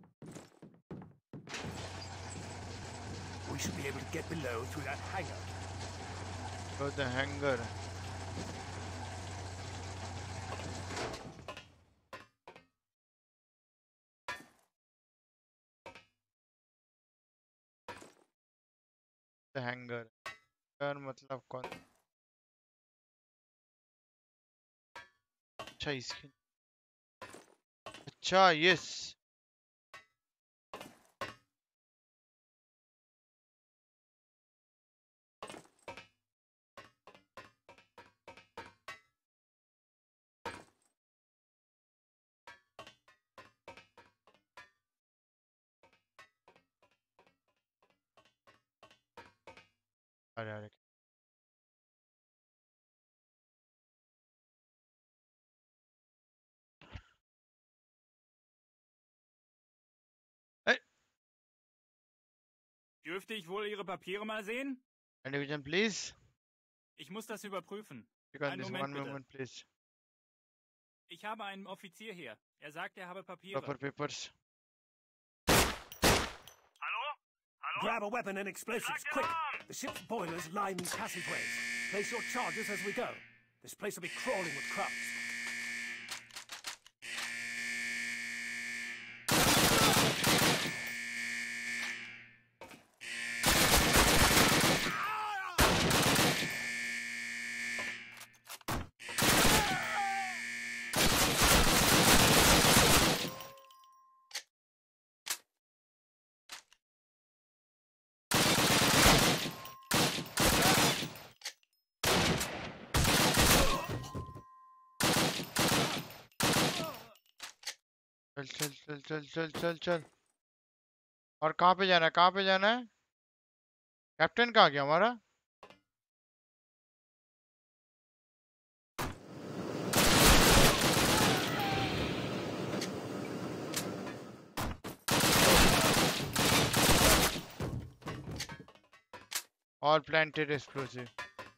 We should be able to get below through that hangar. Through the hangar. The hangar. यार मतलब कौन? अच्छा इसकी. अच्छा yes. अरे अरे. Dürfte ich wohl Ihre Papiere mal sehen? Eine Vision, please. Ich muss das überprüfen. Einen Moment, Moment, bitte. Moment, please. Ich habe einen Offizier hier. Er sagt, er habe Papiere. Paper papers. Hallo? Hallo? Grab a weapon and explosives, quick! The ship's boilers line these passageways. Place your charges as we go. This place will be crawling with corpses. चल चल चल चल चल चल चल. और कहाँ पे जाना है? कहाँ पे जाना है? कैप्टन कहाँ गया हमारा? All planted explosive.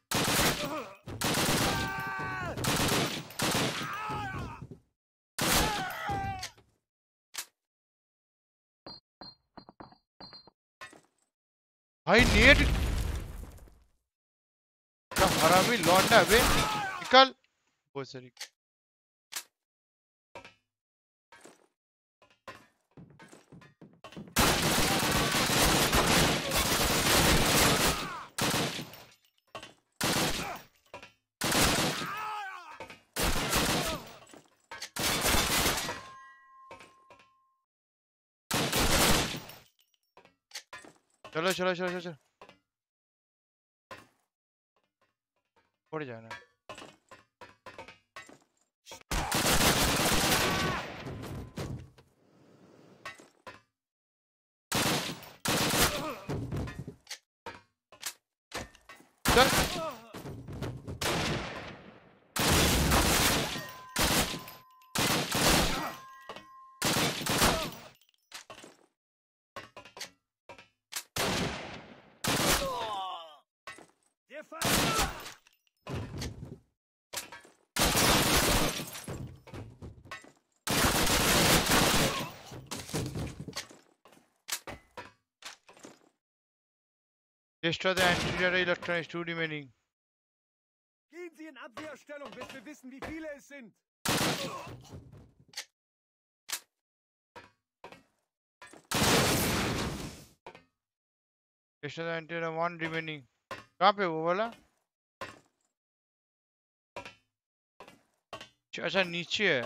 भाई नेट क्या हरामी लौंडा है बे. निकल. वो सॉरी. चलो चलो चलो चलो. पड़ जाना. Destroy the anterior electronics, two remaining. Gehen Sie in Abwehrstellung, bis wir wissen, wie viele es sind. Destroy the anterior, one remaining. कहाँ पे वो वाला? अच्छा नीचे है.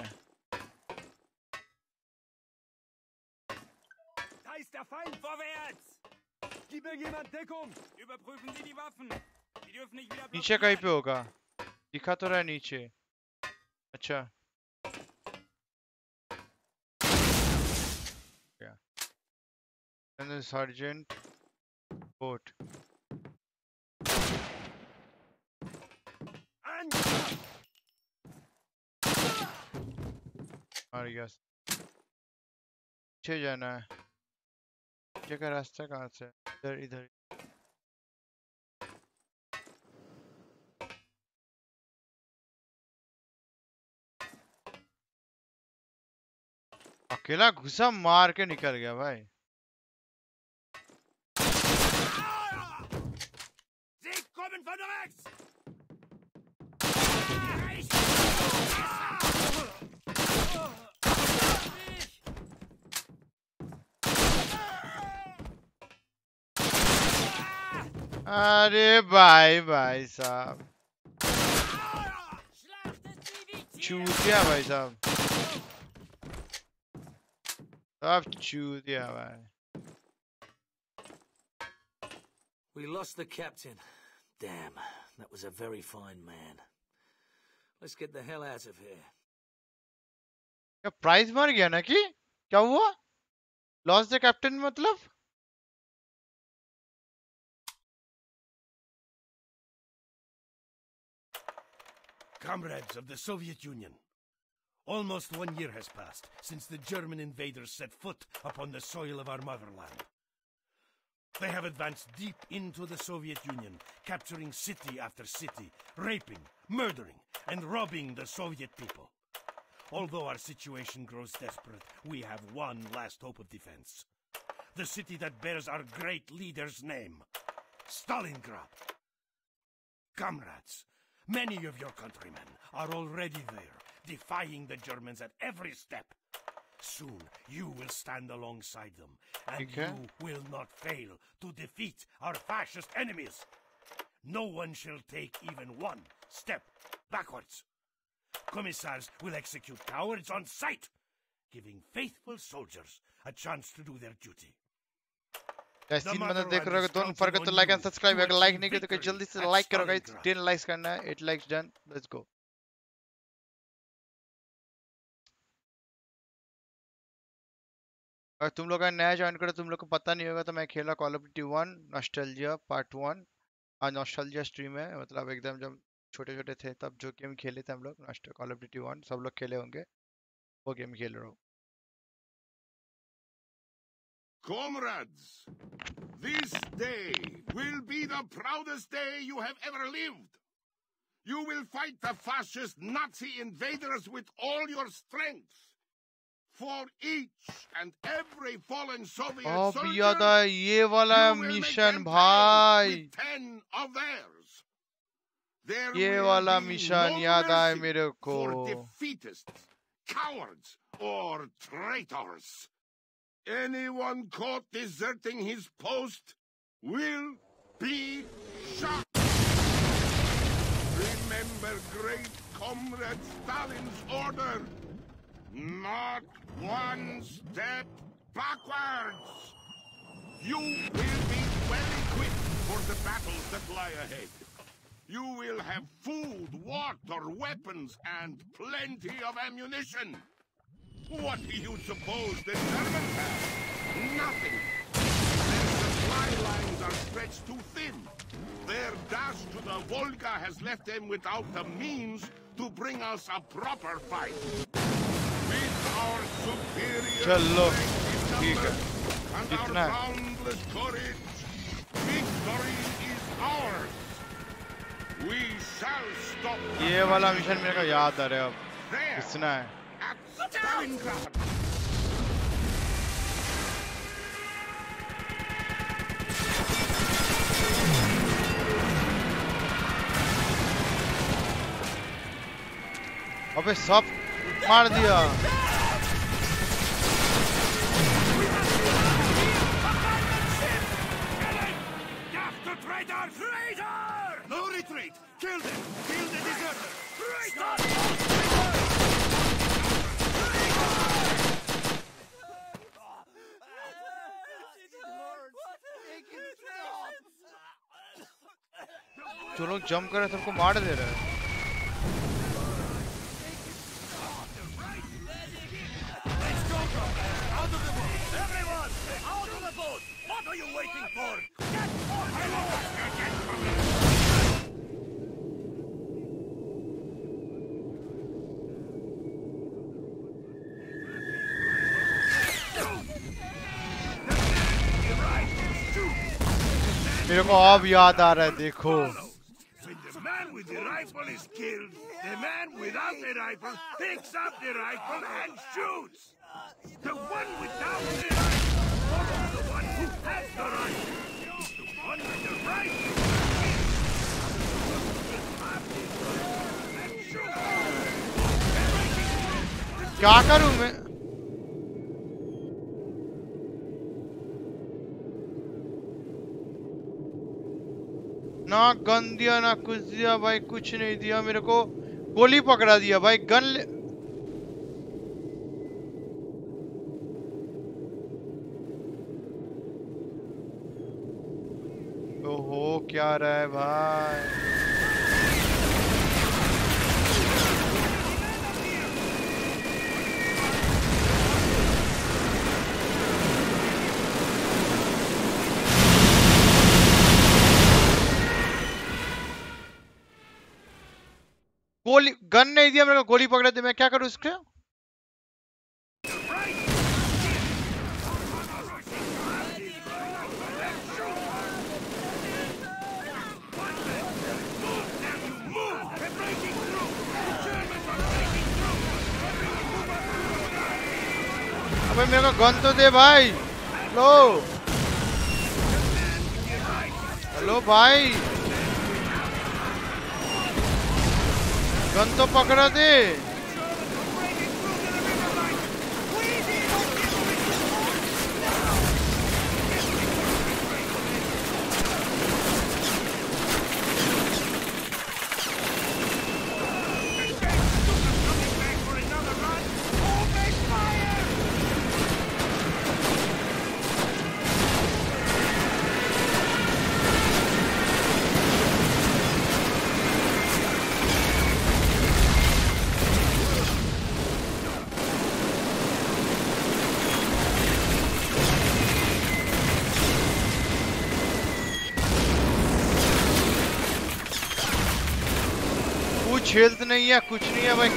Da ist der Feind! Vorwärts! Gib mir jemand Deckung! Überprüfen Sie die Waffen. Die dürfen nicht wieder नीचे कहीं पे होगा. दिखा तो रहा है नीचे. अच्छा. Yeah. And then sergeant. Boat. और यस. पीछे जाना है. पीछे का रास्ता कहाँ से? इधर इधर. अकेला घुसा मार के निकल गया भाई. अरे भाई भाई साहब चूतिया भाई साहब सब चूतिया भाई. We lost the captain. Damn, that was a very fine man. Let's get the hell out of here. क्या प्राइज मर गया ना कि क्या हुआ? लॉस्ट द कैप्टन मतलब? Comrades of the Soviet Union, almost one year has passed since the German invaders set foot upon the soil of our motherland. They have advanced deep into the Soviet Union, capturing city after city, raping, murdering, and robbing the Soviet people. Although our situation grows desperate, we have one last hope of defense. The city that bears our great leader's name, Stalingrad. Comrades, many of your countrymen are already there, defying the Germans at every step. Soon you will stand alongside them, and okay. you will not fail to defeat our fascist enemies. No one shall take even one step backwards. Commissars will execute cowards on sight, giving faithful soldiers a chance to do their duty. Guys तीन बंदा देख रहे हो तो don't forget to like and subscribe. अगर like नहीं किया तो जल्दी से लाइक करो गाइस. टेन लाइक्स करना है. Eight likes done. Let's go. अगर तुम लोग नया ज्वाइन करो तुम लोग को पता नहीं होगा तो मैं खेला call of duty one nostalgia part one. आज नॉस्टैल्जिया स्ट्रीम है. मतलब एकदम जब छोटे छोटे थे तब जो गेम खेले थे हम लोग कॉल ऑफ ड्यूटी वन सब लोग खेले होंगे. वो गेम खेल रहा हूँ. Comrades, this day will be the proudest day you have ever lived. You will fight the fascist Nazi invaders with all your strength. For each and every fallen Soviet soldier, ये वाला mission भाई. ten of theirs. There ये वाला mission याद आए मेरे को. For defeatists, cowards, or traitors. Anyone caught deserting his post will be shot. Remember great comrade Stalin's order. Not one step backwards. You will be well equipped for the battles that lie ahead. You will have food, water, weapons, and plenty of ammunition. What do you suppose the Germans have? Nothing. Their supply lines are stretched too thin. Their dash to the Volga has left them without the means to bring us a proper fight. With our superior strength in numbers and our boundless courage, victory is ours. We shall stop. ये वाला mission मेरे को याद आ रहा है अब किसना है At Stalingrad. अबे सब मार दिया No retreat! Kill them! Kill the deserter! Stop! जो लोग जंप कर रहे हैं सबको मार दे रहे हैं What are you waiting for? Get off! मेरे को अब याद आ रहा है देखो When the man with the rifle is killed, the man without the rifle picks up the rifle and shoots. The one without the rifle follows the one who has the rifle. The one with the rifle and shoots. क्या करूं मैं ना gun दिया ना कुछ दिया भाई कुछ नहीं दिया मेरे को गोली पकड़ा दिया भाई गन ले ओहो क्या रहा है भाई गोली गन नहीं दिया मेरे को गोली पकड़ा दे मैं क्या करूं इसके अबे मेरे को गन तो दे भाई लो हेलो भाई गन तो पकड़ा दे हेल्थ नहीं है कुछ नहीं है भाई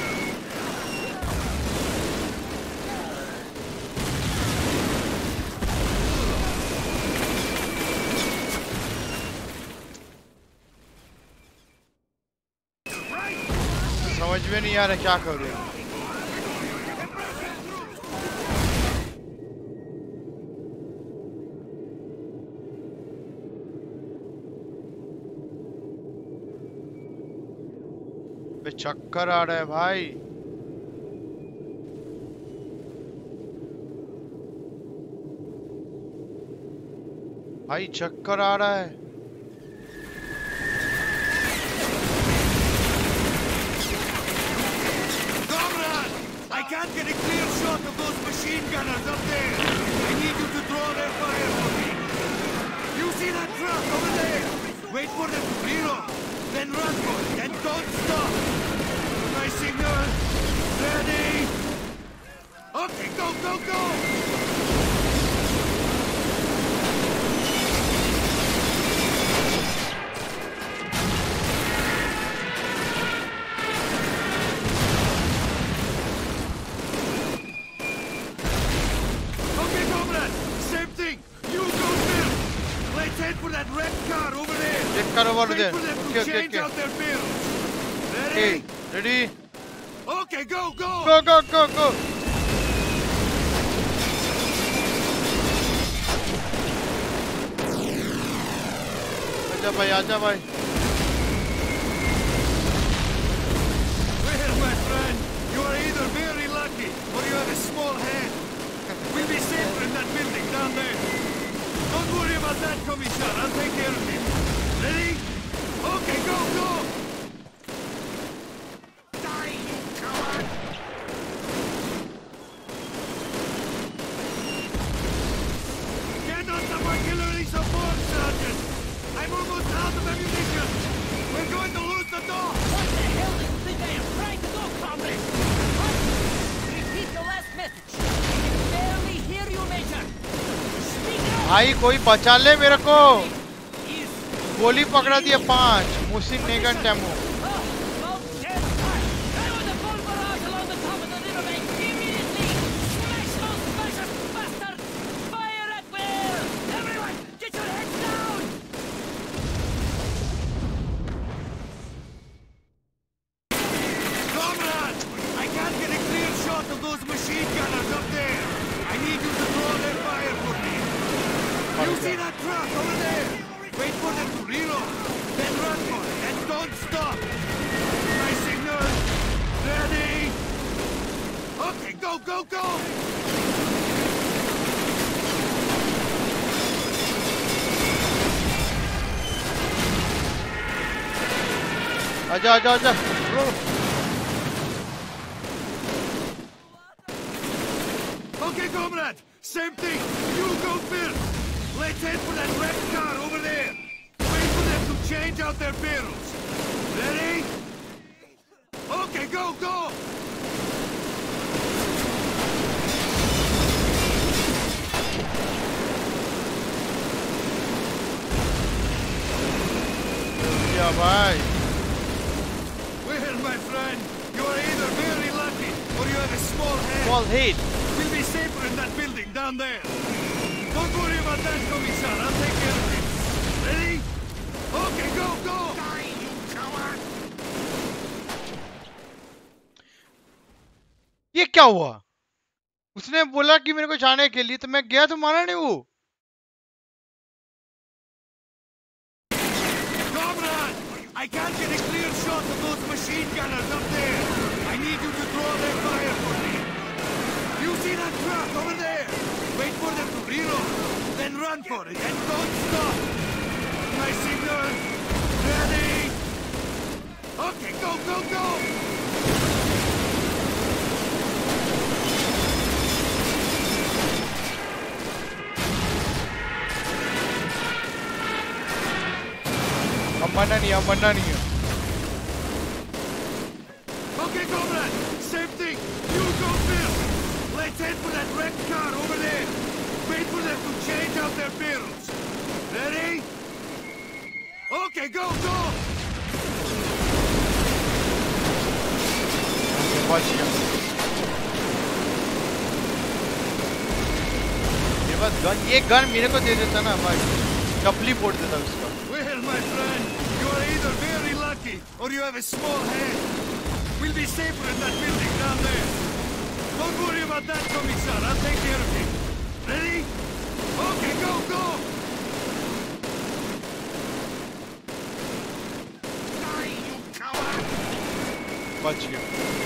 समझ में नहीं आ रहा क्या करूं चक्कर आ रहा है भाई भाई चक्कर आ रहा है Comrade! I can't get a clear shot of those machine gunners up there. I need you to draw their fire for me. You see that truck over there? Wait for them to clear off. Then run for it and don't stop. My signal. Ready. Okay, go, go, go. वालों दे okay okay okay Okay, ready? Okay, go, go! Go, go, go, go! आजा भाई, आजा भाई. Well, my friend, you are either very lucky or you have a small hand. We'll be safer in that building down there. Don't worry about that, Commissar. I'll take care of him. Ready? Okay, go, go! Support, Sergeant! I'm almost out of ammunition! We're going to lose the door! What the hell do you think I am trying to do, comrade? What? Repeat the last message. I can barely hear you, Major. Speak up! भाई कोई बचा ले मेरे को. गोली पकड़ा दिया पांच. मुसिन नेगन टेमो. आजा आजा आजा. Okay, comrade. Same thing. You go first. Let's head for that red car over there. Wait for them to change out their barrels. Ready? Okay, go, go. Yeah, bye. Well, my friend, you are either very lucky or you have a small head. Small head. We'll be safer in that building down there. Don't worry about that, Commissar. I'll take care of it. Ready? Okay, go, go! Die, you coward! ये क्या हुआ? उसने बोला कि मेरे को जाने के लिए, तो मैं गया तो मारा नहीं वो. I can't get a clear shot of those machine gunners up there. I need you to draw their fire for me. You see that truck over there? Wait for them to reload, then run for it and don't stop. My signal. Ready? Okay, go, go, go! मरना नहीं है, मरना नहीं है. Okay, comrade. Same thing. You go first. Let's head for that red car over there. Wait for them to change out their barrels. Ready? Okay, go, go. बच गया. ये बस गन, ये गन मेरे को दे देता ना भाई. चपली फोड़ देता उसका. Well, my friend, you are either very lucky or you have a small head. We'll be safer in that building down there. Don't worry about that, Commissar. I'll take care of it. Ready? Okay, go, go! Die, you coward! बच गया.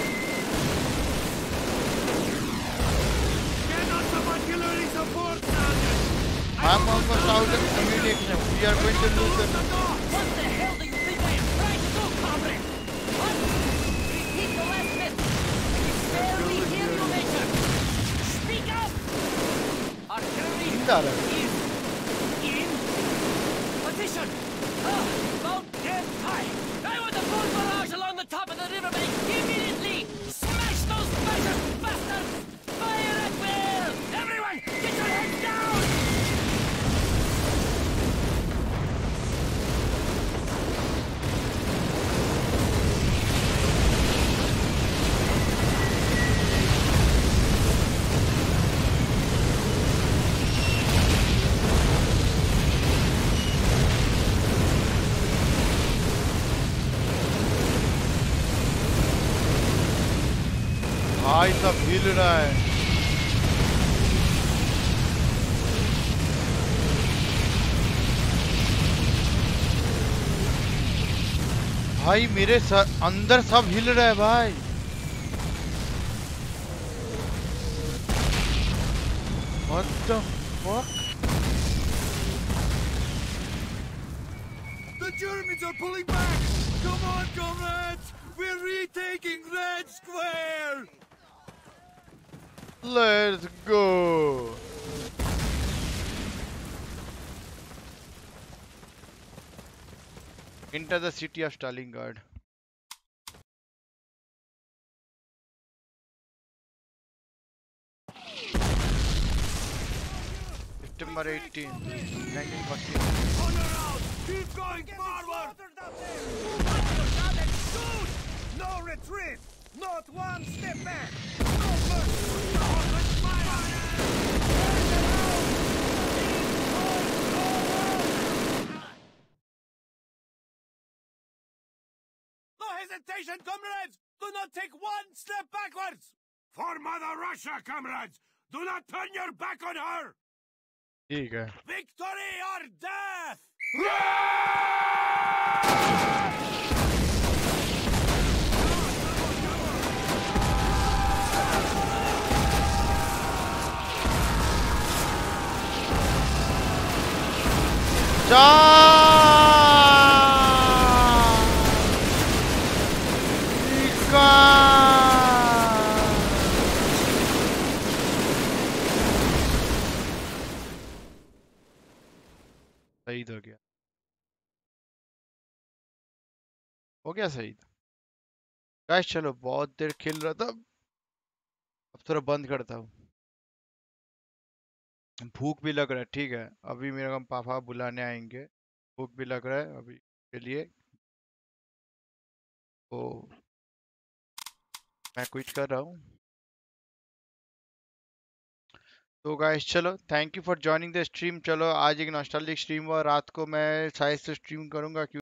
Get on some artillery support, Sergeant! I'm almost out of ammunition. We are going to lose them. What the hell do you think I am trying to do, comrade? What? Repeat the last message. I can barely hear you, Major. Speak up! Artillery is in position. Ah, about damn time. I want a full barrage along the top of the riverbank immediately. Smash those bastards, bastards! Fire at will! Everyone, get your heads down! भाई सब हिल रहा है। भाई मेरे sir, अंदर सब हिल रहा है भाई। What the fuck? The Germans are pulling back! Come on, comrades! We're retaking Red Square! Let's go! Enter the city of Stalingrad. September eighteenth, nineteen forty. On around! Keep going forward! Shoot! No retreat! Not one step back! No mercy! No hesitation, comrades! Do not take one step backwards! For Mother Russia, comrades! Do not turn your back on her! ठीक है। Victory or death! शहीद हो गया हो गया शहीद। Guys चलो बहुत देर खेल रहा था, अब थोड़ा बंद करता हूँ। भूख भी लग रहा है, ठीक है। अभी मेरे को पापा बुलाने आएंगे, भूख भी लग रहा है अभी के लिए, तो मैं क्विट कर रहा हूँ। तो गाइस चलो, thank you for joining the stream. चलो आज एक नॉस्टैल्जिक स्ट्रीम हुआ, रात को मैं शायद से स्ट्रीम करूंगा।